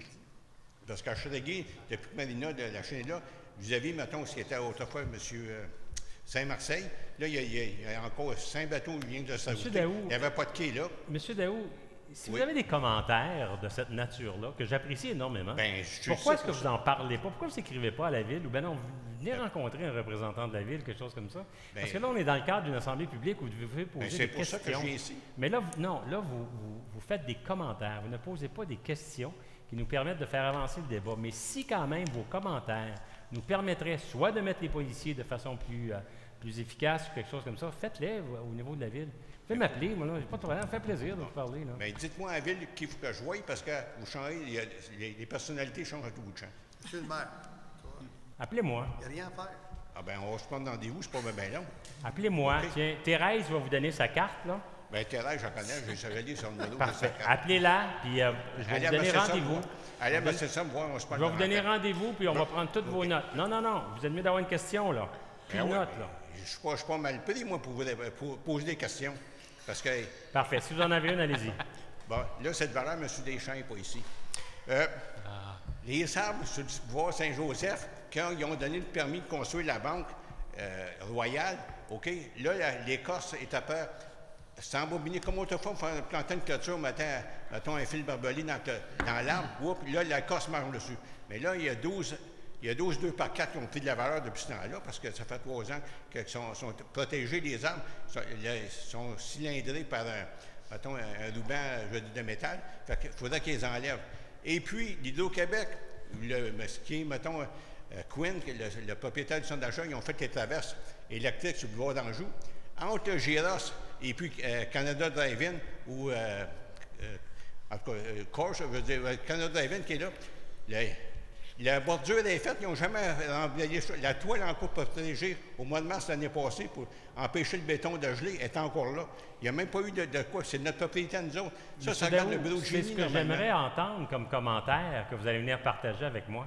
Parce qu'à Châteauguay, depuis que Marina de la chaîne est là, vous aviez, mettons, ce qui était autrefois M. Saint-Marseille. Là, il y a encore 5 bateaux qui viennent de s'ajouter. Il n'y avait pas de quai là. Monsieur Daou, si vous avez des commentaires de cette nature-là, que j'apprécie énormément, pourquoi est-ce que vous n'en parlez pas? Pourquoi vous n'écrivez pas à la Ville? Ou bien non, vous venez rencontrer un représentant de la Ville, quelque chose comme ça? Parce que là, on est dans le cadre d'une assemblée publique où vous devez poser des questions. C'est pour ça que je viens ici. Mais là, vous faites des commentaires. Vous ne posez pas des questions qui nous permettent de faire avancer le débat. Mais si quand même vos commentaires nous permettraient soit de mettre les policiers de façon plus efficace ou quelque chose comme ça, faites-les au niveau de la Ville. Vous pouvez m'appeler, moi, là, j'ai pas de problème, ça me fait plaisir de vous parler. Mais dites-moi à la Ville qu'il faut que je voie, parce que vous changez, les personnalités changent à tout bout de champ. Monsieur le maire, appelez-moi. il n'y a rien à faire. Ah ben, on va se prendre rendez-vous, c'est pas bien long. Appelez-moi. Okay. Tiens, Thérèse va vous donner sa carte, là. Bien, Thérèse, je la connais, j'ai regardé sur le numéro. Parfait. Appelez-la, puis je vais vous donner rendez-vous. Allez, ben, c'est ça, me voir, on se parle. Je vais vous donner rendez-vous, puis on va prendre toutes vos notes. Non, vous êtes mieux d'avoir une question, là. Plus de notes, là. Je ne suis pas mal pris, moi, pour poser des questions. Parce que... Parfait. Si vous en avez une, allez-y. Bon, là, cette valeur, M. Deschamps n'est pas ici. Les arbres sur le bois Saint-Joseph, quand ils ont donné le permis de construire la banque royale, OK, là, l'écorce est à peur. C'est embobbiné comme autrefois, on plantait une clôture, mettons un fil barbelé dans l'arbre, puis là, l'écorce marche dessus. Mais là, il y a 12 2 par 4 qui ont pris de la valeur depuis ce temps-là, parce que ça fait 3 ans qu'ils sont protégés, les arbres, sont cylindrés par un ruban de métal. Fait qu'il faudrait qu'ils les enlèvent. Et puis, l'Hydro-Québec, ce qui est, mettons, Quinn, le propriétaire du centre d'achat, ils ont fait les traverses électriques sur le boulevard d'Anjou. Entre le Giros et puis Canada Drive-In, ou en tout cas, Corse, je veux dire, Canada Drive-In qui est là, la bordure est faite, ils n'ont jamais emblayé. La toile encore protégée au mois de mars l'année passée pour empêcher le béton de geler est encore là. Il n'y a même pas eu de quoi. C'est notre propriété à nous autres. Ça regarde le bureau de génie. C'est ce que j'aimerais entendre comme commentaire que vous allez venir partager avec moi.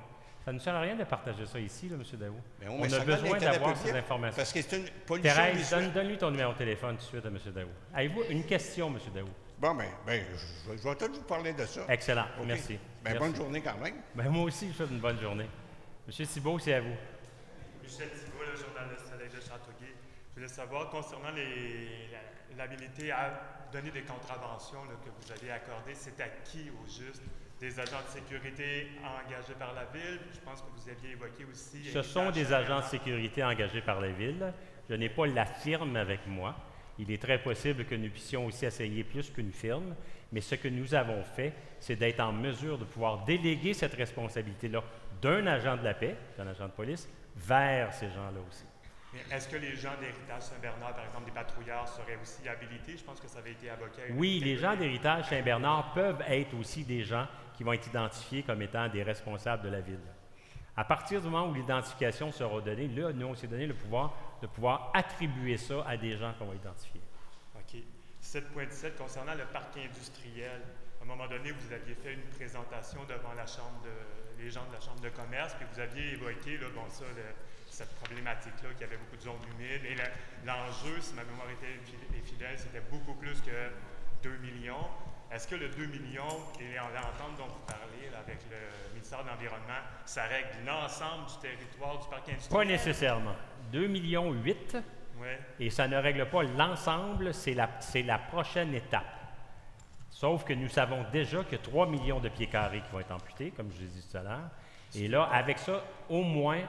Ça ne sert à rien de partager ça ici, là, M. Daou. Mais on On met a ça dans besoin l'Internet d'avoir public, ces informations. parce que c'est une pollution Thérèse, visuelle. donne-lui ton numéro de téléphone tout de suite à M. Daou. Avez-vous une question, M. Daou? Bon, je vais peut-être vous parler de ça. Excellent, OK. merci. Bonne Merci. journée quand même. Moi aussi, je vous souhaite une bonne journée. M. Thibault, c'est à vous. Michel Thibault, le journaliste à l'Aigle de Châteauguay. Je voulais savoir, concernant l'habilité à donner des contraventions là, que vous avez accordées, c'est à qui au juste? Des agents de sécurité engagés par la Ville? Je pense que vous aviez évoqué aussi... Ce sont des agents de sécurité engagés par la Ville. Je n'ai pas la firme avec moi. Il est très possible que nous puissions aussi essayer plus qu'une firme, mais ce que nous avons fait, c'est d'être en mesure de pouvoir déléguer cette responsabilité-là d'un agent de la paix, d'un agent de police, vers ces gens-là aussi. Mais est-ce que les gens d'Héritage Saint-Bernard, par exemple des patrouilleurs, seraient aussi habilités? Je pense que ça avait été évoqué. Oui, les gens d'Héritage Saint-Bernard peuvent être aussi des gens qui vont être identifiés comme étant des responsables de la Ville. À partir du moment où l'identification sera donnée, là, nous, on s'est donné le pouvoir de pouvoir attribuer ça à des gens qu'on va identifier. OK. 7.17, concernant le parc industriel, à un moment donné, vous aviez fait une présentation devant les gens de la Chambre de commerce, puis vous aviez évoqué cette problématique-là, qu'il y avait beaucoup de zones humides. Et l'enjeu, si ma mémoire est fidèle, c'était beaucoup plus que 2 millions. Est-ce que le 2 millions et l'entente dont vous parlez là, avec le ministère de l'Environnement, ça règle l'ensemble du territoire du parc industriel? Pas nécessairement. 2,8 millions, ouais. Et ça ne règle pas l'ensemble, c'est la prochaine étape. Sauf que nous savons déjà que 3 millions de pieds carrés qui vont être amputés, comme je l'ai dit tout à l'heure. Et là, avec ça, au moins,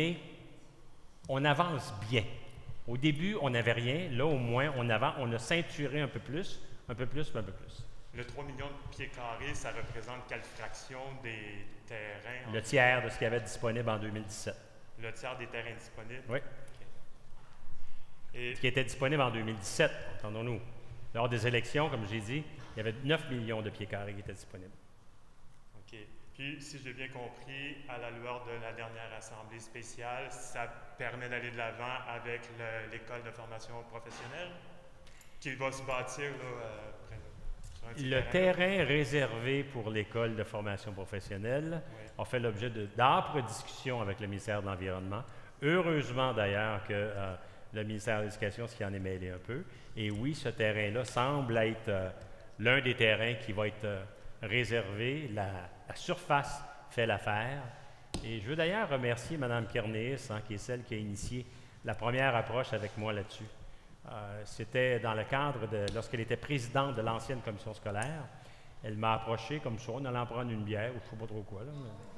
on avance bien. Au début, on n'avait rien. Là, au moins, on a ceinturé un peu plus, un peu plus, un peu plus. Le 3 millions de pieds carrés, ça représente quelle fraction des terrains? Le tiers de ce qu'il y avait disponible en 2017. Le tiers des terrains disponibles? Oui. Okay. Et ce qui était disponible en 2017, entendons-nous. Lors des élections, comme j'ai dit, il y avait 9 millions de pieds carrés qui étaient disponibles. OK. Puis, si j'ai bien compris, à la lueur de la dernière assemblée spéciale, ça permet d'aller de l'avant avec l'école de formation professionnelle qui va se bâtir là, le terrain réservé pour l'école de formation professionnelle a fait l'objet d'âpres discussions avec le ministère de l'Environnement. Heureusement d'ailleurs que le ministère de l'Éducation s'y en est mêlé un peu. Et oui, ce terrain-là semble être l'un des terrains qui va être réservé. La surface fait l'affaire. Et je veux d'ailleurs remercier Mme Kernéis, qui est celle qui a initié la première approche avec moi là-dessus. C'était dans le cadre lorsqu'elle était présidente de l'ancienne commission scolaire. Elle m'a approché comme ça, on allait en prendre une bière, ou je ne sais pas trop quoi.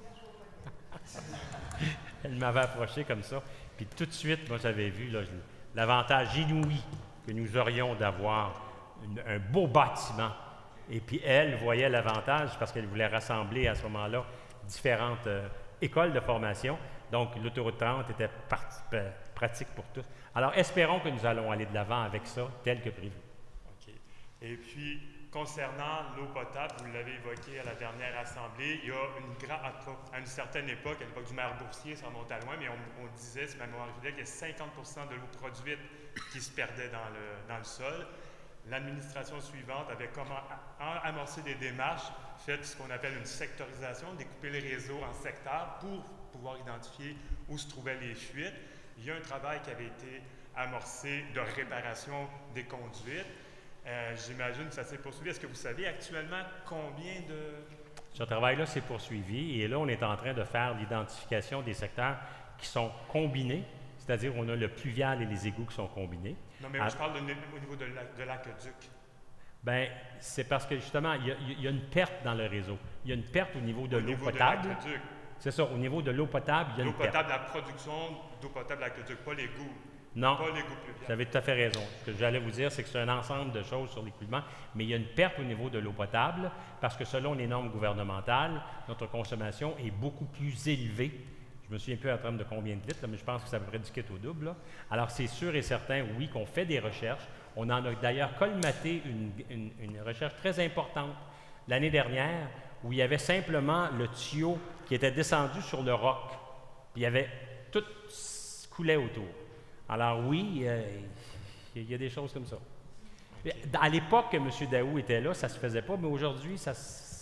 Là, elle m'avait approché comme ça. Puis tout de suite, moi, j'avais vu l'avantage inouï que nous aurions d'avoir un beau bâtiment. Et puis elle voyait l'avantage parce qu'elle voulait rassembler à ce moment-là différentes écoles de formation. Donc, l'autoroute 30 était pratique pour tous. Alors, espérons que nous allons aller de l'avant avec ça, tel que prévu. OK. Et puis, concernant l'eau potable, vous l'avez évoqué à la dernière assemblée, il y a à une certaine époque, à l'époque du maire Boursier, ça remonte à loin, mais on disait, si ma mémoire est fidèle, qu'il y a 50% de l'eau produite qui se perdait dans le sol. L'administration suivante avait amorcé des démarches, fait ce qu'on appelle une sectorisation, découper les réseaux en secteurs pour pouvoir identifier où se trouvaient les fuites. Il y a un travail qui avait été amorcé de réparation des conduites. J'imagine que ça s'est poursuivi. Est-ce que vous savez actuellement combien de... Ce travail-là s'est poursuivi et là, on est en train de faire l'identification des secteurs qui sont combinés, c'est-à-dire on a le pluvial et les égouts qui sont combinés. Non, mais je parle au niveau de l'aqueduc. Bien, c'est parce que justement, il y a une perte dans le réseau. Il y a une perte au niveau de l'eau potable. C'est ça, au niveau de l'eau potable, il y a une perte. L'eau potable, la production d'eau potable à l'aqueduc, pas l'égout. Non, pas l'égout pluvial. vous avez tout à fait raison. Ce que j'allais vous dire, c'est que c'est un ensemble de choses sur l'écoulement, mais il y a une perte au niveau de l'eau potable parce que selon les normes gouvernementales, notre consommation est beaucoup plus élevée. Je ne me souviens plus en termes de combien de litres, là, mais je pense que c'est à peu près du kit au double. Là. Alors, c'est sûr et certain, oui, qu'on fait des recherches. On en a d'ailleurs colmaté une recherche très importante l'année dernière où il y avait simplement le tuyau qui était descendu sur le roc. Puis il y avait tout coulait autour. Alors oui, il y a des choses comme ça. À l'époque que M. Daou était là, ça ne se faisait pas, mais aujourd'hui, ça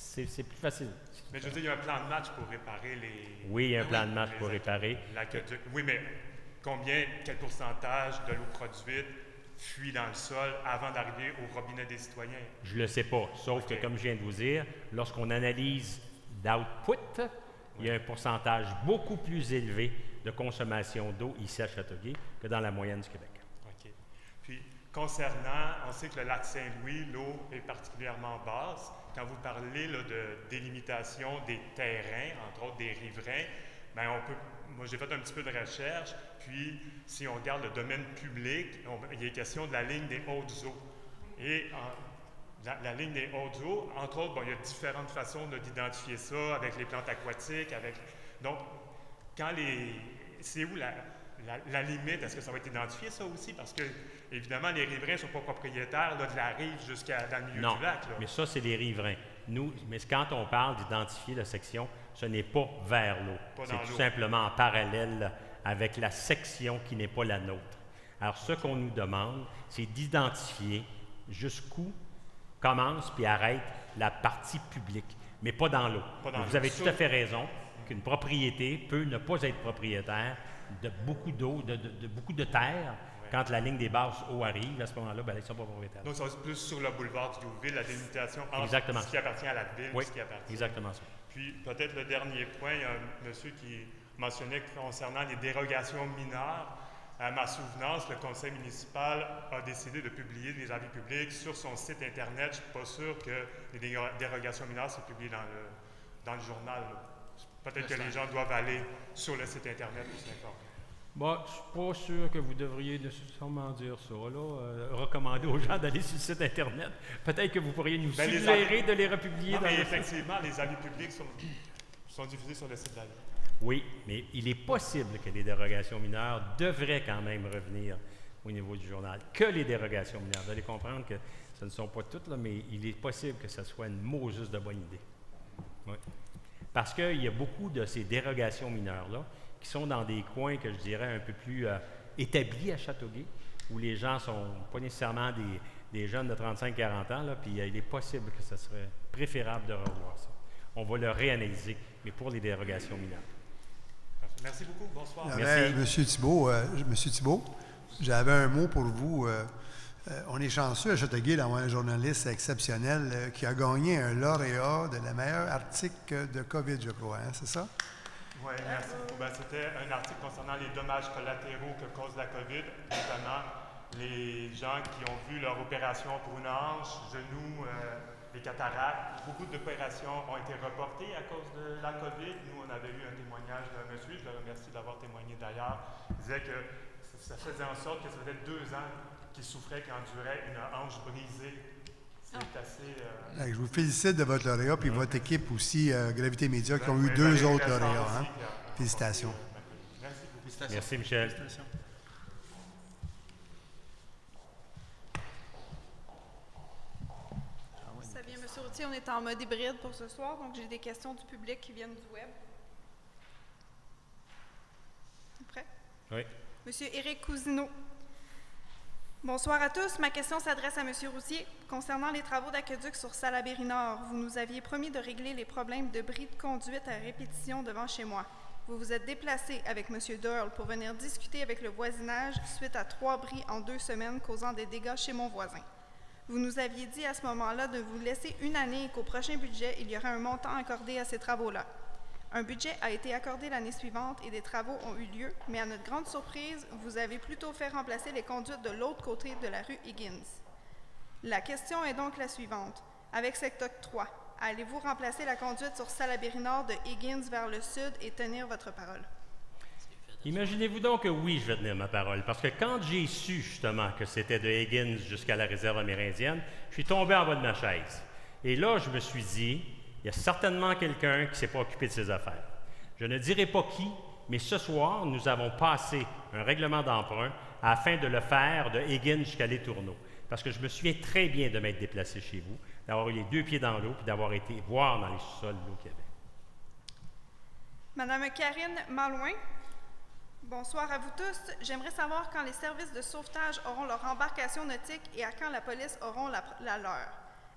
c'est plus facile. Mais je veux dire, il y a un plan de match pour réparer les... Oui, il y a un plan de match pour réparer. L'aqueduc. Oui, mais quel pourcentage de l'eau produite fuit dans le sol avant d'arriver au robinet des citoyens? Je ne le sais pas, sauf que, comme je viens de vous dire, lorsqu'on analyse l'output, il y a un pourcentage beaucoup plus élevé de consommation d'eau ici à Châteauguay que dans la moyenne du Québec. OK. Puis, concernant, on sait que le lac Saint-Louis, l'eau est particulièrement basse. Quand vous parlez là, de délimitation des terrains, entre autres des riverains, bien, moi j'ai fait un petit peu de recherche, puis si on regarde le domaine public, il est question de la ligne des hautes eaux. Et la ligne des hautes eaux, entre autres, il y a différentes façons d'identifier ça avec les plantes aquatiques, donc, c'est où la limite? Est-ce que ça va être identifié, ça aussi? Parce que, évidemment, les riverains ne sont pas propriétaires de la rive dans le milieu du lac. Non, mais ça, c'est les riverains. Mais quand on parle d'identifier la section, ce n'est pas vers l'eau. C'est tout simplement en parallèle avec la section qui n'est pas la nôtre. Alors, ce qu'on nous demande, c'est d'identifier jusqu'où commence puis arrête la partie publique, mais pas dans l'eau. Vous avez tout à fait raison qu'une propriété peut ne pas être propriétaire de beaucoup d'eau, de beaucoup de terre. Quand la ligne des basses eaux arrive, à ce moment-là, ils ne sont pas propriétaires. Donc, ça va être plus sur le boulevard du Douville, la délimitation entre exactement. Ce qui appartient à la ville oui, ce qui appartient. Exactement ça. Puis, peut-être le dernier point, il y a un monsieur qui mentionnait concernant les dérogations mineures. À ma souvenance, le conseil municipal a décidé de publier des avis publics sur son site Internet. Je ne suis pas sûr que les dérogations mineures soient publiées dans le journal. Peut-être que les gens doivent aller sur le site Internet pour s'informer. Bon, je ne suis pas sûr que vous devriez nécessairement dire ça, recommander aux gens d'aller sur le site Internet. Peut-être que vous pourriez nous suggérer de les republier non, dans mais effectivement, les avis publics sont diffusés sur le site de la ville. Oui, mais il est possible que les dérogations mineures devraient quand même revenir au niveau du journal. Que les dérogations mineures. Vous allez comprendre que ce ne sont pas toutes, là, mais il est possible que ce soit une Moses de bonne idée. Oui. Parce qu'il y a beaucoup de ces dérogations mineures-là qui sont dans des coins que je dirais un peu plus établis à Châteauguay, où les gens ne sont pas nécessairement des jeunes de 35-40 ans, là, puis il est possible que ce serait préférable de revoir ça. On va le réanalyser, mais pour les dérogations mineures. Merci beaucoup. Bonsoir. Merci. Monsieur Thibault, j'avais un mot pour vous. On est chanceux à Châteauguay d'avoir un journaliste exceptionnel qui a gagné un lauréat de la meilleure article de COVID, je crois. Hein, c'est ça? Oui, merci beaucoup. C'était un article concernant les dommages collatéraux que cause la COVID, notamment les gens qui ont vu leur opération pour une hanche, genou, les cataractes. Beaucoup d'opérations ont été reportées à cause de la COVID. Nous, on avait eu un témoignage d'un monsieur, je le remercie d'avoir témoigné d'ailleurs. Il disait que ça faisait en sorte que ça faisait 2 ans qu'il souffrait, qu'il endurait une hanche brisée. C'est assez... Je vous félicite de votre lauréat, puis votre équipe aussi, Gravité Média, qui ont eu 2 autres lauréats. Hein? Félicitations. Merci beaucoup. Merci, Michel. Ça vient, M. Routier, on est en mode hybride pour ce soir, donc j'ai des questions du public qui viennent du web. Prêt? Oui. Monsieur Éric Cousineau. Bonsoir à tous. Ma question s'adresse à M. Routier. Concernant les travaux d'aqueduc sur Salaberry-Nord, vous nous aviez promis de régler les problèmes de bris de conduite à répétition devant chez moi. Vous vous êtes déplacé avec M. Doyle pour venir discuter avec le voisinage suite à 3 bris en 2 semaines causant des dégâts chez mon voisin. Vous nous aviez dit à ce moment-là de vous laisser 1 année et qu'au prochain budget, il y aurait un montant accordé à ces travaux-là. Un budget a été accordé l'année suivante et des travaux ont eu lieu, mais à notre grande surprise, vous avez plutôt fait remplacer les conduites de l'autre côté de la rue Higgins. La question est donc la suivante. Avec cet octroi, allez-vous remplacer la conduite sur Salaberry-Nord de Higgins vers le sud et tenir votre parole? Imaginez-vous donc que oui, je vais tenir ma parole, parce que quand j'ai su justement que c'était de Higgins jusqu'à la réserve amérindienne, je suis tombé en bas de ma chaise. Et là, je me suis dit, il y a certainement quelqu'un qui ne s'est pas occupé de ses affaires. Je ne dirai pas qui, mais ce soir, nous avons passé un règlement d'emprunt afin de le faire de Higgins jusqu'à Les Tourneaux. Parce que je me souviens très bien de m'être déplacé chez vous, d'avoir eu les 2 pieds dans l'eau, puis d'avoir été voir dans les sous-sols l'eau qu'il y avait. Madame Karine Malouin, bonsoir à vous tous. J'aimerais savoir quand les services de sauvetage auront leur embarcation nautique et à quand la police auront la leur.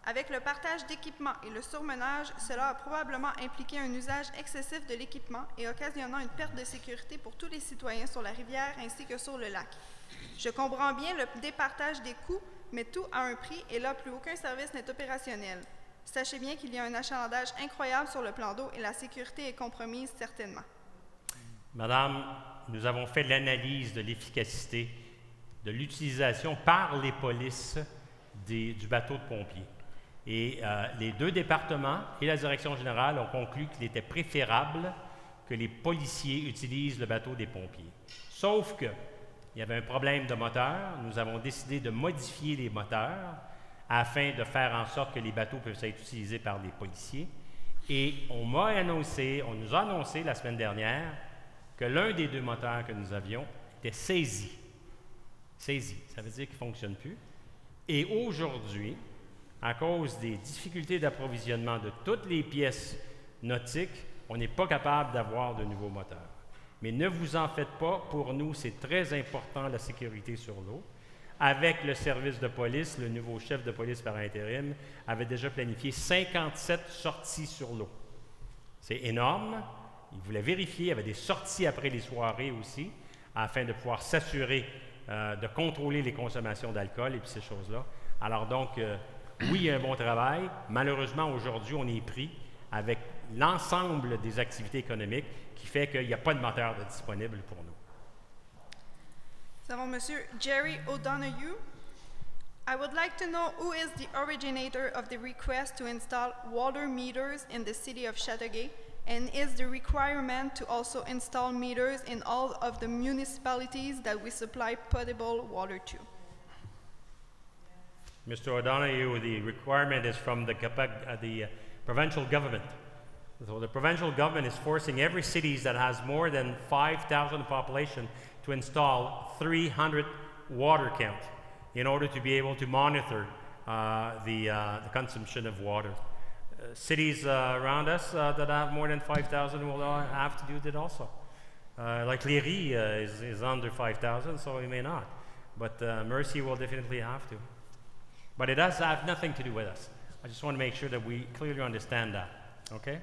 Avec le partage d'équipements et le surmenage, cela a probablement impliqué un usage excessif de l'équipement et occasionnant une perte de sécurité pour tous les citoyens sur la rivière ainsi que sur le lac. Je comprends bien le départage des coûts, mais tout a un prix et là, plus aucun service n'est opérationnel. Sachez bien qu'il y a un achalandage incroyable sur le plan d'eau et la sécurité est compromise certainement. Madame, nous avons fait l'analyse de l'efficacité de l'utilisation par les polices du bateau de pompiers. Et les deux départements et la direction générale ont conclu qu'il était préférable que les policiers utilisent le bateau des pompiers. Sauf qu'il y avait un problème de moteur. Nous avons décidé de modifier les moteurs afin de faire en sorte que les bateaux peuvent être utilisés par les policiers. Et on nous a annoncé la semaine dernière que l'un des deux moteurs que nous avions était saisi. Saisi, ça veut dire qu'il ne fonctionne plus. Et aujourd'hui, à cause des difficultés d'approvisionnement de toutes les pièces nautiques, on n'est pas capable d'avoir de nouveaux moteurs. Mais ne vous en faites pas, pour nous, c'est très important la sécurité sur l'eau. Avec le service de police, le nouveau chef de police par intérim avait déjà planifié 57 sorties sur l'eau. C'est énorme. Il voulait vérifier, il y avait des sorties après les soirées aussi, afin de pouvoir s'assurer de contrôler les consommations d'alcool et puis ces choses-là. Alors donc, oui, il y a un bon travail. Malheureusement, aujourd'hui, on est pris avec l'ensemble des activités économiques qui fait qu'il n'y a pas de moteur disponible pour nous. Nous avons M. Jerry O'Donoghue. I would like to know who is the originator of the request to install water meters in the city of Chateauguay, and is the requirement to also install meters in all of the municipalities that we supply potable water to? Mr. O'Donoghue, the requirement is from the provincial government. So the provincial government is forcing every city that has more than 5,000 population to install 300 water count in order to be able to monitor the consumption of water. Cities around us that have more than 5,000 will have to do that also. Like Léry is under 5,000, so we may not. But Mercy will definitely have to. But it does have nothing to do with us. I just want to make sure that we clearly understand that. Okay?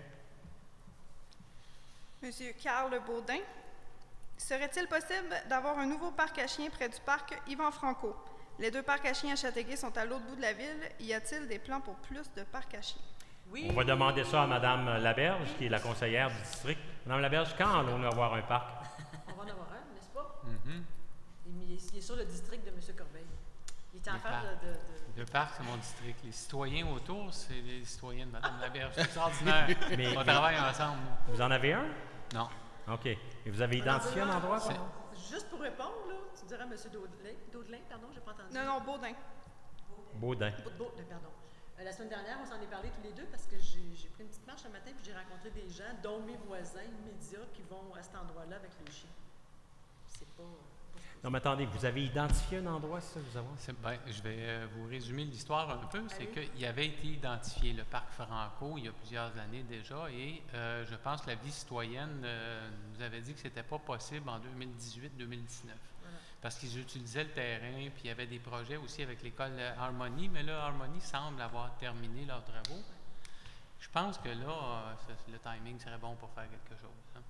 Monsieur Carl Baudin, serait-il possible d'avoir un nouveau parc à chiens près du parc Yvan Franco? Les deux parcs à chiens à Châteauguay sont à l'autre bout de la ville. Y a-t-il des plans pour plus de parcs à chiens? Oui. On va demander ça à Mme Laberge, qui est la conseillère du district. Mme Laberge, quand allons-nous avoir un parc? On va en avoir un, n'est-ce pas? Il est sur le district de M. Corbeil. Il est en face de... Le parc, c'est mon district. Les citoyens autour, c'est les citoyens de Mme Laberge. C'est extraordinaire. On travaille ensemble. Vous en avez un? Non. OK. Et vous avez identifié un endroit? Juste pour répondre, là, tu dirais à M. Daudelin, pardon, j'ai pas entendu. Non, Baudin. Baudin. Pardon. La semaine dernière, on s'en est parlé tous les deux parce que j'ai pris une petite marche ce matin puis j'ai rencontré des gens, dont mes voisins immédiats, qui vont à cet endroit-là avec les chiens. C'est pas... Non, mais attendez, vous avez identifié un endroit, ça, vous avez? Je vais vous résumer l'histoire un peu. C'est qu'il avait été identifié, le parc Franco, il y a plusieurs années déjà, et je pense que la vie citoyenne nous avait dit que c'était pas possible en 2018-2019. Parce qu'ils utilisaient le terrain, puis il y avait des projets aussi avec l'école Harmonie, mais là, Harmonie semble avoir terminé leurs travaux. Je pense que là, le timing serait bon pour faire quelque chose. Hein.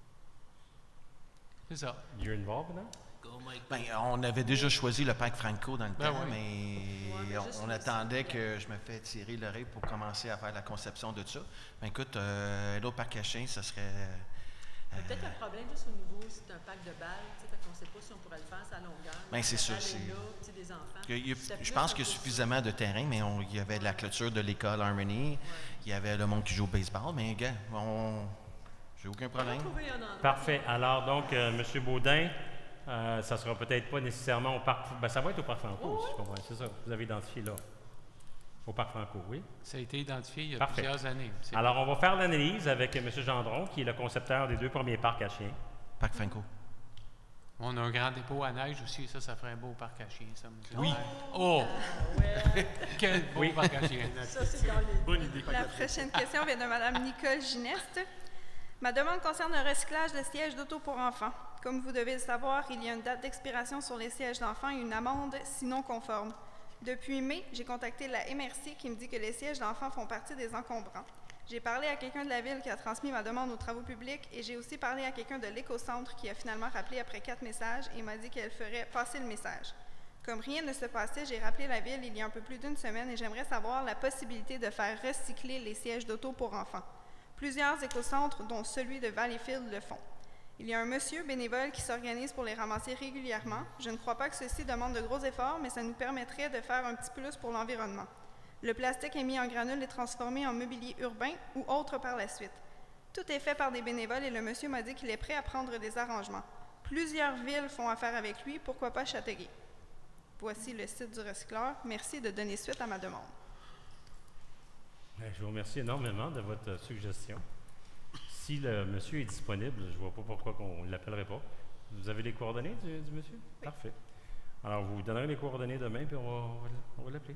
C'est ça. You're involved in that? Ben, on avait déjà choisi le parc Franco dans le temps, mais on attendait que je me fais tirer l'oreille pour commencer à faire la conception de ça. Ben, écoute, l'autre parc à chiens, ça serait... peut-être un problème juste au niveau, c'est un parc de balles, tu sais, on ne sait pas si on pourrait le faire à longueur. Bien, c'est sûr. Des enfants. Je pense qu'il y a suffisamment de terrain, mais il y avait la clôture de l'école Harmony, il y avait le monde qui joue au baseball, mais gars, j'ai aucun problème. Parfait. Alors donc, M. Baudin, ça ne sera peut-être pas nécessairement au parc... Ben, ça va être au parc Franco, si je comprends. C'est ça, vous avez identifié là. Au parc Franco, oui. Ça a été identifié il y a plusieurs années. Alors, on va faire l'analyse avec M. Gendron, qui est le concepteur des deux premiers parcs à chiens. Parc Franco. On a un grand dépôt à neige aussi, ça ferait un beau parc à chiens, ça. Oui. Oh! Quel beau parc à chiens. Ça, c'est dans les... Bonne idée. La prochaine question vient de Mme Nicole Gineste. Ma demande concerne le recyclage de sièges d'auto pour enfants. Comme vous devez le savoir, il y a une date d'expiration sur les sièges d'enfants et une amende sinon conforme. Depuis mai, j'ai contacté la MRC qui me dit que les sièges d'enfants font partie des encombrants. J'ai parlé à quelqu'un de la ville qui a transmis ma demande aux travaux publics et j'ai aussi parlé à quelqu'un de l'éco-centre qui a finalement rappelé après 4 messages et m'a dit qu'elle ferait passer le message. Comme rien ne se passait, j'ai rappelé la ville il y a un peu plus d'une semaine et j'aimerais savoir la possibilité de faire recycler les sièges d'auto pour enfants. Plusieurs éco-centres, dont celui de Valleyfield, le font. Il y a un monsieur bénévole qui s'organise pour les ramasser régulièrement. Je ne crois pas que ceci demande de gros efforts, mais ça nous permettrait de faire un petit plus pour l'environnement. Le plastique est mis en granules et transformé en mobilier urbain ou autre par la suite. Tout est fait par des bénévoles et le monsieur m'a dit qu'il est prêt à prendre des arrangements. Plusieurs villes font affaire avec lui, pourquoi pas Châteauguay? Voici le site du recycleur. Merci de donner suite à ma demande. Je vous remercie énormément de votre suggestion. Si le monsieur est disponible, je ne vois pas pourquoi on ne l'appellerait pas. Vous avez les coordonnées du monsieur? Oui. Parfait. Alors, vous donnerez les coordonnées demain, puis on va l'appeler.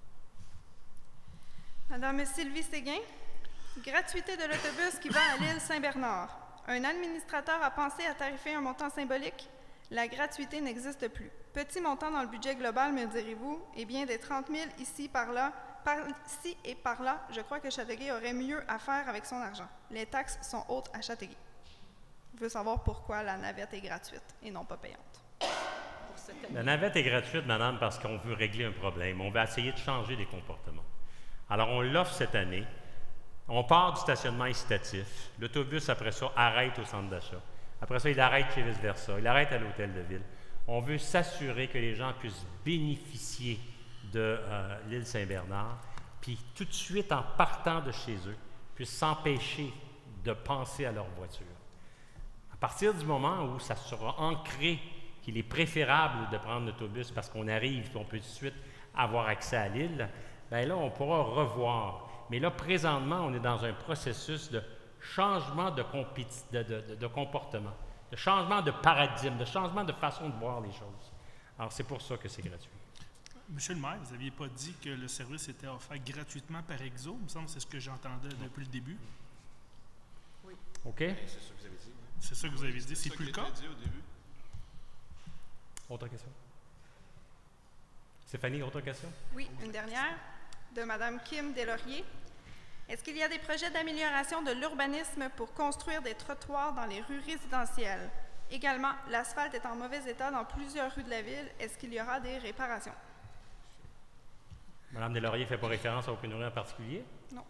Madame Sylvie Séguin, gratuité de l'autobus qui va à l'île Saint-Bernard. Un administrateur a pensé à tarifer un montant symbolique? La gratuité n'existe plus. Petit montant dans le budget global, me direz-vous? Eh bien, des 30 000 ici, par-ci et par-là, je crois que Châteauguay aurait mieux à faire avec son argent. Les taxes sont hautes à Châteauguay. Je veux savoir pourquoi la navette est gratuite et non pas payante. La navette est gratuite, madame, parce qu'on veut régler un problème. On veut essayer de changer les comportements. Alors, on l'offre cette année. On part du stationnement incitatif. L'autobus, après ça, arrête au centre d'achat. Après ça, il arrête chez Vice-Versa. Il arrête à l'hôtel de ville. On veut s'assurer que les gens puissent bénéficier de l'île Saint-Bernard, puis tout de suite, en partant de chez eux, puissent s'empêcher de penser à leur voiture. À partir du moment où ça sera ancré qu'il est préférable de prendre l'autobus parce qu'on arrive et on peut tout de suite avoir accès à l'île, bien là, on pourra revoir. Mais là, présentement, on est dans un processus de changement de comportement, de changement de paradigme, de changement de façon de voir les choses. Alors, c'est pour ça que c'est gratuit. Monsieur le maire, vous n'aviez pas dit que le service était offert gratuitement par Exo. Il me semble que c'est ce que j'entendais depuis le début. Oui. OK. C'est ça que vous avez dit. C'est ça que vous avez dit. C'est plus le cas? Dit au début. Autre question? Stéphanie, autre question? Oui, une dernière, de Mme Kim Deslauriers. Est-ce qu'il y a des projets d'amélioration de l'urbanisme pour construire des trottoirs dans les rues résidentielles? Également, l'asphalte est en mauvais état dans plusieurs rues de la ville. Est-ce qu'il y aura des réparations? Mme Deslauriers ne fait pas référence à aucune rue en particulier? Non.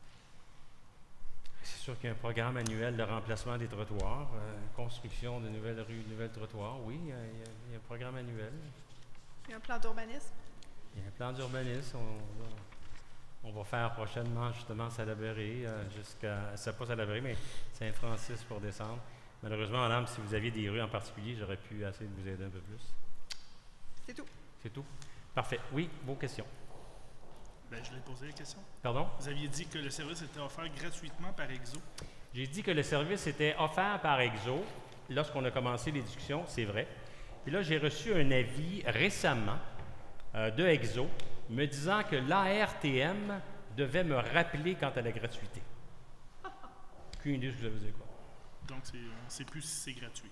C'est sûr qu'il y a un programme annuel de remplacement des trottoirs, construction de nouvelles rues, de nouvelles trottoirs. Oui, il y a un programme annuel. Il y a un plan d'urbanisme? Il y a un plan d'urbanisme. On va faire prochainement, justement, Salaberry, c'est pas Salaberry, mais Saint-Francis pour descendre. Malheureusement, madame, si vous aviez des rues en particulier, j'aurais pu essayer de vous aider un peu plus. C'est tout. C'est tout? Parfait. Oui, vos questions. Bien, je l'ai posé la question. Pardon? Vous aviez dit que le service était offert gratuitement par Exo. J'ai dit que le service était offert par Exo lorsqu'on a commencé les discussions, c'est vrai. Puis là, j'ai reçu un avis récemment de Exo me disant que l'ARTM devait me rappeler quant à la gratuité. Aucune idée de ce que ça veut dire quoi. Donc, on ne sait plus si c'est gratuit.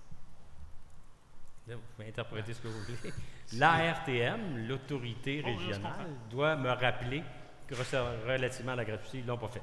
Vous pouvez interpréter ce que vous voulez. L'ARTM, l'autorité régionale, doit me rappeler relativement à la gratuité. Ils ne l'ont pas fait.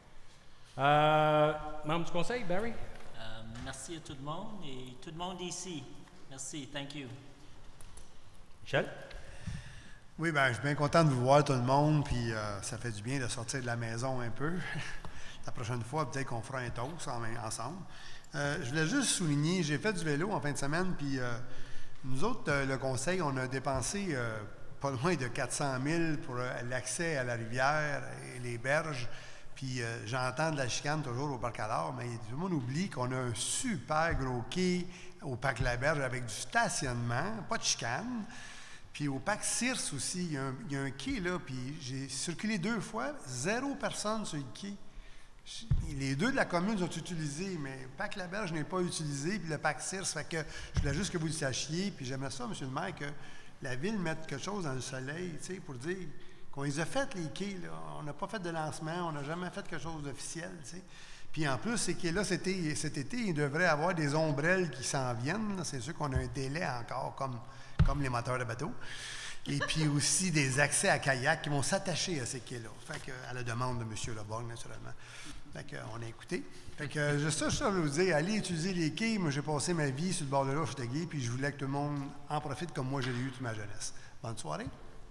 Membre du conseil, Barry? Merci à tout le monde et tout le monde ici. Merci, thank you. Michel? Oui, bien, je suis bien content de vous voir tout le monde, puis ça fait du bien de sortir de la maison un peu. La prochaine fois, peut-être qu'on fera un toast ensemble. Je voulais juste souligner, j'ai fait du vélo en fin de semaine, puis nous autres, le conseil, on a dépensé pas loin de 400 000 pour l'accès à la rivière et les berges. Puis j'entends de la chicane toujours au Parc à l'Art, mais tout le monde oublie qu'on a un super gros quai au Parc La Berge avec du stationnement, pas de chicane. Puis au Parc Circe aussi, il y a un quai là, puis j'ai circulé 2 fois, 0 personne sur le quai. Les 2 de la commune sont utilisés, mais le Parc La Berge n'est pas utilisé, puis le Parc Circe, fait que je voulais juste que vous le sachiez, puis j'aimerais ça, M. le maire, que la ville mette quelque chose dans le soleil, tu sais, pour dire qu'on les a fait, les quais, là. On n'a pas fait de lancement, on n'a jamais fait quelque chose d'officiel, tu sais. Puis en plus, ces quais-là, cet été, il devrait avoir des ombrelles qui s'en viennent. C'est sûr qu'on a un délai encore, comme les moteurs de bateau. Et puis aussi des accès à kayak qui vont s'attacher à ces quais-là. Fait que, à la demande de M. Leborgne, naturellement. Fait qu'on a écouté. Fait que je veux vous dire, allez utiliser les quais. Moi, j'ai passé ma vie sur le bord de l'eau, j'étais gay, puis je voulais que tout le monde en profite comme moi, je l'ai eu toute ma jeunesse. Bonne soirée.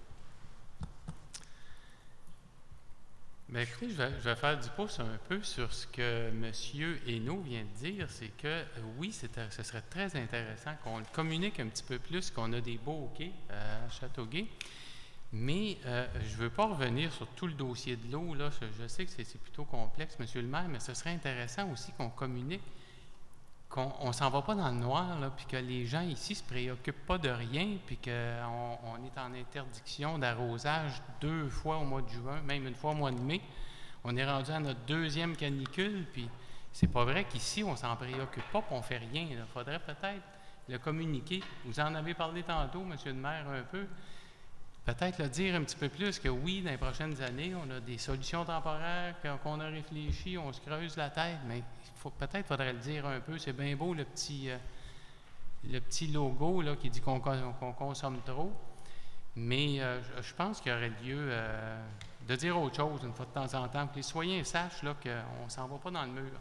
Bien, écoutez, je vais faire du pouce un peu sur ce que M. Hainaut vient de dire. C'est que, oui, ce serait très intéressant qu'on le communique un petit peu plus, qu'on a des beaux quais à Châteauguay. Mais je ne veux pas revenir sur tout le dossier de l'eau. Là. Je sais que c'est plutôt complexe, M. le maire, mais ce serait intéressant aussi qu'on communique, qu'on ne s'en va pas dans le noir, là, puis que les gens ici ne se préoccupent pas de rien, puis qu'on est en interdiction d'arrosage 2 fois au mois de juin, même une fois au mois de mai. On est rendu à notre 2e canicule, puis c'est pas vrai qu'ici, on ne s'en préoccupe pas, puis on ne fait rien. Il faudrait peut-être le communiquer. Vous en avez parlé tantôt, M. le maire, un peu. Peut-être le dire un petit peu plus que oui, dans les prochaines années, on a des solutions temporaires, qu'on a réfléchi, on se creuse la tête, mais peut-être faudrait le dire un peu. C'est bien beau le petit logo là, qui dit qu'on consomme trop, mais je pense qu'il y aurait lieu de dire autre chose une fois de temps en temps, que les citoyens sachent là, qu'on ne s'en va pas dans le mur.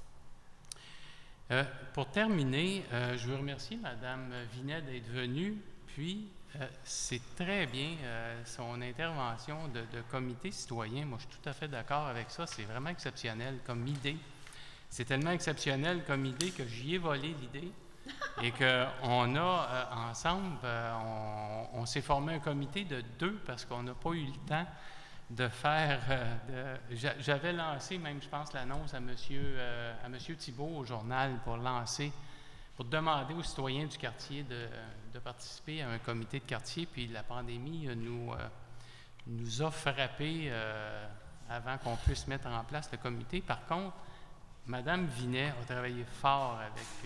Pour terminer, je veux remercier Mme Vinet d'être venue, puis c'est très bien son intervention de comité citoyen. Moi, je suis tout à fait d'accord avec ça. C'est vraiment exceptionnel comme idée. C'est tellement exceptionnel comme idée que j'y ai volé l'idée et qu'on a ensemble, on s'est formé un comité de 2 parce qu'on n'a pas eu le temps de faire... J'avais lancé même, je pense, l'annonce à Monsieur Thibault au journal pour demander aux citoyens du quartier de participer à un comité de quartier, puis la pandémie nous a frappé avant qu'on puisse mettre en place le comité. Par contre, Mme Vinet a travaillé fort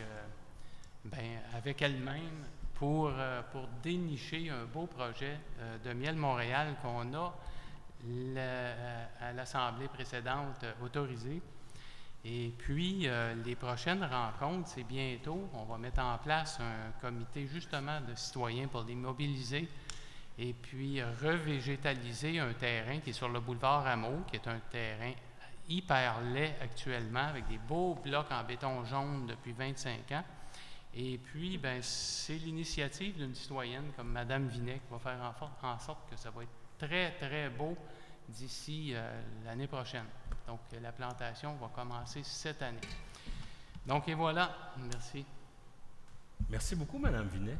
avec elle-même pour dénicher un beau projet de Miel Montréal qu'on a à l'Assemblée précédente autorisé. Et puis, les prochaines rencontres, c'est bientôt. On va mettre en place un comité justement de citoyens pour les mobiliser et puis revégétaliser un terrain qui est sur le boulevard Hameau, qui est un terrain hyper laid actuellement, avec des beaux blocs en béton jaune depuis 25 ans. Et puis, c'est l'initiative d'une citoyenne comme Mme Vinet qui va faire en sorte que ça va être très, très beau d'ici l'année prochaine. Donc, la plantation va commencer cette année. Donc, et voilà. Merci. Merci beaucoup, Mme Vinet.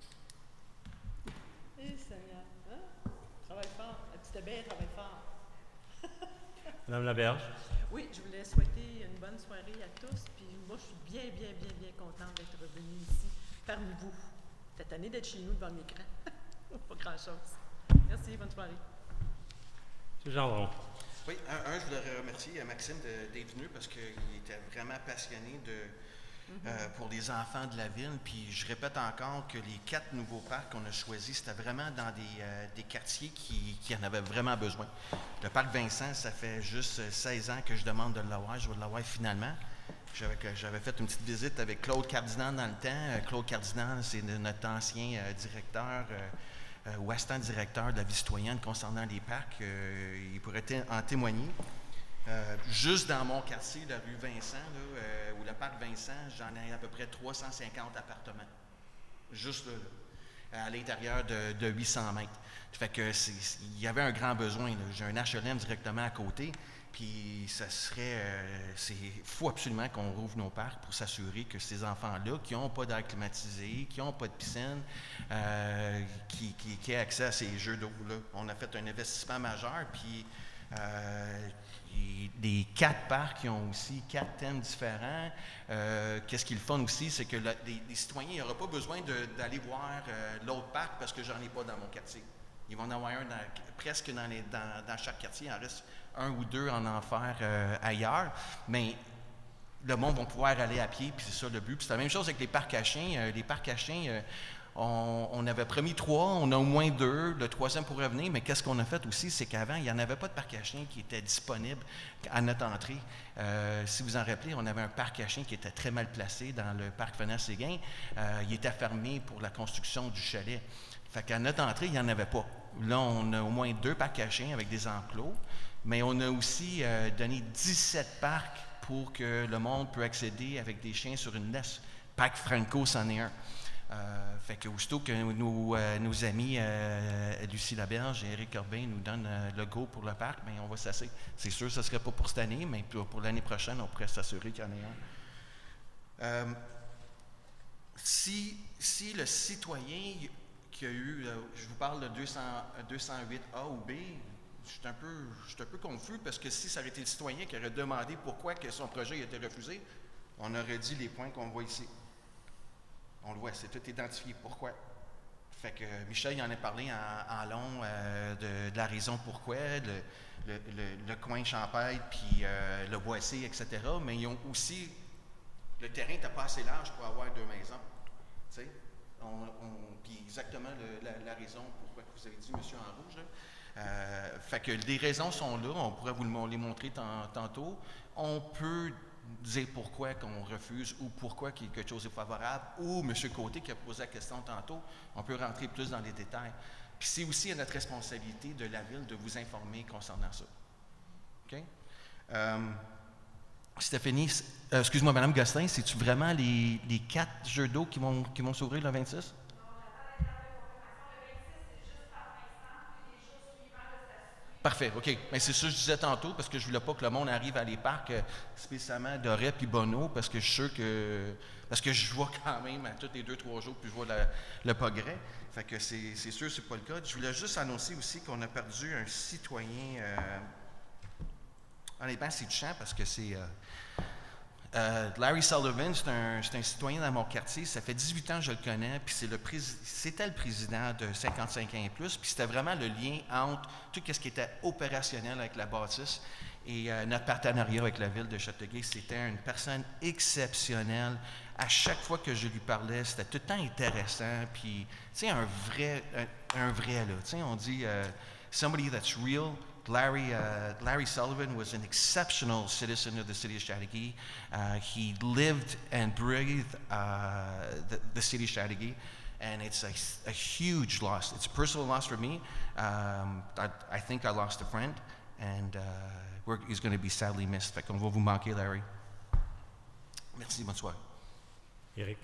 Eh, Seigneur, hein? Travaille fort. La petite abeille travaille fort. Mme Laberge. Oui, je voulais souhaiter une bonne soirée à tous. Puis moi, je suis bien contente d'être revenue ici, parmi vous. Cette année d'être chez nous devant l'écran. Pas grand-chose. Merci, bonne soirée. M. Gendron. Oui, je voudrais remercier Maxime d'être venu parce qu'il était vraiment passionné pour les enfants de la ville. Puis je répète encore que les 4 nouveaux parcs qu'on a choisis, c'était vraiment dans des quartiers qui en avaient vraiment besoin. Le parc Vincent, ça fait juste 16 ans que je demande de l'avoir. Je vais l'avoir finalement. J'avais fait une petite visite avec Claude Cardinal dans le temps. Claude Cardinal, c'est notre ancien directeur ou assistant directeur de la vie citoyenne concernant les parcs. Il pourrait en témoigner. Juste dans mon quartier, la rue Vincent, ou le parc Vincent, j'en ai à peu près 350 appartements. Juste là, à l'intérieur de 800 mètres. Fait que il y avait un grand besoin. J'ai un HLM directement à côté. Puis c'est faut absolument qu'on rouvre nos parcs pour s'assurer que ces enfants-là, qui n'ont pas d'air climatisé, qui n'ont pas de piscine, qui aient accès à ces jeux d'eau-là. On a fait un investissement majeur, puis les 4 parcs qui ont aussi 4 thèmes différents. Qu'est-ce qui est le fun aussi, c'est que les citoyens n'auront pas besoin d'aller voir l'autre parc parce que j'en ai pas dans mon quartier. Ils vont en avoir un presque dans chaque quartier. Il en reste 1 ou 2 en enfer ailleurs, mais le monde va pouvoir aller à pied, puis c'est ça le but. Puis c'est la même chose avec les parcs à chiens. Les parcs à chiens, on avait promis 3, on a au moins 2, le 3e pourrait venir, mais qu'est-ce qu'on a fait aussi, c'est qu'avant, il n'y en avait pas de parc à chiens qui était disponible à notre entrée. Si vous en rappelez, on avait un parc à chiens qui était très mal placé dans le parc Venant-Séguin. Il était fermé pour la construction du chalet. Fait qu'à notre entrée, il n'y en avait pas. Là, on a au moins 2 parcs à chiens avec des enclos, mais on a aussi donné 17 parcs pour que le monde puisse accéder avec des chiens sur une laisse. Parc Franco, c'en est un. Fait que aussitôt que nos amis Lucie Laberge et Éric Corbin nous donnent le go pour le parc, bien, on va s'asseoir. C'est sûr que ce ne serait pas pour cette année, mais pour l'année prochaine, on pourrait s'assurer qu'il y en ait un. Si le citoyen qui a eu, je vous parle de 208A ou B, je suis un peu confus parce que si ça aurait été le citoyen qui aurait demandé pourquoi que son projet a été refusé, on aurait dit les points qu'on voit ici. On le voit, c'est tout identifié. Pourquoi? Fait que Michel il en a parlé en long de la raison pourquoi, le coin Champagne, puis le Boissé, etc. Mais ils ont aussi, le terrain n'était pas assez large pour avoir 2 maisons. Tu sais? Puis exactement la raison pourquoi vous avez dit, monsieur en rouge. Fait que les raisons sont là, on pourrait vous les montrer tantôt. On peut dire pourquoi qu'on refuse ou pourquoi quelque chose est favorable, ou M. Côté qui a posé la question tantôt, on peut rentrer plus dans les détails. Puis c'est aussi à notre responsabilité de la Ville de vous informer concernant ça. OK? Stéphanie, excuse-moi, Mme Gosselin, c'est-tu vraiment les 4 jeux d'eau qui vont s'ouvrir le 26? Parfait, OK. Mais c'est ça que je disais tantôt, parce que je ne voulais pas que le monde arrive à les parcs, spécialement Doré puis Bonneau, parce que je suis sûr que... Parce que je vois quand même à tous les 2-3 jours, puis je vois le progrès. Fait que c'est sûr que ce n'est pas le cas. Je voulais juste annoncer aussi qu'on a perdu un citoyen... honnêtement, c'est touchant, parce que c'est... Larry Sullivan, c'est un citoyen dans mon quartier. Ça fait 18 ans que je le connais, puis c'était le président de 55 ans et plus, puis c'était vraiment le lien entre tout ce qui était opérationnel avec la bâtisse et notre partenariat avec la Ville de Châteauguay. C'était une personne exceptionnelle. À chaque fois que je lui parlais, c'était tout le temps intéressant, puis, tu sais, un vrai, là. Tu sais, on dit « somebody that's real ». Larry Sullivan was an exceptional citizen of the city of Chateauguay. He lived and breathed the city of Chateauguay, and it's a huge loss. It's a personal loss for me. I think I lost a friend, and he's going to be sadly missed. Fait qu'on va vous manquer, Larry. Merci, bonsoir. Éric.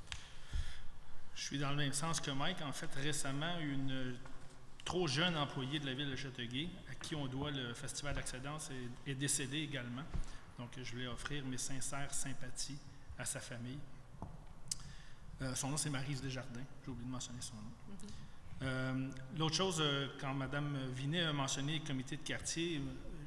Je suis dans le même sens que Mike. En fait, récemment, une trop jeune employé de la Ville de Châteauguay, à qui on doit le Festival d'Accédance, est décédé également. Donc, je voulais offrir mes sincères sympathies à sa famille. Son nom, c'est Maryse Desjardins. J'ai oublié de mentionner son nom. L'autre chose, quand Mme Vinet a mentionné le comité de quartier,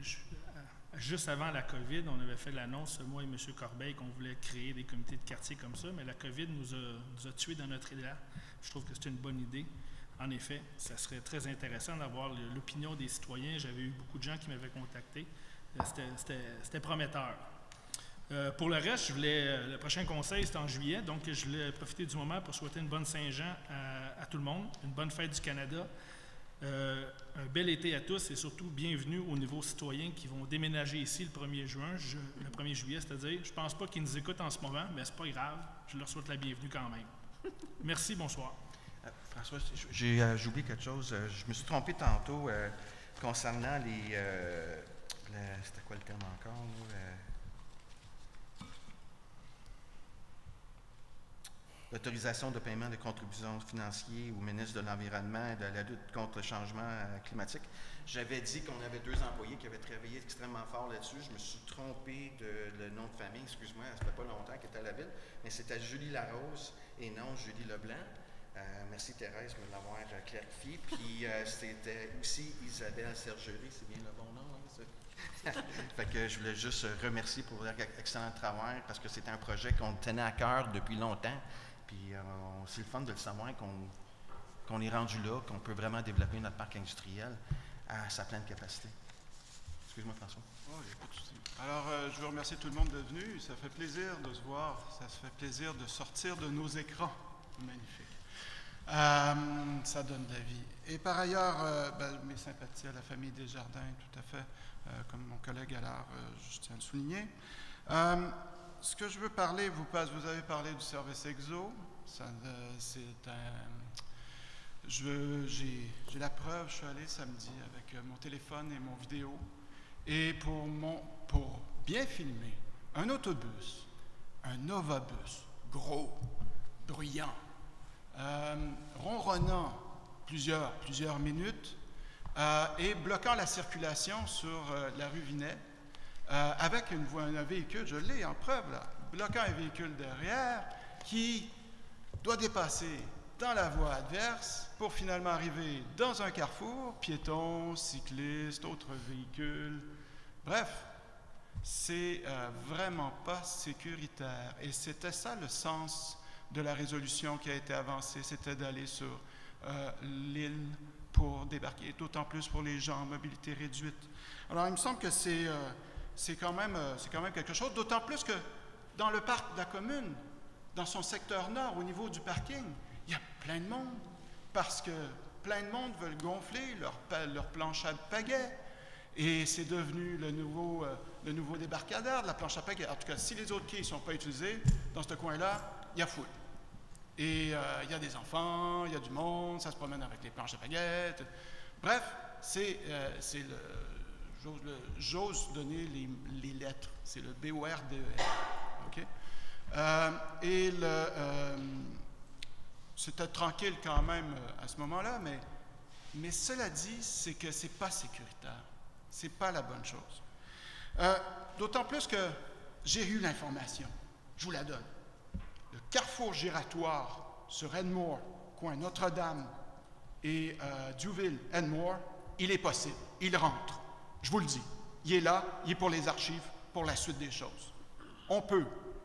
juste avant la COVID, on avait fait l'annonce, moi et M. Corbeil, qu'on voulait créer des comités de quartier comme ça, mais la COVID nous a tués dans notre élan. Je trouve que c'est une bonne idée. En effet, ça serait très intéressant d'avoir l'opinion des citoyens. J'avais eu beaucoup de gens qui m'avaient contacté. C'était prometteur. Pour le reste, le prochain conseil, c'est en juillet, donc je voulais profiter du moment pour souhaiter une bonne Saint-Jean à tout le monde, une bonne fête du Canada, un bel été à tous et surtout bienvenue aux nouveaux citoyens qui vont déménager ici le 1er juillet, c'est-à-dire, je ne pense pas qu'ils nous écoutent en ce moment, mais ce n'est pas grave, je leur souhaite la bienvenue quand même. Merci, bonsoir. François, j'ai oublié quelque chose. Je me suis trompé tantôt concernant les... c'était quoi le terme encore? L'autorisation de paiement de contributions financières au ministre de l'Environnement et de la lutte contre le changement climatique. J'avais dit qu'on avait 2 employés qui avaient travaillé extrêmement fort là-dessus. Je me suis trompé de le nom de famille, excuse-moi, ça fait pas longtemps qu'elle était à la Ville, mais c'était Julie Larose et non Julie Leblanc. Merci Thérèse de me l'avoir clarifié. Puis c'était aussi Isabelle Sergerie, c'est bien le bon nom, hein, ça? Fait que je voulais juste remercier pour leur excellent travail parce que c'était un projet qu'on tenait à cœur depuis longtemps. Puis c'est le fun de le savoir qu'on est rendu là, qu'on peut vraiment développer notre parc industriel à sa pleine capacité. Excuse-moi François. Oh, il y a pas de souci. Alors, je veux remercier tout le monde d'être venu. Ça fait plaisir de se voir. Ça se fait plaisir de sortir de nos écrans. Magnifique. Ça donne de la vie. Et par ailleurs, mes sympathies à la famille Desjardins, tout à fait, comme mon collègue Allard, je tiens à le souligner. Ce que je veux parler, vous avez parlé du service EXO. J'ai la preuve, je suis allé samedi avec mon téléphone et mon vidéo. Et pour bien filmer, un autobus, un Novabus, gros, bruyant, ronronnant plusieurs minutes et bloquant la circulation sur la rue Vinet, avec un véhicule, je l'ai en preuve là, bloquant un véhicule derrière qui doit dépasser dans la voie adverse pour finalement arriver dans un carrefour, piétons, cyclistes, autres véhicules. Bref, c'est vraiment pas sécuritaire. Et c'était ça le sens de la résolution qui a été avancée, c'était d'aller sur l'île pour débarquer, d'autant plus pour les gens en mobilité réduite. Alors, il me semble que c'est quand même quelque chose, d'autant plus que dans le parc de la commune, dans son secteur nord, au niveau du parking, il y a plein de monde, parce que plein de monde veulent gonfler leur planche à pagaie. Et c'est devenu le nouveau débarcadère de la planche à pagaie. En tout cas, si les autres quais ne sont pas utilisés, dans ce coin-là, il y a foule. Et il y a des enfants, il y a du monde, ça se promène avec les planches à pagaie. Bref, j'ose donner les lettres. C'est le BORDER. OK? C'était tranquille quand même à ce moment-là, mais cela dit, c'est que ce n'est pas sécuritaire. Ce n'est pas la bonne chose. D'autant plus que j'ai eu l'information. Je vous la donne. Le carrefour giratoire sur Edmore, coin Notre-Dame et Duville, Edmore, il est possible. Il rentre. Je vous le dis. Il est là, il est pour les archives, pour la suite des choses. On peut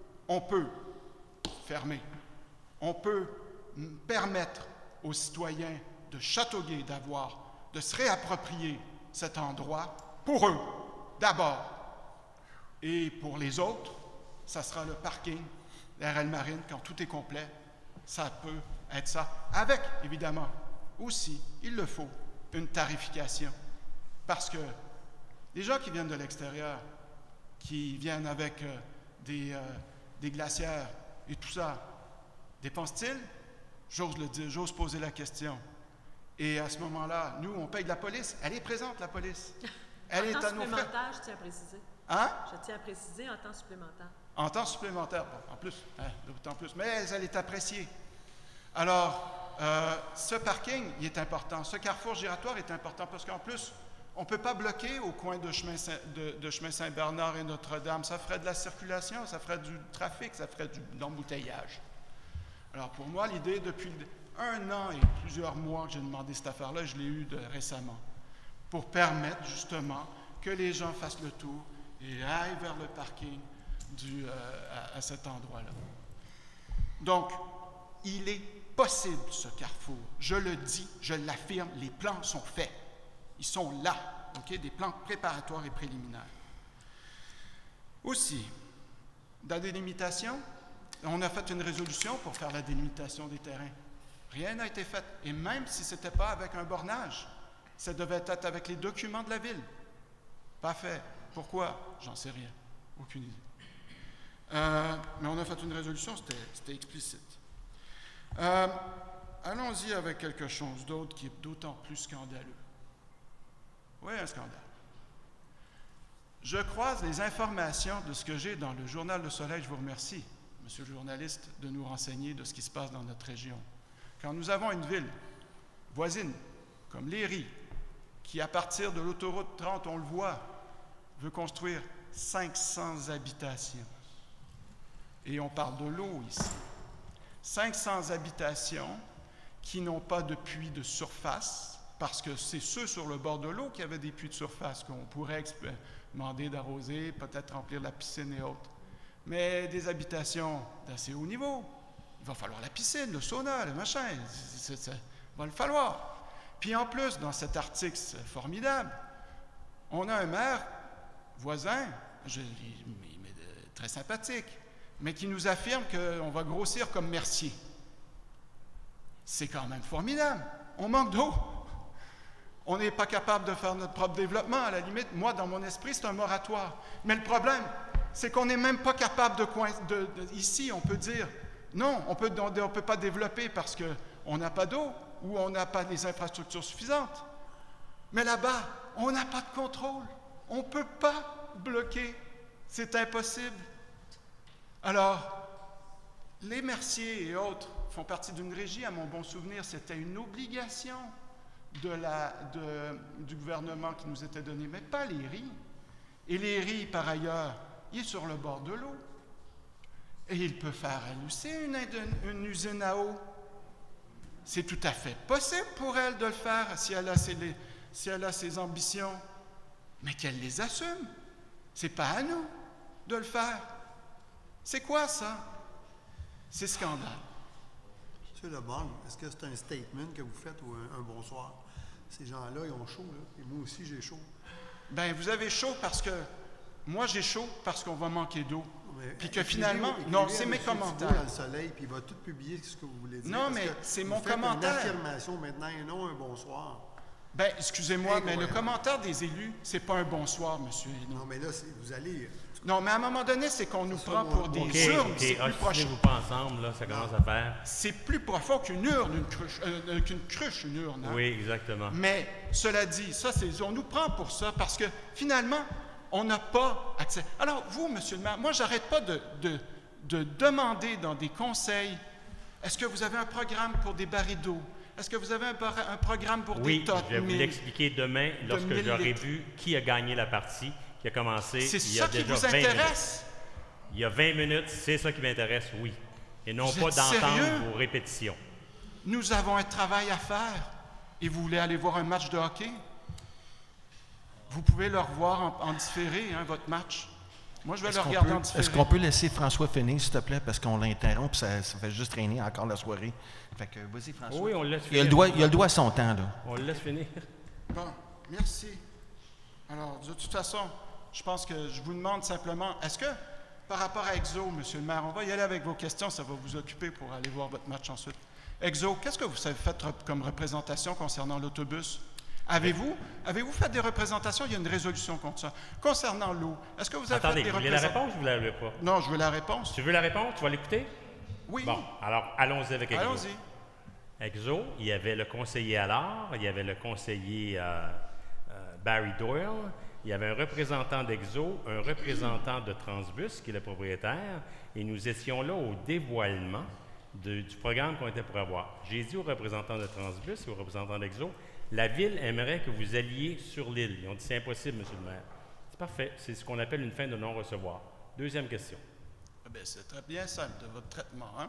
fermer. On peut permettre aux citoyens de Châteauguay de se réapproprier cet endroit pour eux, d'abord. Et pour les autres, ça sera le parking, la RL Marine, quand tout est complet, ça peut être ça. Avec, évidemment, aussi, il le faut, une tarification. Parce que les gens qui viennent de l'extérieur, qui viennent avec des glacières et tout ça, dépensent-ils? J'ose le dire, j'ose poser la question. Et à ce moment-là, nous, on paye de la police. Elle est présente, la police. Elle est à nos frais. Je tiens à préciser. Hein? Je tiens à préciser en temps supplémentaire. En temps supplémentaire, bon, en plus, d'autant plus. Mais elle est appréciée. Alors, ce parking, il est important. Ce carrefour giratoire est important parce qu'en plus, on ne peut pas bloquer au coin de chemin Saint-Bernard et Notre-Dame. Ça ferait de la circulation, ça ferait du trafic, ça ferait de l'embouteillage. Alors, pour moi, l'idée, depuis 1 an et plusieurs mois que j'ai demandé cette affaire-là, je l'ai eue récemment, pour permettre justement que les gens fassent le tour et aillent vers le parking à cet endroit-là. Donc, il est possible, ce carrefour. Je le dis, je l'affirme, les plans sont faits. Ils sont là, okay? Des plans préparatoires et préliminaires. Aussi, la délimitation, on a fait une résolution pour faire la délimitation des terrains. Rien n'a été fait. Et même si ce n'était pas avec un bornage, ça devait être avec les documents de la ville. Pas fait. Pourquoi? J'en sais rien. Aucune idée. Mais on a fait une résolution, c'était explicite. Allons-y avec quelque chose d'autre qui est d'autant plus scandaleux. Oui, un scandale. Je croise les informations de ce que j'ai dans le Journal Le Soleil. Je vous remercie, monsieur le journaliste, de nous renseigner de ce qui se passe dans notre région. Quand nous avons une ville voisine, comme Léry, qui, à partir de l'autoroute 30, on le voit, veut construire 500 habitations. Et on parle de l'eau ici. 500 habitations qui n'ont pas de puits de surface, parce que c'est ceux sur le bord de l'eau qui avaient des puits de surface qu'on pourrait demander d'arroser, peut-être remplir la piscine et autres. Mais des habitations d'assez haut niveau, il va falloir la piscine, le sauna, le machin, il va le falloir. Puis en plus, dans cet article formidable, on a un maire voisin, très sympathique, mais qui nous affirme qu'on va grossir comme Mercier. C'est quand même formidable. On manque d'eau. On n'est pas capable de faire notre propre développement. À la limite, moi, dans mon esprit, c'est un moratoire. Mais le problème, c'est qu'on n'est même pas capable ici, on peut dire, non, on peut pas développer parce qu'on n'a pas d'eau. où on n'a pas des infrastructures suffisantes. Mais là-bas, on n'a pas de contrôle. On ne peut pas bloquer. C'est impossible. Alors, les Mercier et autres font partie d'une régie, à mon bon souvenir. C'était une obligation du gouvernement qui nous était donnée, mais pas les riz. Et les riz, par ailleurs, il est sur le bord de l'eau. Et il peut faire elle aussi une usine à eau. C'est tout à fait possible pour elle de le faire si elle a ses ambitions, mais qu'elle les assume. C'est pas à nous de le faire. C'est quoi ça? C'est scandale. Monsieur Leborgne, est-ce que c'est un statement que vous faites ou un bonsoir? Ces gens-là, ils ont chaud, là, et moi aussi j'ai chaud. Bien, vous avez chaud parce que moi j'ai chaud parce qu'on va manquer d'eau. Puis que finalement, non, c'est mes commentaires. Dans le soleil, puis il va tout publier ce que vous voulez dire. Non, mais c'est mon commentaire. Une affirmation maintenant et non un bonsoir. Bien, excusez-moi, mais le commentaire des élus, c'est pas un bonsoir, monsieur Hainaut. Non, mais là, vous allez... Non, mais à un moment donné, c'est qu'on nous prend pour des urnes. C'est plus profond. Vous pas ensemble, là, ça commence à faire. C'est plus profond qu'une urne, qu'une cruche, une urne. Hein? Oui, exactement. Mais cela dit, on nous prend pour ça parce que finalement, on n'a pas accès. Alors, vous, monsieur le maire, moi, j'arrête pas de demander dans des conseils, est-ce que vous avez un programme pour des barils d'eau? Est-ce que vous avez un programme pour des totes? Oui, je vais vous l'expliquer demain lorsque j'aurai vu qui a gagné la partie, qui a commencé il y a déjà 20 minutes. Il y a 20 minutes, c'est ça qui m'intéresse, oui. Et non pas d'entendre vos répétitions. Nous avons un travail à faire. Et vous voulez aller voir un match de hockey? Vous pouvez le revoir en différé, hein, votre match. Moi, je vais le regarder en différé. Est-ce qu'on peut laisser François finir, s'il te plaît, parce qu'on l'interrompt, ça fait juste traîner encore la soirée. Fait que, vas-y, François. Oui, on le laisse finir. Il a le droit à son temps, là. On le laisse finir. Bon, merci. Alors, de toute façon, je pense que je vous demande simplement, est-ce que, par rapport à Exo, monsieur le maire, on va y aller avec vos questions, ça va vous occuper pour aller voir votre match ensuite. Exo, qu'est-ce que vous avez fait comme représentation concernant l'autobus? Avez-vous fait des représentations? Il y a une résolution contre ça. Concernant l'eau, est-ce que vous avez fait des représentations? Vous voulez la réponse ou vous ne la voulez pas? Non, je veux la réponse. Tu veux la réponse? Tu vas l'écouter? Oui. Bon, alors allons-y avec Exo. Allons-y. Exo, il y avait le conseiller Allard, il y avait le conseiller Barry Doyle, il y avait un représentant d'Exo, un représentant de Transbus, qui est le propriétaire, et nous étions là au dévoilement du programme qu'on était pour avoir. J'ai dit aux représentants de Transbus et aux représentants d'Exo, la Ville aimerait que vous alliez sur l'île. Ils ont dit, c'est impossible, monsieur le maire. C'est parfait, c'est ce qu'on appelle une fin de non-recevoir. Deuxième question. Bien, c'est très bien simple de votre traitement, hein?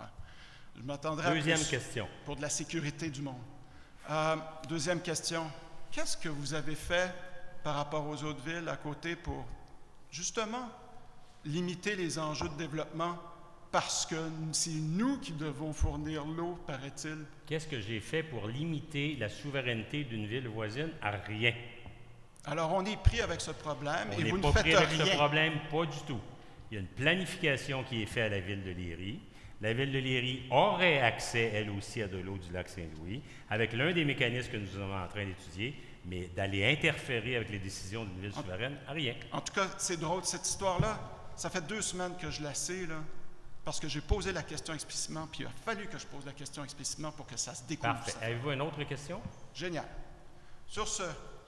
Je m'attendrais à Deuxième question. Pour de la sécurité du monde. Deuxième question. Qu'est-ce que vous avez fait par rapport aux autres villes à côté pour, justement, limiter les enjeux de développement parce que c'est nous qui devons fournir l'eau, paraît-il? Qu'est-ce que j'ai fait pour limiter la souveraineté d'une ville voisine? À rien. Alors, on est pris avec ce problème et vous ne faites rien. On n'est pas pris avec ce problème, pas du tout. Il y a une planification qui est faite à la ville de Léry. La ville de Léry aurait accès, elle aussi, à de l'eau du lac Saint-Louis, avec l'un des mécanismes que nous sommes en train d'étudier, mais d'aller interférer avec les décisions d'une ville souveraine, à rien. En tout cas, c'est drôle, cette histoire-là, ça fait 2 semaines que je la sais, là, parce que j'ai posé la question explicitement, puis il a fallu que je pose la question explicitement pour que ça se découvre. Parfait. Avez-vous une autre question? Génial. Sur ce...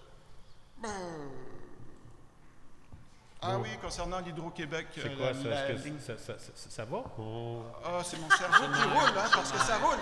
Ah oui, concernant l'Hydro-Québec... C'est quoi ça? Ça va? Ah, c'est mon cerveau qui roule, hein, parce que ça roule.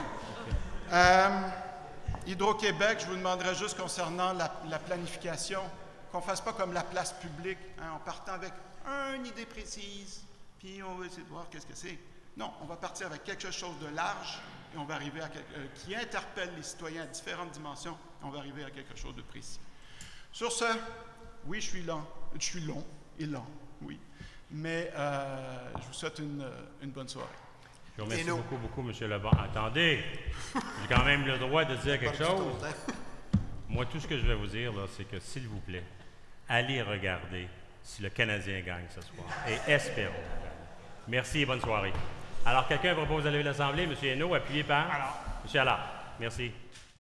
Hydro-Québec, je vous demanderais juste concernant la planification, qu'on ne fasse pas comme la place publique, hein, en partant avec une idée précise, puis on va essayer de voir qu'est-ce que c'est. Non, on va partir avec quelque chose de large, et on va arriver à qui interpelle les citoyens à différentes dimensions, et on va arriver à quelque chose de précis. Sur ce, oui, je suis long et lent, oui. Mais je vous souhaite une bonne soirée. Je vous remercie beaucoup, M. Lebon. Attendez, j'ai quand même le droit de dire quelque chose. Moi, tout ce que je vais vous dire, c'est que, s'il vous plaît, allez regarder si le Canadien gagne ce soir. Et espérons. Merci et bonne soirée. Alors, quelqu'un propose de lever l'Assemblée. M. Hainaut, appuyé par? M. Allard. Merci.